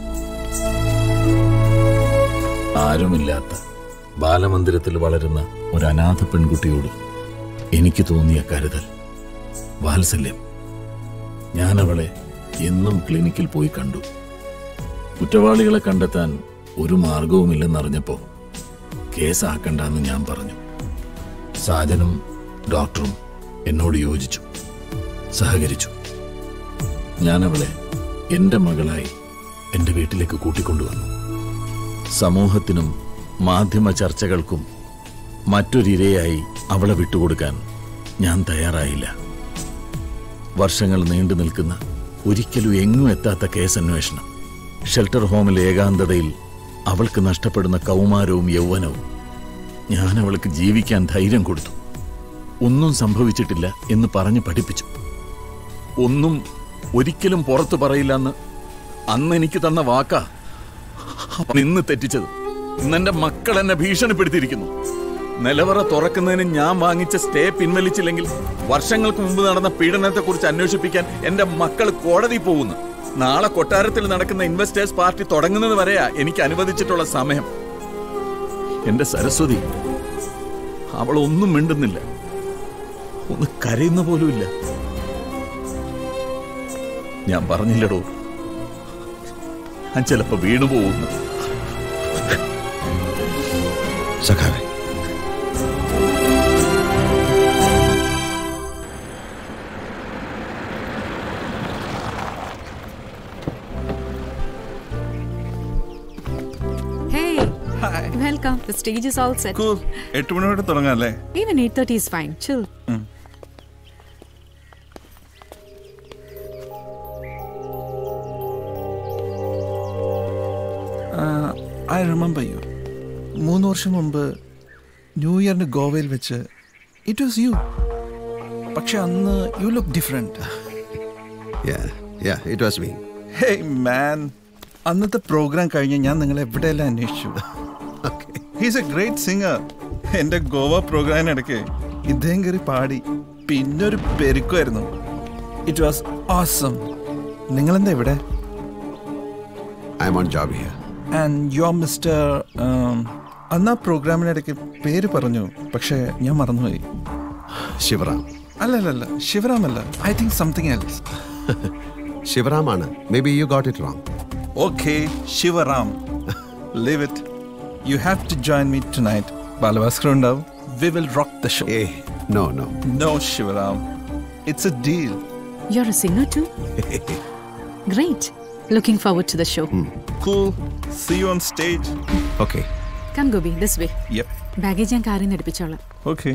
ആരുമില്ലാത്ത ബാലമന്ദിരത്തിൽ വളരുന്ന ഒരു അനാഥ പെൺകുട്ടിയോട് എനിക്ക് തോന്നിയ കരുതൽ, വാത്സല്യം. ഞാനവളെ എന്നും ക്ലിനിക്കിൽ പോയി കണ്ടു. കുറ്റവാളികളെ കണ്ടെത്താൻ ഒരു മാർഗവുമില്ലെന്നറിഞ്ഞപ്പോ കേസാക്കണ്ടെന്ന് ഞാൻ പറഞ്ഞു. സാജനും ഡോക്ടറും എന്നോട് യോജിച്ചു, സഹകരിച്ചു. ഞാനവളെ എന്റെ മകളായി എന്റെ വീട്ടിലേക്ക് കൂട്ടിക്കൊണ്ടുവന്നു. സമൂഹത്തിനും മാധ്യമ ചർച്ചകൾക്കും മറ്റൊരിരയായി അവളെ വിട്ടുകൊടുക്കാൻ ഞാൻ തയ്യാറായില്ല. വർഷങ്ങൾ നീണ്ടു നിൽക്കുന്ന, ഒരിക്കലും എങ്ങും എത്താത്ത കേസന്വേഷണം, ഷെൽട്ടർ ഹോമിലെ ഏകാന്തതയിൽ അവൾക്ക് നഷ്ടപ്പെടുന്ന കൗമാരവും യൗവനവും. ഞാൻ അവൾക്ക് ജീവിക്കാൻ ധൈര്യം കൊടുത്തു. ഒന്നും സംഭവിച്ചിട്ടില്ല എന്ന് പറഞ്ഞ് പഠിപ്പിച്ചു. ഒന്നും ഒരിക്കലും പുറത്തു പറയില്ലെന്ന് അന്ന് എനിക്ക് തന്ന വാക്കാ ഇന്ന് തെറ്റിച്ചത്. ഇന്നെന്റെ മക്കൾ എന്നെ ഭീഷണിപ്പെടുത്തിയിരിക്കുന്നു. നിലവറ തുറക്കുന്നതിന് ഞാൻ വാങ്ങിച്ച സ്റ്റേ പിൻവലിച്ചില്ലെങ്കിൽ വർഷങ്ങൾക്ക് മുമ്പ് നടന്ന പീഡനത്തെക്കുറിച്ച് അന്വേഷിപ്പിക്കാൻ എന്റെ മക്കൾ കോടതി പോകുന്നു. നാളെ കൊട്ടാരത്തിൽ നടക്കുന്ന ഇൻവെസ്റ്റേഴ്സ് പാർട്ടി തുടങ്ങുന്നത് വരെയാ എനിക്ക് അനുവദിച്ചിട്ടുള്ള സമയം. എന്റെ സരസ്വതി, അവൾ ഒന്നും മിണ്ടുന്നില്ല, ഒന്ന് കരയുന്ന പോലുമില്ല. ഞാൻ പറഞ്ഞില്ലടോ, ഞാൻ ചിലപ്പോ വീണുപോകുന്നു. സഖാവേ, Hey. Hi. Welcome. The stage is all set. Cool. എട്ട് മണിയോടെ തുടങ്ങാം അല്ലേ? Even eight thirty is fine. Chill. I remember you. മൂന്ന് വർഷം മുമ്പ് ന്യൂ ഇയറിന് ഗോവയിൽ വെച്ച് ഇറ്റ് വാസ് യു. പക്ഷെ അന്ന് you look different. Hey man, അന്നത്തെ പ്രോഗ്രാം കഴിഞ്ഞ് ഞാൻ നിങ്ങളെ എവിടെയെല്ലാം അന്വേഷിച്ചു. He's a great singer. എൻ്റെ ഗോവ പ്രോഗ്രാമിനിടയ്ക്ക് ഇദ്ദേഹം കയറി പാടി, പിന്നൊരു പെരുക്കുമായിരുന്നു. It was awesome. നിങ്ങളെന്താ ഇവിടെ? I'm on job here. And you're Mister അന്ന് ആ പ്രോഗ്രാമിനിടയ്ക്ക് പേര് പറഞ്ഞു, പക്ഷേ ഞാൻ മറന്നുപോയി. ശിവറാം. അല്ലല്ല, ശിവറാം അല്ല. I think something else. ശിവറാമാണ്. Maybe you got it wrong. Okay, Shivram. Leave it. You have to join me tonight. Balavaskar ഉണ്ടാവും. We will rock the show. Hey, no, no. No, Shivaram. It's a deal. You're a singer too? Great. Looking forward to the show. Hmm. Cool. See you on stage. Okay. Come, Gobi, this way. Yep. Baggage ഞാൻ കാറിൽ നിന്ന് എടുപ്പിച്ചോളാം. Okay.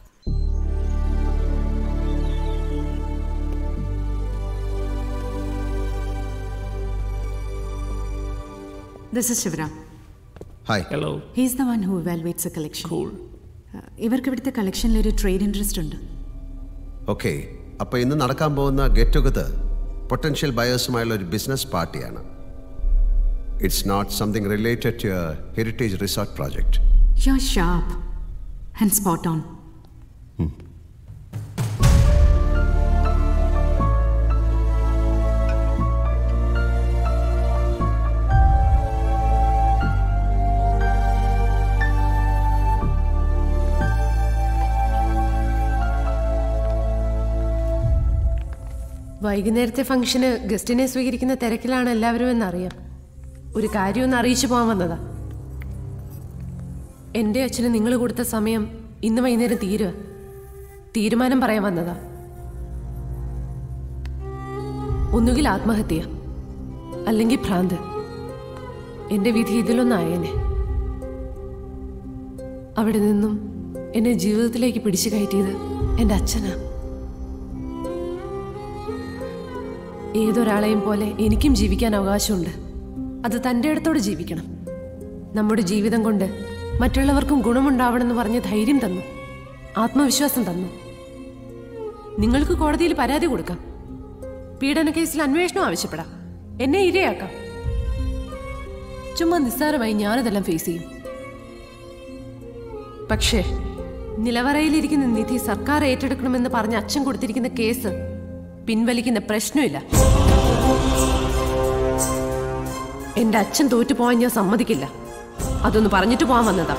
This is Shivaram. Hi. Hello. He's the one who evaluates the collection. Cool. ഇവർക്ക് ഇവിടുത്തെ കളക്ഷനിൽ ഒരു trade interest ഉണ്ട്. Okay, അപ്പോൾ ഇന്ന് നടക്കാൻ പോകുന്ന ഗെറ്റ് ടുഗദർ പൊട്ടൻഷ്യൽ ബയേഴ്സുമായുള്ള ഒരു ബിസിനസ് പാർട്ടിയാണ്. It's not something related to your heritage resort project. You're sharp and spot on. വൈകുന്നേരത്തെ ഫംഗ്ഷന് ഗസ്റ്റിനെ സ്വീകരിക്കുന്ന തിരക്കിലാണ് എല്ലാവരും എന്നറിയാം. ഒരു കാര്യം ഒന്ന് അറിയിച്ചു പോകാൻ വന്നതാ. എൻ്റെ അച്ഛന് നിങ്ങൾ കൊടുത്ത സമയം ഇന്ന് വൈകുന്നേരം തീരുക. തീരുമാനം പറയാൻ വന്നതാ. ഒന്നുകിൽ ആത്മഹത്യ, അല്ലെങ്കിൽ ഭ്രാന്ത്. എൻ്റെ വിധി ഇതിലൊന്നായേനെ. അവിടെ നിന്നും എന്നെ ജീവിതത്തിലേക്ക് പിടിച്ചു കയറ്റിയത് എൻ്റെ അച്ഛനാ. ഏതൊരാളെയും പോലെ എനിക്കും ജീവിക്കാൻ അവകാശമുണ്ട്. അത് തൻ്റെ അടുത്തോടെ ജീവിക്കണം. നമ്മുടെ ജീവിതം കൊണ്ട് മറ്റുള്ളവർക്കും ഗുണമുണ്ടാവണമെന്ന് പറഞ്ഞ് ധൈര്യം തന്നു, ആത്മവിശ്വാസം തന്നു. നിങ്ങൾക്ക് കോടതിയിൽ പരാതി കൊടുക്കാം, പീഡന കേസിൽ അന്വേഷണം ആവശ്യപ്പെടാം, എന്നെ ഇരയാക്കാം. ചുമ്മാ നിസ്സാരമായി ഞാനതെല്ലാം ഫേസ് ചെയ്യും. പക്ഷേ നിലവറയിലിരിക്കുന്ന നിധി സർക്കാർ ഏറ്റെടുക്കണമെന്ന് പറഞ്ഞ് അച്ഛൻ കൊടുത്തിരിക്കുന്ന കേസ് പിൻവലിക്കുന്ന പ്രശ്നമില്ല. എന്റെ അച്ഛൻ തോറ്റുപോകാൻ ഞാൻ സമ്മതിക്കില്ല. അതൊന്ന് പറഞ്ഞിട്ട് പോകാൻ വന്നതാ.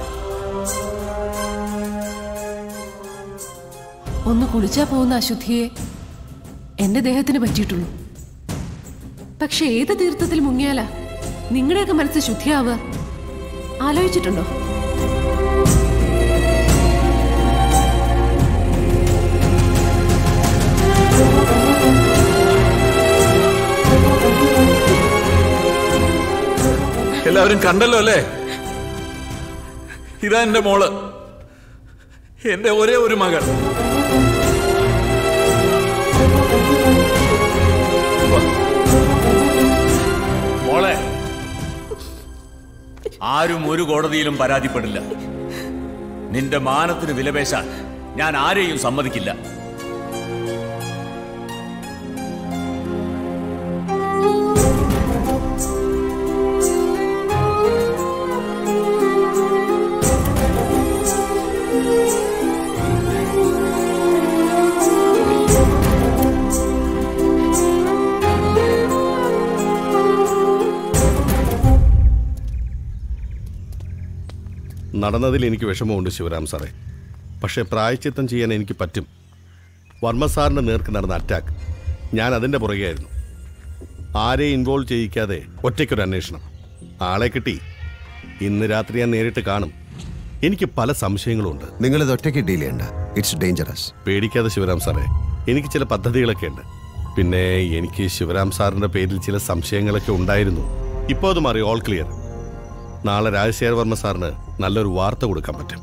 ഒന്ന് കുളിച്ചാ പോകുന്ന അശുദ്ധിയെ എന്റെ ദേഹത്തിന് പറ്റിയിട്ടുള്ളൂ. പക്ഷെ ഏത് തീർത്ഥത്തിൽ മുങ്ങിയാലാ നിങ്ങളുടെയൊക്കെ മനസ്സ് ശുദ്ധിയാവുക? ആലോചിച്ചിട്ടുണ്ടോ? എല്ലാവരും കണ്ടല്ലോ അല്ലേ? ഇതാ എന്റെ മോള്, എന്റെ ഒരേ ഒരു മകൾ. മോളെ, ആരും ഒരു കോടതിയിലും പരാതിപ്പെടില്ല. നിന്റെ മാനത്തിന് വിലപേശാൻ ഞാൻ ആരെയും സമ്മതിക്കില്ല. നടന്നതിൽ എനിക്ക് വിഷമമുണ്ട് ശിവരാം സാറേ. പക്ഷേ പ്രായശ്ചിത്തം ചെയ്യാൻ എനിക്ക് പറ്റും. വർമ്മ സാറിൻ്റെ നേർക്ക് നടന്ന അറ്റാക്ക്, ഞാൻ അതിൻ്റെ പുറകെയായിരുന്നു. ആരെയും ഇൻവോൾവ് ചെയ്യിക്കാതെ ഒറ്റയ്ക്കൊരു അന്വേഷണം. ആളെ കിട്ടി. ഇന്ന് രാത്രി ഞാൻ നേരിട്ട് കാണും. എനിക്ക് പല സംശയങ്ങളുണ്ട്. നിങ്ങളിത് ഒറ്റയ്ക്ക് ഡീൽ ചെയ്യണ്ട. It's dangerous. പേടിക്കാതെ ശിവരാം സാറേ, എനിക്ക് ചില പദ്ധതികളൊക്കെ ഉണ്ട്. പിന്നെ എനിക്ക് ശിവരാം സാറിൻ്റെ പേരിൽ ചില സംശയങ്ങളൊക്കെ ഉണ്ടായിരുന്നു. ഇപ്പോൾ അത് മാറി, ഓൾ ക്ലിയർ. നാളെ രാജശേഖർ വർമ്മ സാറിന് നല്ലൊരു വാർത്ത കൊടുക്കാൻ പറ്റും.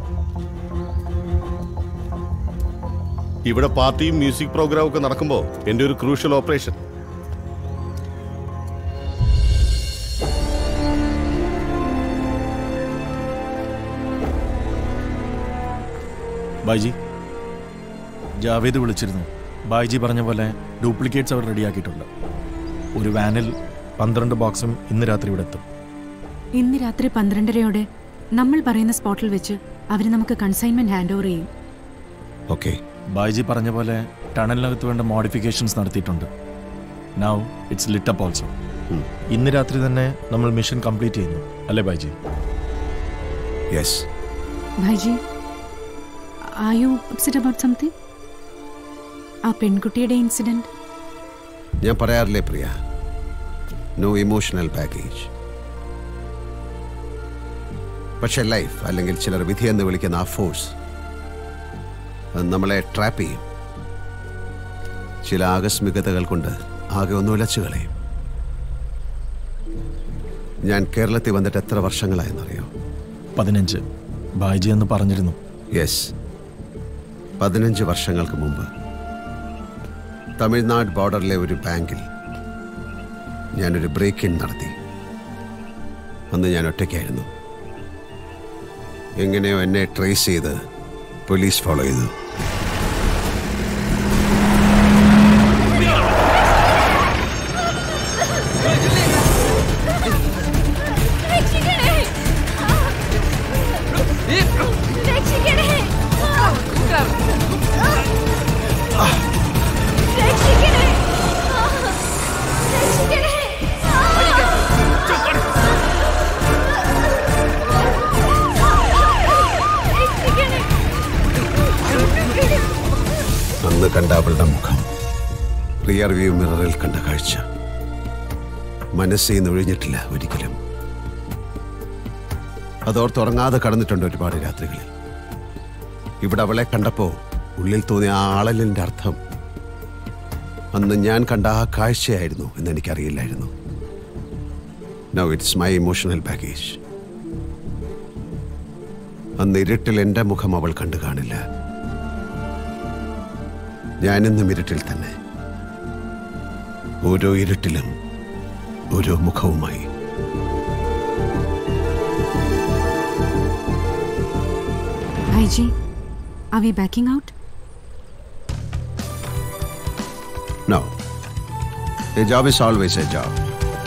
ഇവിടെ പാർട്ടിയും മ്യൂസിക് പ്രോഗ്രാം ഒക്കെ നടക്കുമ്പോൾ എൻ്റെ ഒരു ക്രൂഷ്യൽ ഓപ്പറേഷൻ. ബായ്ജി, ജാവേദ് വിളിച്ചിരുന്നു. ബായ്ജി പറഞ്ഞ പോലെ ഡ്യൂപ്ലിക്കേറ്റ്സ് അവർ റെഡിയാക്കിയിട്ടുണ്ട്. ഒരു വാനിൽ പന്ത്രണ്ട് ബോക്സും ഇന്ന് രാത്രി ഇവിടെ എത്തും. ഇന്ന് രാത്രി പന്ത്രണ്ടരയോടെ നമ്മൾ പറയുന്ന സ്പോട്ടിൽ വെച്ച് അവർ നമുക്ക് കൺസൈൻമെന്റ് ഹാൻഡ് ഓവർ ചെയ്യും. ഓക്കെ. ബായ്ജി പറഞ്ഞ പോലെ ടണലിനകത്ത് വേണ്ട മോഡിഫിക്കേഷൻസ് നടത്തിയിട്ടുണ്ട്. Now it's lit up also. ഇന്ന് രാത്രി തന്നെ നമ്മൾ മിഷൻ കംപ്ലീറ്റ് ചെയ്യുന്നു, അല്ലേ Bhaiji? Yes. Bhaiji, are you upset about something? ആ പെൺകുട്ടിയുടെ ഇൻസിഡന്റ്? ഞാൻ പറയാറില്ലേ പ്രിയ, നോ ഇമോഷണൽ പാക്കേജ്. പക്ഷെ ലൈഫ്, അല്ലെങ്കിൽ ചിലർ വിധി എന്ന് വിളിക്കുന്ന ആ ഫോഴ്സ്, നമ്മളെ ട്രാപ്പ് ചെയ്യും. ചില ആകസ്മികതകൾ കൊണ്ട് ആകെ ഒന്ന് ഉലച്ചു കളയും. ഞാൻ കേരളത്തിൽ വന്നിട്ട് എത്ര വർഷങ്ങളായെന്നറിയോ? പതിനഞ്ച്. ബായ്ജി എന്ന് പറഞ്ഞിരുന്നു. യെസ്, പതിനഞ്ച് വർഷങ്ങൾക്ക് മുമ്പ് തമിഴ്നാട് ബോർഡറിലെ ഒരു ബാങ്കിൽ ഞാനൊരു ബ്രേക്ക് ഇൻ നടത്തി. അന്ന് ഞാൻ ഒറ്റയ്ക്കായിരുന്നു. എങ്ങനെയോ എന്നെ ട്രേസ് ചെയ്ത് പോലീസ് ഫോളോ ചെയ്തു. അന്ന് കണ്ട അവളുടെ മുഖം റിയർ വ്യൂ മിററിൽ കണ്ട കാഴ്ച മനസ്സിൽ നിന്ന് ഒഴിഞ്ഞിട്ടില്ല ഒരിക്കലും. അതോർത്തുറങ്ങാതെ കടന്നിട്ടുണ്ട് ഒരുപാട് രാത്രികളിൽ. ഇവിടെ അവളെ കണ്ടപ്പോൾ ഉള്ളിൽ തോന്നിയ ആ ആളലിൻ്റെ അർത്ഥം അന്ന് ഞാൻ കണ്ട ആ കാഴ്ചയായിരുന്നു എന്ന് എനിക്കറിയില്ലായിരുന്നു. Now it's my emotional baggage. അന്ന് ഇരുട്ടിൽ എൻ്റെ മുഖം അവൾ കണ്ടു കാണില്ല. ഞാനിന്നും ഇരുട്ടിൽ തന്നെ, ഓരോ ഇരുട്ടിലും ഓരോ മുഖവുമായി. Bhaiji, are we backing out? No. A job is always a job.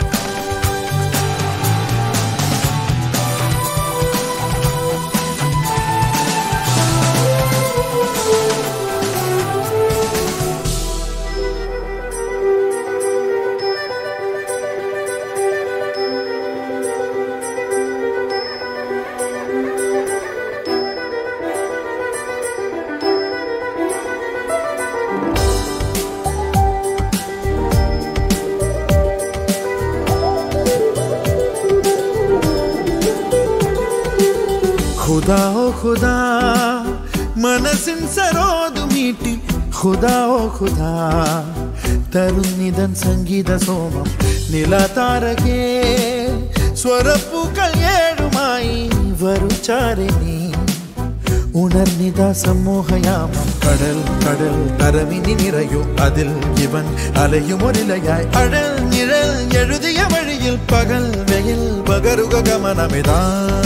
खुदा ओ खुदा മനസ്സിൻ സരോദു മീട്ടി खुदा ओ खुदा തരുന്നിതൻ സംഗീത സോമം നിലതാരകേ സ്വരപ്പൂക്കൾ ഏഴുമായി വരുചാരിണി ഉണർന്നിത സമൂഹയാമം കടൽ കടൽ കരമിനി നിറയൂ അതിൽ ഇവൻ അലയുമൊരിലയായി അഴൽ നിഴൽ എഴുതിയ വഴിയിൽ പകൽ വെയിൽ പകരുക ഗമനമിതാ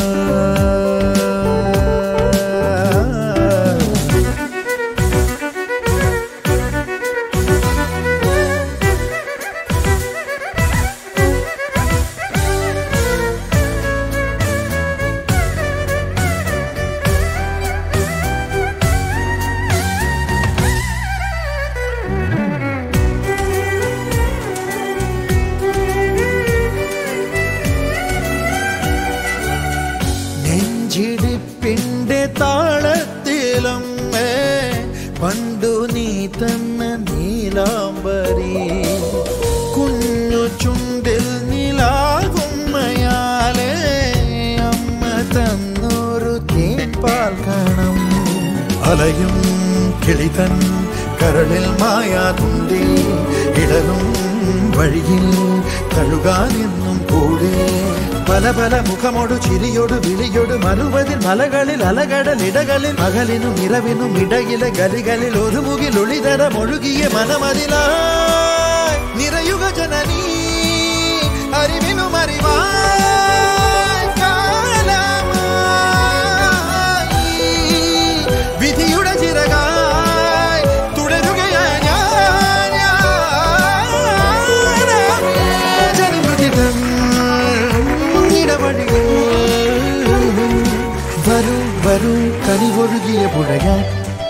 പണ്ടു നീ തന്ന നീലാംബരി കുഞ്ഞു ചുണ്ടിൽ നിലാകുമ്മയാലേ അമ്മ തന്നൊരു തേൻപാൽ കണം അലയും കിളിതൻ കരളിൽ മായാതുണ്ടേ ഇടലും വഴിയിൽ തഴുകാനെന്നും കൂടെ പല പല മുഖമോട് ചിരിയോട് വിളിയോട് മറുപതിൽ മലകളിൽ അലകടലിടകളിൽ പകലിനും ഇരവിനും ഇടയിലെ ഗലികളിൽ ഒരു മുകിൽ ഒളിതര മൊഴുകിയ മനമതിലായി നിറയുക ജനനീ അറിവിനും അറിവായി കാലമായി വിധിയുടെ ചിറകായി തുടരുകയായി ഞാൻ ജന്മദിനം വരൂ വരൂ കനിവൊഴുകിയ പുഴയായി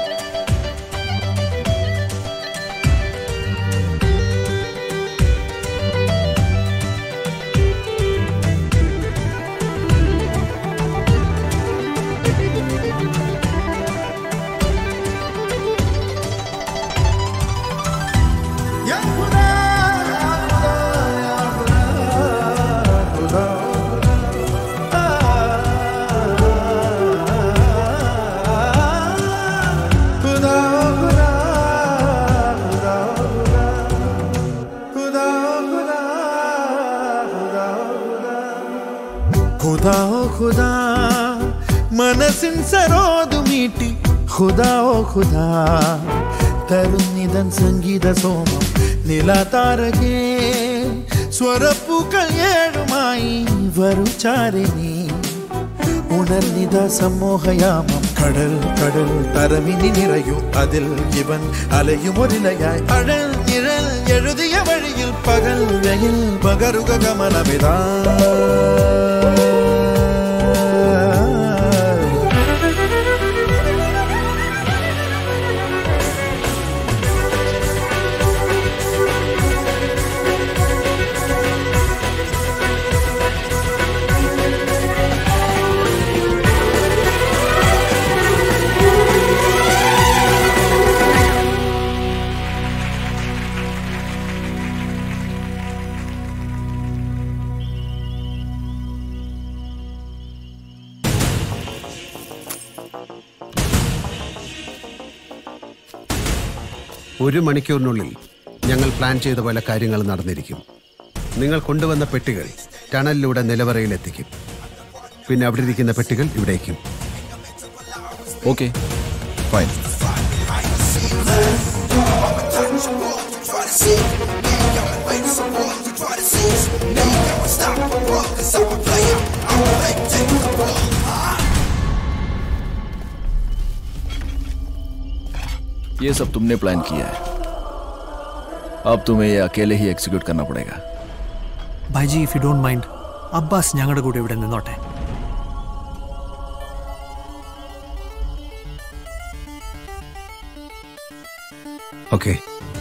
खुदा ओ खुदा മനസ്സിൻ സരോദു മീട്ടി खुदा ओ खुदा തരുന്നിതൻ സംഗീത സോമം നിലതാരകേ സ്വരപ്പൂക്കൾ ഏഴുമായി വരുചാരിണി ഉണർന്നിത സമൂഹയാമം കടൽ കടൽ തരമിനി നിറയൂ അതിൽ ഇവൻ അലയുമൊരിലയായി അഴൽ നിഴൽ എഴുതിയ വഴിയിൽ പകൽ വെയിൽ പകരുക ഗമനമിതാ ഒരു മണിക്കൂറിനുള്ളിൽ ഞങ്ങൾ പ്ലാൻ ചെയ്ത പോലെ കാര്യങ്ങൾ നടന്നിരിക്കും. നിങ്ങൾ കൊണ്ടുവന്ന പെട്ടികൾ ടണലിലൂടെ നിലവറയിൽ എത്തിക്കും. പിന്നെ അവിടെ ഇരിക്കുന്ന പെട്ടികൾ ഇവിടേക്കും. Okay, fine. ये सब तुमने प्लान किया है, अब तुम्हें ये अकेले ही एग्जीक्यूट करना पड़ेगा. Bhaiji, if you don't mind, Abbas ഞങ്ങളുടെ കൂടെ ഇവിടെ നിന്നോട്ടെ. Okay.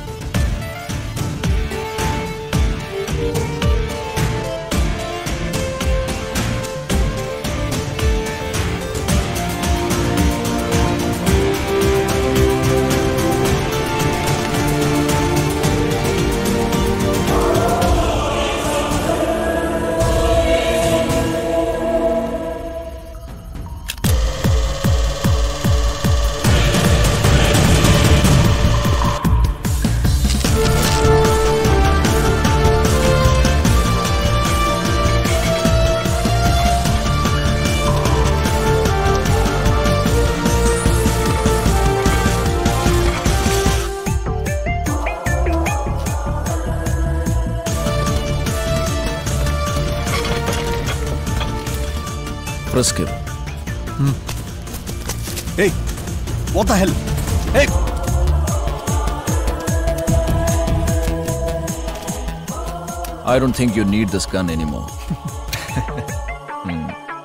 Press kill. Hmm. Hey, what the hell? Hey! I don't think you need this gun anymore. hmm.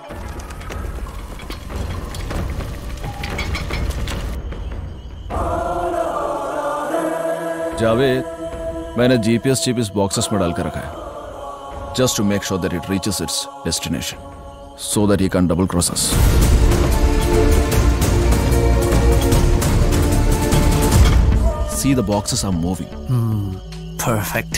Javed, मैंने जीपीएस चिप इस बॉक्सेस में डालकर रखा है, just to make sure that it reaches its destination, so that he can double cross us. See, the boxes are moving. Hmm. Perfect.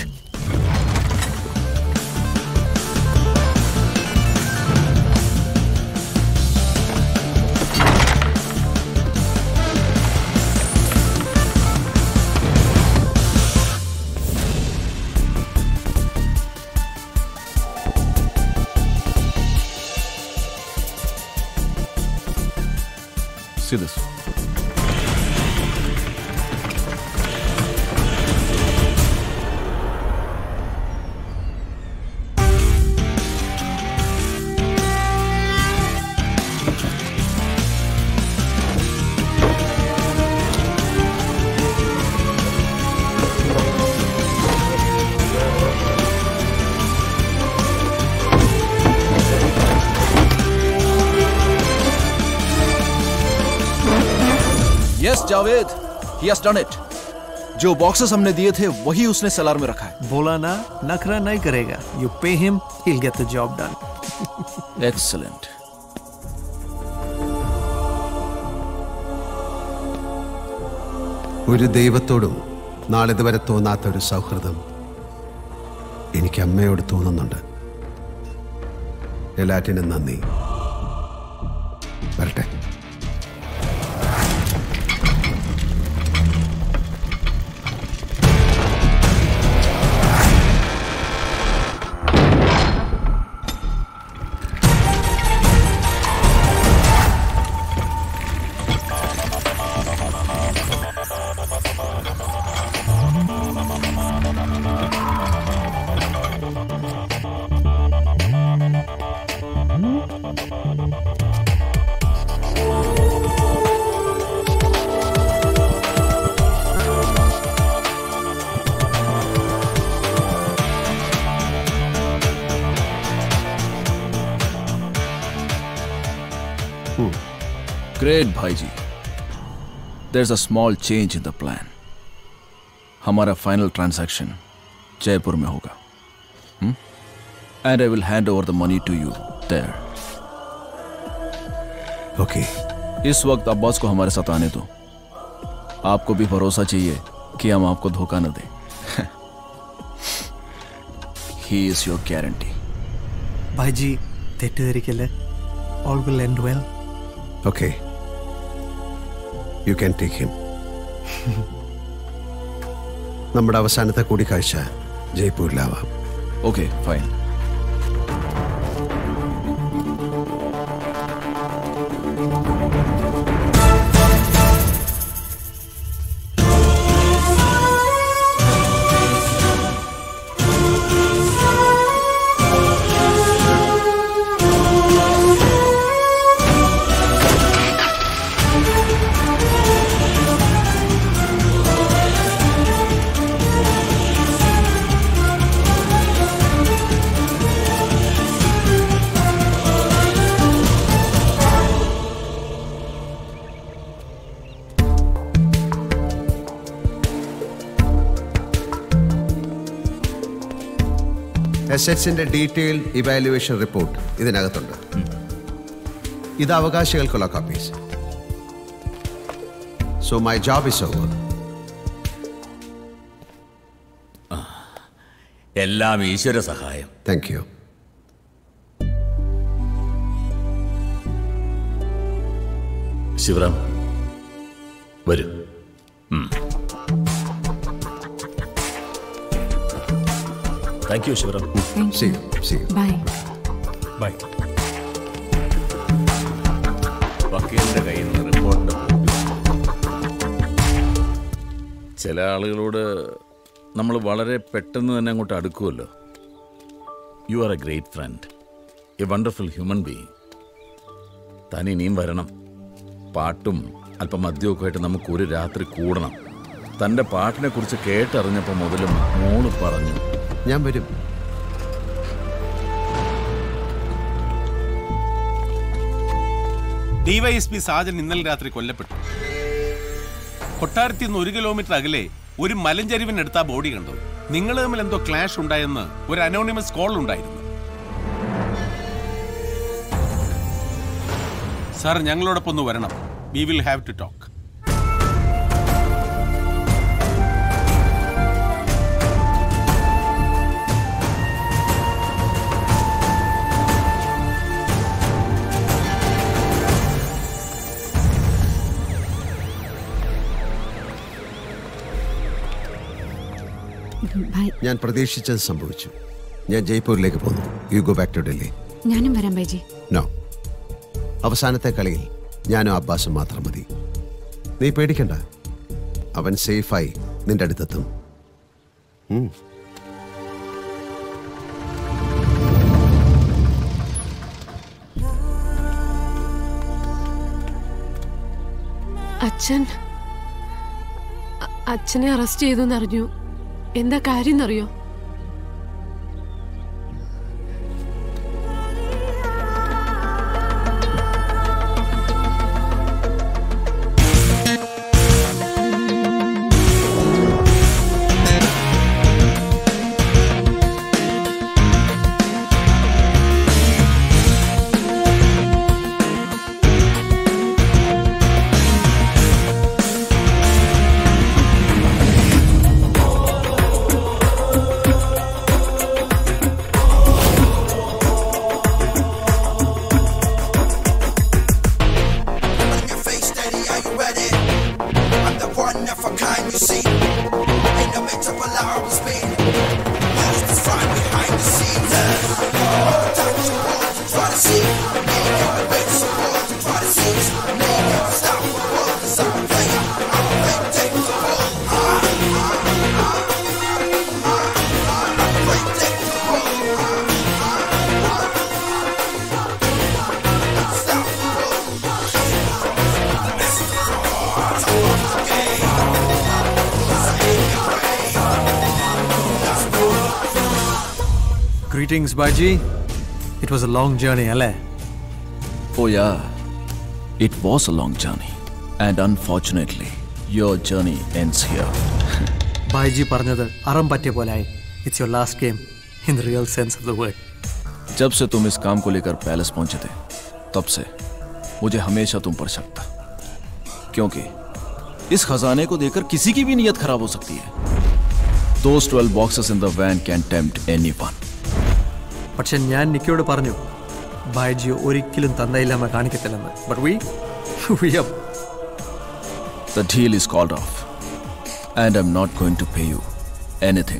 See this. Yes, Javed, he has done it. जो boxes हमने दिए थे वही उसने सलार में रखा है. बोला ना, नखरा नहीं करेगा. You pay him, he'll get the job done. Excellent. ഒരു ദൈവത്തോടും നാളിതുവരെ തോന്നാത്ത ഒരു സൗഹൃദം എനിക്ക് അമ്മയോട് തോന്നുന്നുണ്ട്. എല്ലാറ്റിനും നന്ദി. വരട്ടെ. Great, भाईजी. There's a small change in the plan. हमारा final transaction जयपुर में होगा. Hmm? And I will hand over the money to you there. Okay. इस वक्त अब्बास को हमारे साथ आने दो. आपको भी भरोसा चाहिए कि हम आपको धोखा न दें. He is your guarantee. ഭായിജി, തെറ്റിദ്ധരിക്കല്ലേ. All will end well. Okay. You can take him. നമ്മുടെ അവസാനത്തെ കൂടിക്കാഴ്ച ജയ്പൂരിലാവാം. Okay fine. എസെറ്റ്സിന്റെ ഡീറ്റെയിൽ ഇവാലുവേഷൻ റിപ്പോർട്ട് ഇതിനകത്തുണ്ട്. ഇത് അവകാശികൾക്കുള്ള copies. So my job is over. എല്ലാം ഈശ്വര സഹായം. Thank you. ശിവറാം വരൂ. Thank you Shivram. See you. See you. Bye. Bye. വക്കീലിന്റെ കയ്യിൽ നിന്ന് റിപ്പോർട്ടിന്റെ ചില ആളുകളോട് നമ്മൾ വളരെ പെട്ടെന്ന് തന്നെ അങ്ങോട്ട് അടുക്കുമല്ലോ. You are a great friend, a wonderful human being. താൻ ഇനിയും വരണം. പാട്ടും അല്പം മദ്യമൊക്കെ ആയിട്ട് നമുക്ക് ഒരു രാത്രി കൂടണം. തൻ്റെ പാട്ടിനെ കുറിച്ച് കേട്ടറിഞ്ഞപ്പോൾ മുതലും മോള് പറഞ്ഞു ഞാൻ വരും. ഡിവൈഎസ്പി സാജൻ ഇന്നലെ രാത്രി കൊല്ലപ്പെട്ടു. കൊട്ടാരത്തിൽ നിന്ന് ഒരു കിലോമീറ്റർ അകലെ ഒരു മലഞ്ചരിവിനെടുത്ത ബോഡി കണ്ടു. നിങ്ങൾ തമ്മിൽ എന്തോ ക്ലാഷ് ഉണ്ടായെന്ന് ഒരു അനോണിമസ് കോൾ ഉണ്ടായിരുന്നു. സാർ ഞങ്ങളോടൊപ്പം ഒന്ന് വരണം. We will have to talk. ഞാൻ പ്രതീക്ഷിച്ചത് സംഭവിച്ചു. ഞാൻ ജയ്പൂരിലേക്ക് പോന്നു. You go back to Delhi. ഞാനും വരാം ബൈജി. നോ, അവസാനത്തെ കളിയിൽ ഞാനും അബ്ബാസും മാത്രം മതി. നീ പേടിക്കണ്ട, അവൻ സേഫായി നിന്റെ അടുത്തെത്തും. അച്ഛൻ അച്ഛനെ അറസ്റ്റ് ചെയ്തു എന്നറിഞ്ഞു. എന്താ കാര്യം എന്നറിയോ? Greetings, Baji. It was a long journey, alle? Oh yeah, it was a long journey. And unfortunately, your journey ends here. Baji പറഞ്ഞത് അറം പറ്റിയ പോലായി. It's your last game, in the real sense of the word. जब से तुम इस काम को लेकर palace पहुंचे थे, तब से मुझे हमेशा तुम पर शक था. क्योंकि इस खजाने को देखकर किसी की भी नीयत खराब हो सकती है. Those twelve boxes in the van can tempt anyone. പക്ഷെ ഞാൻ നിക്കയോട് പറഞ്ഞു ബായ്ജിയെ ഒരിക്കലും തന്നയില്ലാമ കാണിക്കത്തില്ലെന്ന്. But we, we are... The deal is called off, and I'm not going to pay you anything.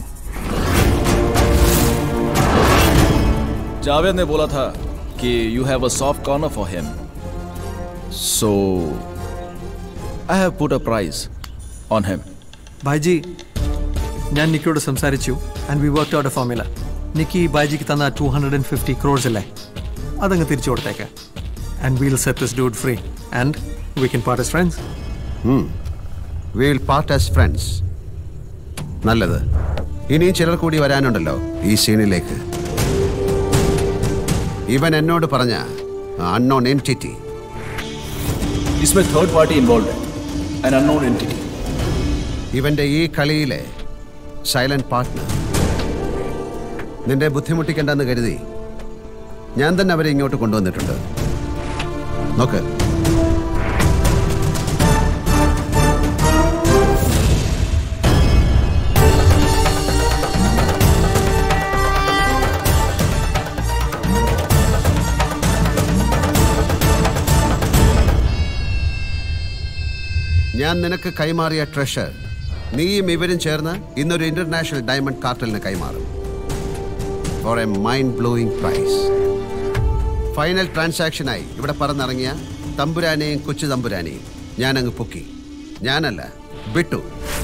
Javed ने बोला था कि you have a soft corner for him. So I have put a price on him. ഭായിജി, ഞാൻ നിക്കിയോട് സംസാരിച്ചു and we worked out a formula. Nikki ഭായിജിക്ക് തന്ന two hundred and fifty crores അല്ലേ, അതങ്ങ് തിരിച്ചു കൊടുത്തേക്ക്. And will set this dude free and we can part as friends. We will part as friends. നല്ലത്. ഇനിയും ചിലർ കൂടി വരാനുണ്ടല്ലോ ഈ സീനിലേക്ക്. ഇവൻ എന്നോട് പറഞ്ഞ അൺനോൺ എൻറ്റിറ്റി. इसमें थर्ड पार्टी इन्वॉल्व है, an unknown entity. ഇവന്റെ ഈ കളിയിലെ സൈലന്റ് പാർട്ട്ണർ. നിന്റെ ബുദ്ധിമുട്ടിക്കണ്ടെന്ന് കരുതി ഞാൻ തന്നെ അവരെ ഇങ്ങോട്ട് കൊണ്ടുവന്നിട്ടുണ്ട്. നോക്ക്. ഞാൻ നിനക്ക് കൈമാറിയ ട്രഷർ നീയും ഇവരും ചേർന്ന് ഇന്നൊരു ഇന്റർനാഷണൽ ഡയമണ്ട് കാർട്ടലിന് കൈമാറും. For a mind blowing price. Final ട്രാൻസാക്ഷനായി ഇവിടെ പറന്നിറങ്ങിയ തമ്പുരാനെയും കൊച്ചു തമ്പുരാനെയും ഞാനങ്ങ് പൊക്കി. ഞാനല്ല, Bittu.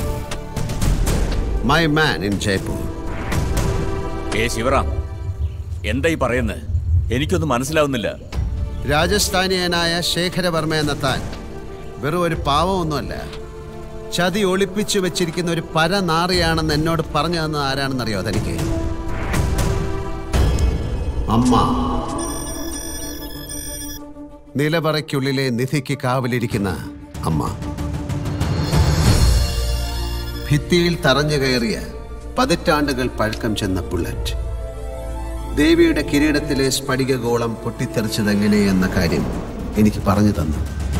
My man in Jaipur. ഏ ശിവറാം, എന്തായി പറയുന്നത്? എനിക്കൊന്നും മനസ്സിലാവുന്നില്ല. രാജസ്ഥാനിയനായ ശേഖരവർമ്മ എന്ന താൻ വെറും ഒരു പാവമൊന്നുമല്ല. ചതി ഒളിപ്പിച്ചു വെച്ചിരിക്കുന്ന ഒരു പരനാറിയാണെന്ന് എന്നോട് പറഞ്ഞു തന്നത് ആരാണെന്നറിയോ തനിക്ക്? അമ്മ. നിലവറയ്ക്കുള്ളിലെ നിധിക്ക് കാവലിരിക്കുന്ന അമ്മ. ഭിത്തിയിൽ തറഞ്ഞു കയറിയ പതിറ്റാണ്ടുകൾ പഴക്കം ചെന്ന ബുള്ളറ്റ്. ദേവിയുടെ കിരീടത്തിലെ സ്ഫടികഗോളം പൊട്ടിത്തെറിച്ചതെങ്ങനെയെന്ന കാര്യം എനിക്ക് പറഞ്ഞു തന്നു.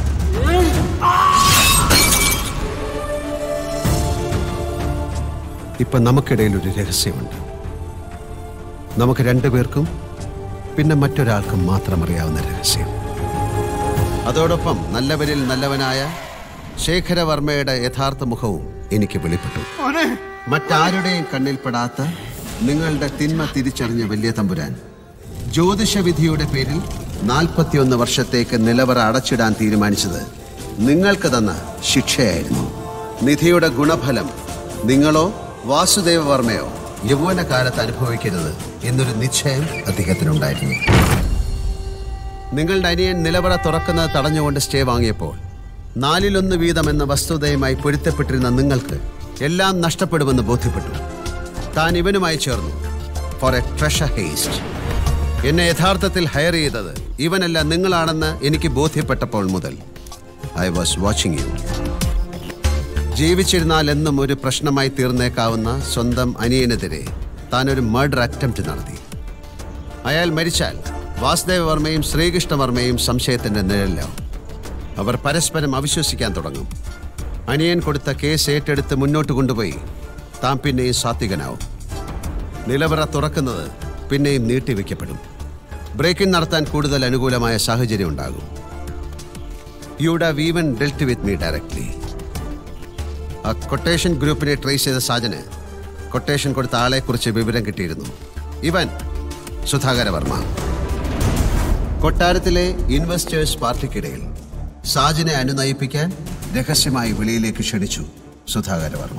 ഇപ്പൊ നമുക്കിടയിൽ ഒരു രഹസ്യമുണ്ട്. നമുക്ക് രണ്ടുപേർക്കും പിന്നെ മറ്റൊരാൾക്കും മാത്രം അറിയാവുന്ന രഹസ്യം. അതോടൊപ്പം നല്ലവരിൽ നല്ലവനായ ശേഖരവർമ്മയുടെ യഥാർത്ഥ മുഖവും എനിക്ക് വെളിപ്പെട്ടു. മറ്റാരുടെയും കണ്ണിൽപ്പെടാത്ത നിങ്ങളുടെ തിന്മ തിരിച്ചറിഞ്ഞ വലിയ തമ്പുരാൻ ജ്യോതിഷവിധിയുടെ പേരിൽ നാൽപ്പത്തിയൊന്ന് വർഷത്തേക്ക് നിലവറ അടച്ചിടാൻ തീരുമാനിച്ചത് നിങ്ങൾക്ക് തന്ന ശിക്ഷയായിരുന്നു. നിധിയുടെ ഗുണഫലം നിങ്ങളോ വാസുദേവ വർമ്മയോ യൗവനകാലത്ത് അനുഭവിക്കരുത് എന്നൊരു നിശ്ചയം അദ്ദേഹത്തിനുണ്ടായിരുന്നു. നിങ്ങളുടെ അനിയൻ നിലവറ തുറക്കുന്നത് തടഞ്ഞുകൊണ്ട് സ്റ്റേ വാങ്ങിയപ്പോൾ നാലിലൊന്ന് വീതം എന്ന വസ്തുതയുമായി പൊരുത്തപ്പെട്ടിരുന്ന നിങ്ങൾക്ക് എല്ലാം നഷ്ടപ്പെടുമെന്ന് ബോധ്യപ്പെട്ടു. താൻ ഇവനുമായി ചേർന്നു ഫോർ എ ട്രഷർ ഹേസ്റ്റ്. എന്നെ യഥാർത്ഥത്തിൽ ഹയർ ചെയ്തത് ഇവനല്ല നിങ്ങളാണെന്ന് എനിക്ക് ബോധ്യപ്പെട്ടപ്പോൾ മുതൽ ഐ വാസ് വാച്ചിങ് യു. ജീവിച്ചിരുന്നാൽ എന്നും ഒരു പ്രശ്നമായി തീർന്നേക്കാവുന്ന സ്വന്തം അനിയനെതിരെ താൻ ഒരു മർഡർ അറ്റംപ്റ്റ് നടത്തി. അയാൾ മരിച്ചാൽ വാസുദേവ വർമ്മയും ശ്രീകൃഷ്ണവർമ്മയും സംശയത്തിന്റെ നിഴലിലാവും. അവർ പരസ്പരം അവിശ്വസിക്കാൻ തുടങ്ങും. അനിയൻ കൊടുത്ത കേസ് ഏറ്റെടുത്ത് മുന്നോട്ട് കൊണ്ടുപോയി താൻ പിന്നെയും സാത്വികനാവും. നിലവറ തുറക്കുന്നത് പിന്നെയും നീട്ടിവെക്കപ്പെടും. ബ്രേക്കിംഗ് നടത്താൻ കൂടുതൽ അനുകൂലമായ സാഹചര്യം ഉണ്ടാകും. You would have even dealt with me directly. ആ കൊട്ടേഷൻ ഗ്രൂപ്പിനെ ട്രേസ് ചെയ്ത സാജന് കൊട്ടേഷൻ കൊടുത്ത ആളെക്കുറിച്ച് വിവരം കിട്ടിയിരുന്നു. ഇവൻ സുധാകര വർമ്മ. കൊട്ടാരത്തിലെ ഇൻവെസ്റ്റേഴ്സ് പാർട്ടിക്കിടയിൽ സാജിനെ അനുനയിപ്പിക്കാൻ രഹസ്യമായി വെളിയിലേക്ക് ക്ഷണിച്ചു സുധാകര വർമ്മ.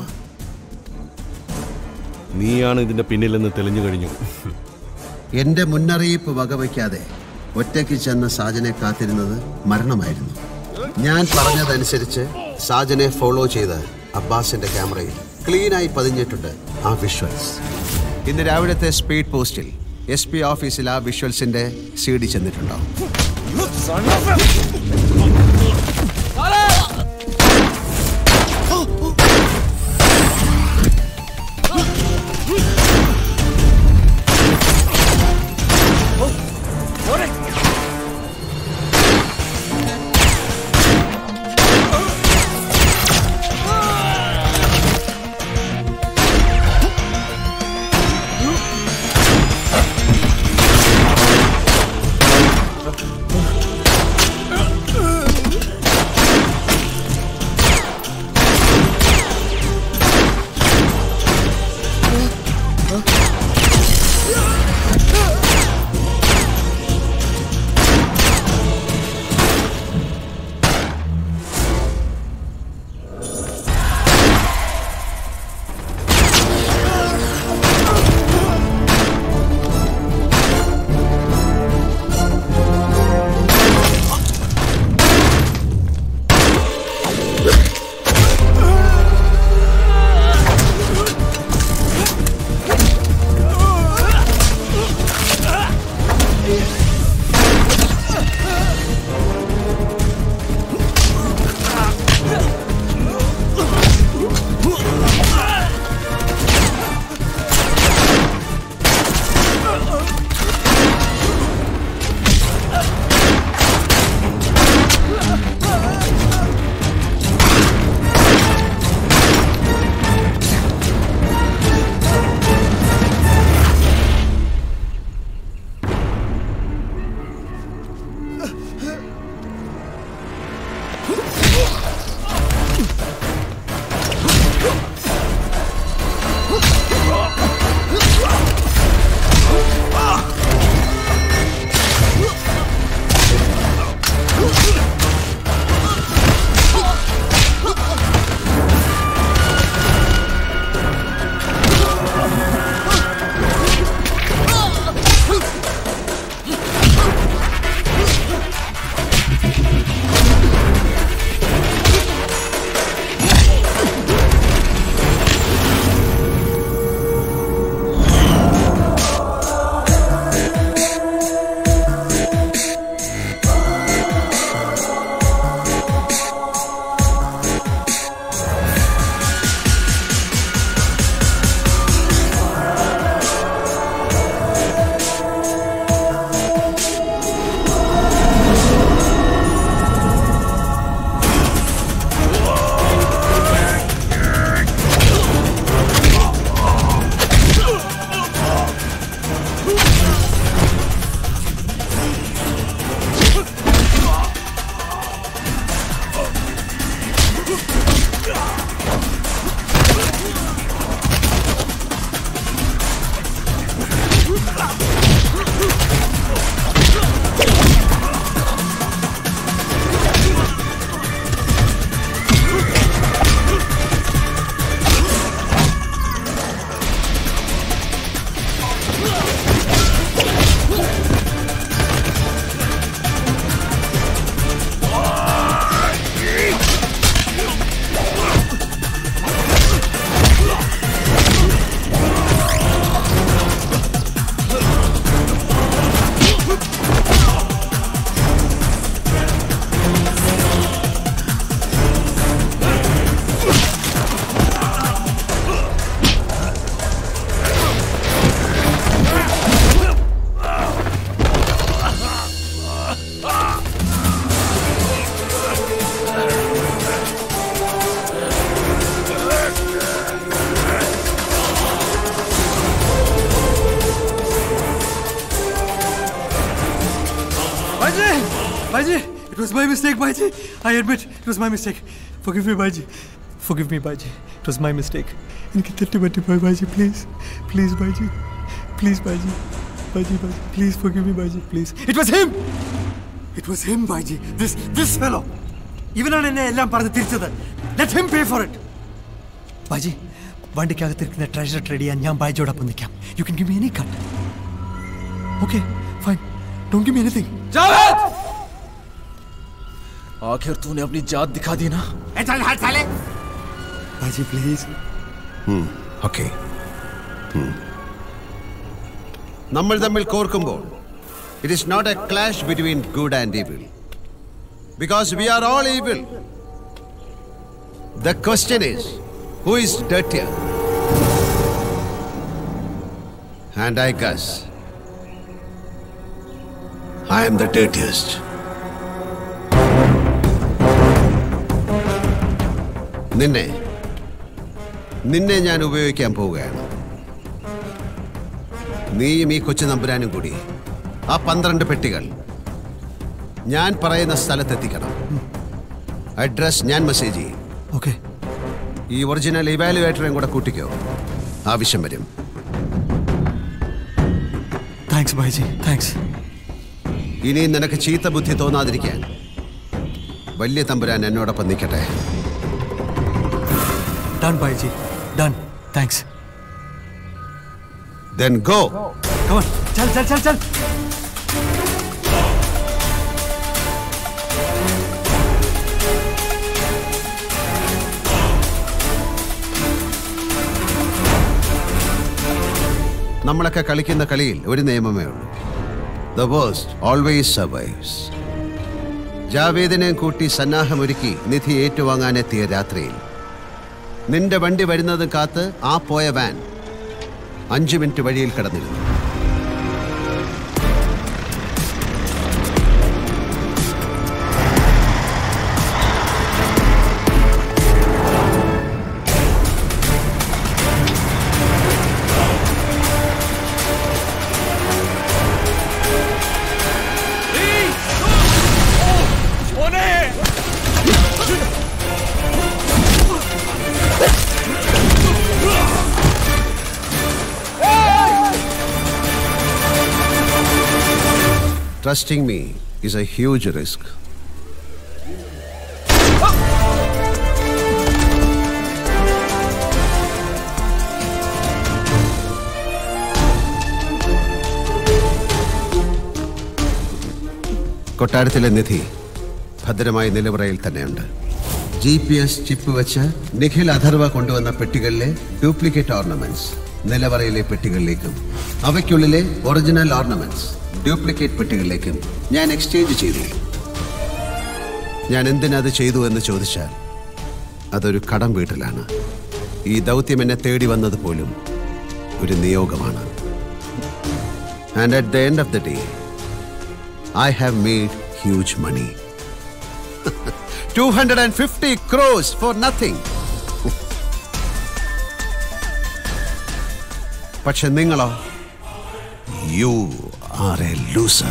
നീയാണ് ഇതിന്റെ പിന്നിലെന്ന് തെളിഞ്ഞു കഴിഞ്ഞു. എന്റെ മുന്നറിയിപ്പ് വകവയ്ക്കാതെ ഒറ്റയ്ക്ക് ചെന്ന സാജനെ കാത്തിരുന്നത് മരണമായിരുന്നു. ഞാൻ പറഞ്ഞതനുസരിച്ച് സാജനെ ഫോളോ ചെയ്ത് അബ്ബാസിന്റെ ക്യാമറയിൽ ക്ലീനായി പതിഞ്ഞിട്ടുണ്ട് ആ വിഷ്വൽസ്. ഇന്ന് രാവിലത്തെ സ്പീഡ് പോസ്റ്റിൽ എസ് പി ഓഫീസിൽ ആ വിഷ്വൽസിന്റെ സി ഡി ചെന്നിട്ടുണ്ടാവും. Baiji, it was my mistake, Baiji. I admit, it was my mistake. Forgive me, Baiji. Forgive me, Baiji. It was my mistake. Baiji, please. Please, Baiji. Please, Baiji. Baiji, Baiji. Please forgive me, Baiji. Please. It was him! It was him, Baiji. This, this fellow. Even on an elam parad tirchada. Let him pay for it. Baiji, vandikkagathirikkunna treasure trade cheyan njan Baijiyodappam nikkam. You can give me any cut. Okay, fine. Don't give me anything. Javed! आखिर तूने अपनी जात दिखा दी ना? चल हाथ साले! बाजी प्लीज. Hmm. Okay. Hmm. നമ്മൾ തമ്മിൽ കോർക്കുമ്പോൾ it is not a clash between good and evil. Because we are all evil. The question is, who is dirtier? And I guess I am the dirtiest. നിന്നെ നിന്നെ ഞാൻ ഉപയോഗിക്കാൻ പോവുകയാണ്. നീയും ഈ കൊച്ചു നമ്പുരാനും കൂടി ആ പന്ത്രണ്ട് പെട്ടികൾ ഞാൻ പറയുന്ന സ്ഥലത്തെത്തിക്കണം. അഡ്രസ് ഞാൻ മെസ്സേജ് ചെയ്യും. ഓക്കെ. ഈ ഒറിജിനൽ ഇവാലുവേറ്ററേയും കൂടെ കൂട്ടിക്കോ, ആവശ്യം വരും. Thanks Bhaiji, thanks. ഇനി നിനക്ക് ചീത്ത ബുദ്ധി തോന്നാതിരിക്കാൻ വലിയ തമ്പുരാൻ എന്നോടൊപ്പം നിൽക്കട്ടെ. Done, Baiji. Done. Thanks. Then go. Come on. Chal, chal, chal, chal. നമ്മളൊക്കെ കളിക്കുന്ന കളിയിൽ ഒരു നിയമമേ ഉള്ളൂ. The worst always survives. ജാവേദിനെ കൂട്ടി സന്നാഹമൊരുക്കി നിധി ഏറ്റുവാങ്ങാനെത്തിയ രാത്രിയിൽ നിന്റെ വണ്ടി വരുന്നതും കാത്ത് ആ പോയ വാൻ അഞ്ചു മിനിറ്റ് വഴിയിൽ കിടന്നിരുന്നു. Trusting me is a huge risk. കൊട്ടാരത്തിലെ നിധി ഭദ്രമായി നിലവറയിൽ തന്നെയുണ്ട്. ജി പി എസ് ചിപ്പ് വെച്ച് നിഖിൽ അഥർവ കൊണ്ടുവന്ന പെട്ടികളിലെ ഡ്യൂപ്ലിക്കേറ്റ് ഓർണമെന്റ്സ് നിലവറയിലെ പെട്ടികളിലേക്കും അവയ്ക്കുള്ളിലെ ഒറിജിനൽ ഓർണമെന്റ്സ് ഡ്യൂപ്ലിക്കേറ്റ് പെട്ടികളിലേക്കും ഞാൻ എക്സ്ചേഞ്ച് ചെയ്തു. ഞാൻ എന്തിനത് ചെയ്തു എന്ന് ചോദിച്ചാൽ അതൊരു കടം വീട്ടലാണ്. ഈ ദൗത്യം എന്നെ തേടി വന്നത് പോലും ഒരു നിയോഗമാണ്. And at the end of the day I have made huge money. two hundred fifty crores for nothing. പക്ഷെ നിങ്ങളോ? You are a loser.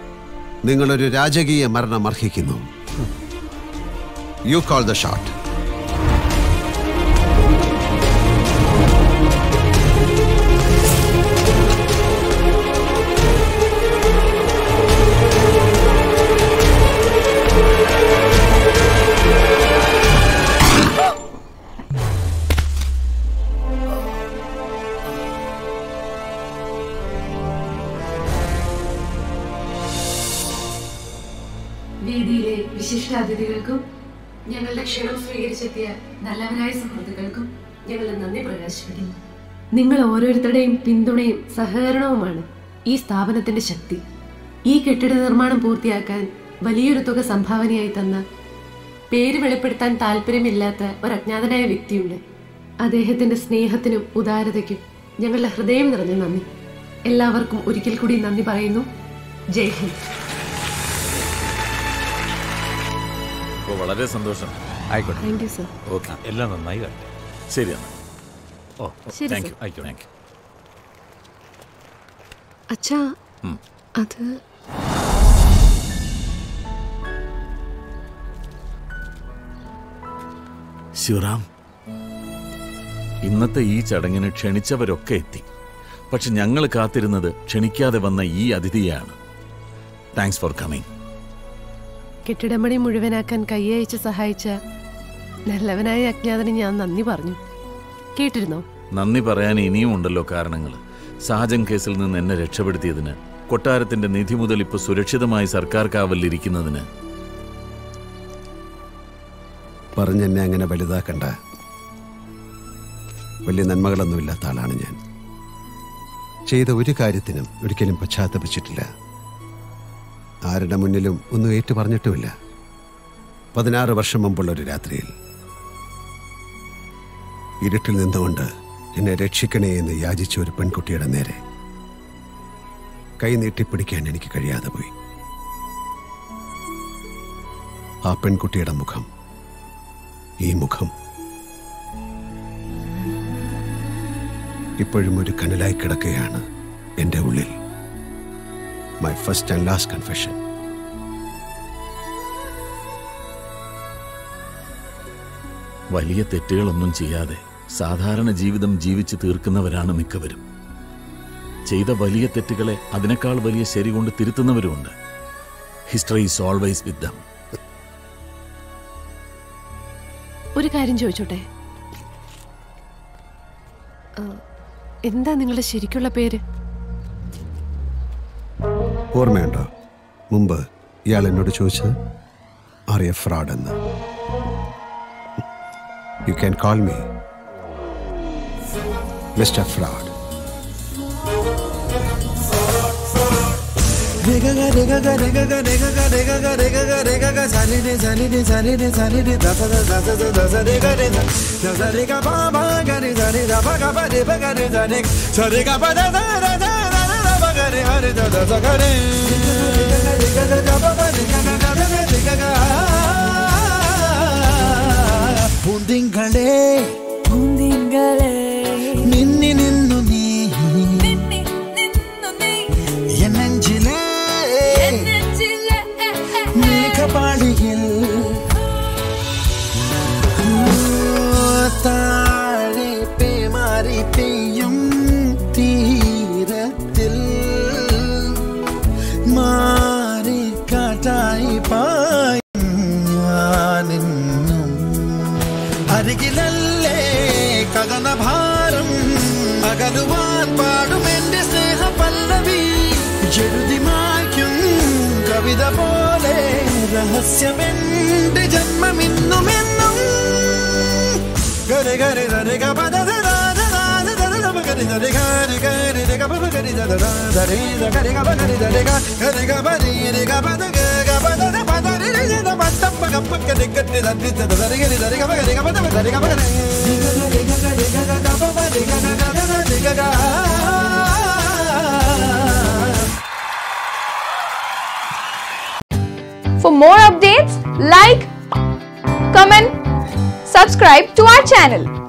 നിങ്ങളൊരു രാജകീയ മരണം അർഹിക്കുന്നു. You call the shot. വിശിഷ്ടാതിഥികൾക്കും ഞങ്ങളുടെ ക്ഷണം സ്വീകരിച്ചെത്തിയ നല്ലവരായ സുഹൃത്തുക്കൾക്കും ഞങ്ങൾ നന്ദി പ്രകാശിപ്പിക്കുന്നു. നിങ്ങൾ ഓരോരുത്തരുടെയും പിന്തുണയും സഹകരണവുമാണ് ഈ സ്ഥാപനത്തിന്റെ ശക്തി. ഈ കെട്ടിട നിർമ്മാണം പൂർത്തിയാക്കാൻ വലിയൊരു തുക സംഭാവനയായി തന്ന, പേര് വെളിപ്പെടുത്താൻ താല്പര്യമില്ലാത്ത ഒരു അജ്ഞാതനായ വ്യക്തിയുണ്ട്. അദ്ദേഹത്തിന്റെ സ്നേഹത്തിനും ഉദാരതയ്ക്കും ഞങ്ങളുടെ ഹൃദയം നിറഞ്ഞ നന്ദി. എല്ലാവർക്കും ഒരിക്കൽ കൂടി നന്ദി പറയുന്നു. ജയ് ഹിന്ദ്. വളരെ സന്തോഷം. ആയിക്കോട്ടെ. Thank you sir. ഓക്കെ, എല്ലാം നന്നായി കാണട്ടെ. ശരി എന്നാ. ഓ ശരി താങ്ക് യു. സർ. ആയിക്കോട്ടെ. Thank you. അച്ഛാ, അത് ശിവറാം, ഇന്നത്തെ ഈ ചടങ്ങിന് ക്ഷണിച്ചവരൊക്കെ എത്തി. പക്ഷെ ഞങ്ങൾ കാത്തിരുന്നത് ക്ഷണിക്കാതെ വന്ന ഈ അതിഥിയാണ്. Thanks for coming. കെട്ടിടമണി മുഴുവനാക്കാൻ കൈയയച്ച് സഹായിച്ച നല്ലവനായ അജ്ഞാതന് ഞാൻ നന്ദി പറഞ്ഞു. കേട്ടിരുന്നോ? നന്ദി പറയാൻ ഇനിയും ഉണ്ടല്ലോ കാരണങ്ങൾ. സാജൻ കേസിൽ നിന്ന് എന്നെ രക്ഷപ്പെടുത്തിയതിന്, കൊട്ടാരത്തിന്റെ നിധി മുതൽ ഇപ്പോൾ സുരക്ഷിതമായി സർക്കാർ കാവലിരിക്കുന്നതിന്. പറഞ്ഞെന്നെ അങ്ങനെ വലുതാക്കണ്ട. വലിയ നന്മകളൊന്നുമില്ലാത്ത ആളാണ് ഞാൻ. ചെയ്ത ഒരു കാര്യത്തിനും ഒരിക്കലും പശ്ചാത്തപിച്ചിട്ടില്ല. ആരുടെ മുന്നിലും ഒന്നും ഏറ്റു പറഞ്ഞിട്ടുമില്ല. പതിനാറ് വർഷം മുമ്പുള്ളൊരു രാത്രിയിൽ ഇരുട്ടിൽ നിന്നുകൊണ്ട് എന്നെ രക്ഷിക്കണേ എന്ന് യാചിച്ച ഒരു പെൺകുട്ടിയുടെ നേരെ കൈ നീട്ടിപ്പിടിക്കാൻ എനിക്ക് കഴിയാതെ പോയി. ആ പെൺകുട്ടിയുടെ മുഖം, ഈ മുഖം ഇപ്പോഴും ഒരു കനലായി കിടക്കുകയാണ് എൻ്റെ ഉള്ളിൽ. My first and last confession. വലിയ തെറ്റുകളൊന്നും ചെയ്യാതെ സാധാരണ ജീവിതം ജീവിച്ച് തീർക്കുന്നവരാണ് മിക്കവരും. ചെയ്ത വലിയ തെറ്റുകളെ അതിനേക്കാൾ വലിയ ശരി കൊണ്ട് തിരുത്തുന്നവരുമുണ്ട്. History is always with them. ഒരു കാര്യം ചോദിച്ചോട്ടെ? എന്താ നിങ്ങളുടെ ശരിക്കുള്ള പേര്? ഓർമ്മയുണ്ടോ മുമ്പ് ഇയാൾ എന്നോട് ചോദിച്ചത്? ആർ എ ഫ്രോഡ് എന്ന്. You can call me Mr fraud. പൂന്തിങ്കളെ പൂന്തിങ്കളെ നിന്നി നിന്നു നീ എന്നെഞ്ചിലെ മേഘപാളിയിൽ താഴെ പേമാരി പെയ്യും തീരത്തിൽ മാറി കാറ്റായി പായും ഞാനെന്നും അരികിലല്ലേ കഥനഭാരം അകലുവാൻ പാടും എന്റെ സ്നേഹ പല്ലവി. എഴുതി മായ്ക്കും കവിത പോലെ രഹസ്യമെന്റെ ജന്മമിന്നുമെന്നും. ഗരി ഗരി ഗരി ഗ പദ ധ ധ ധ ധ ധ ധ ഗരി ഗരി ഗരി ഗരി ഗ പദ ഗരി ധ ധ ധ ധ രി ഗരി ഗ പ ഗരി ധ രി ഗ ഗരി ഗ പ രി രി ഗ പദ ഗ ഗ പദ ധ പദ രി രി ധ പ ത പ ഗ പ ഗരി ഗരി ധ രി ധ ധ രി ഗരി ധ രി ഗ പ ഗരി ഗ പദ ധ രി ഗ പ ഗരി രി ഗ രി ഗ രി ഗ ഗ ഗ പ പ രി ഗ ഗ ഗ ഗ രി ഗ ഗ. For more updates, like, comment, subscribe to our channel.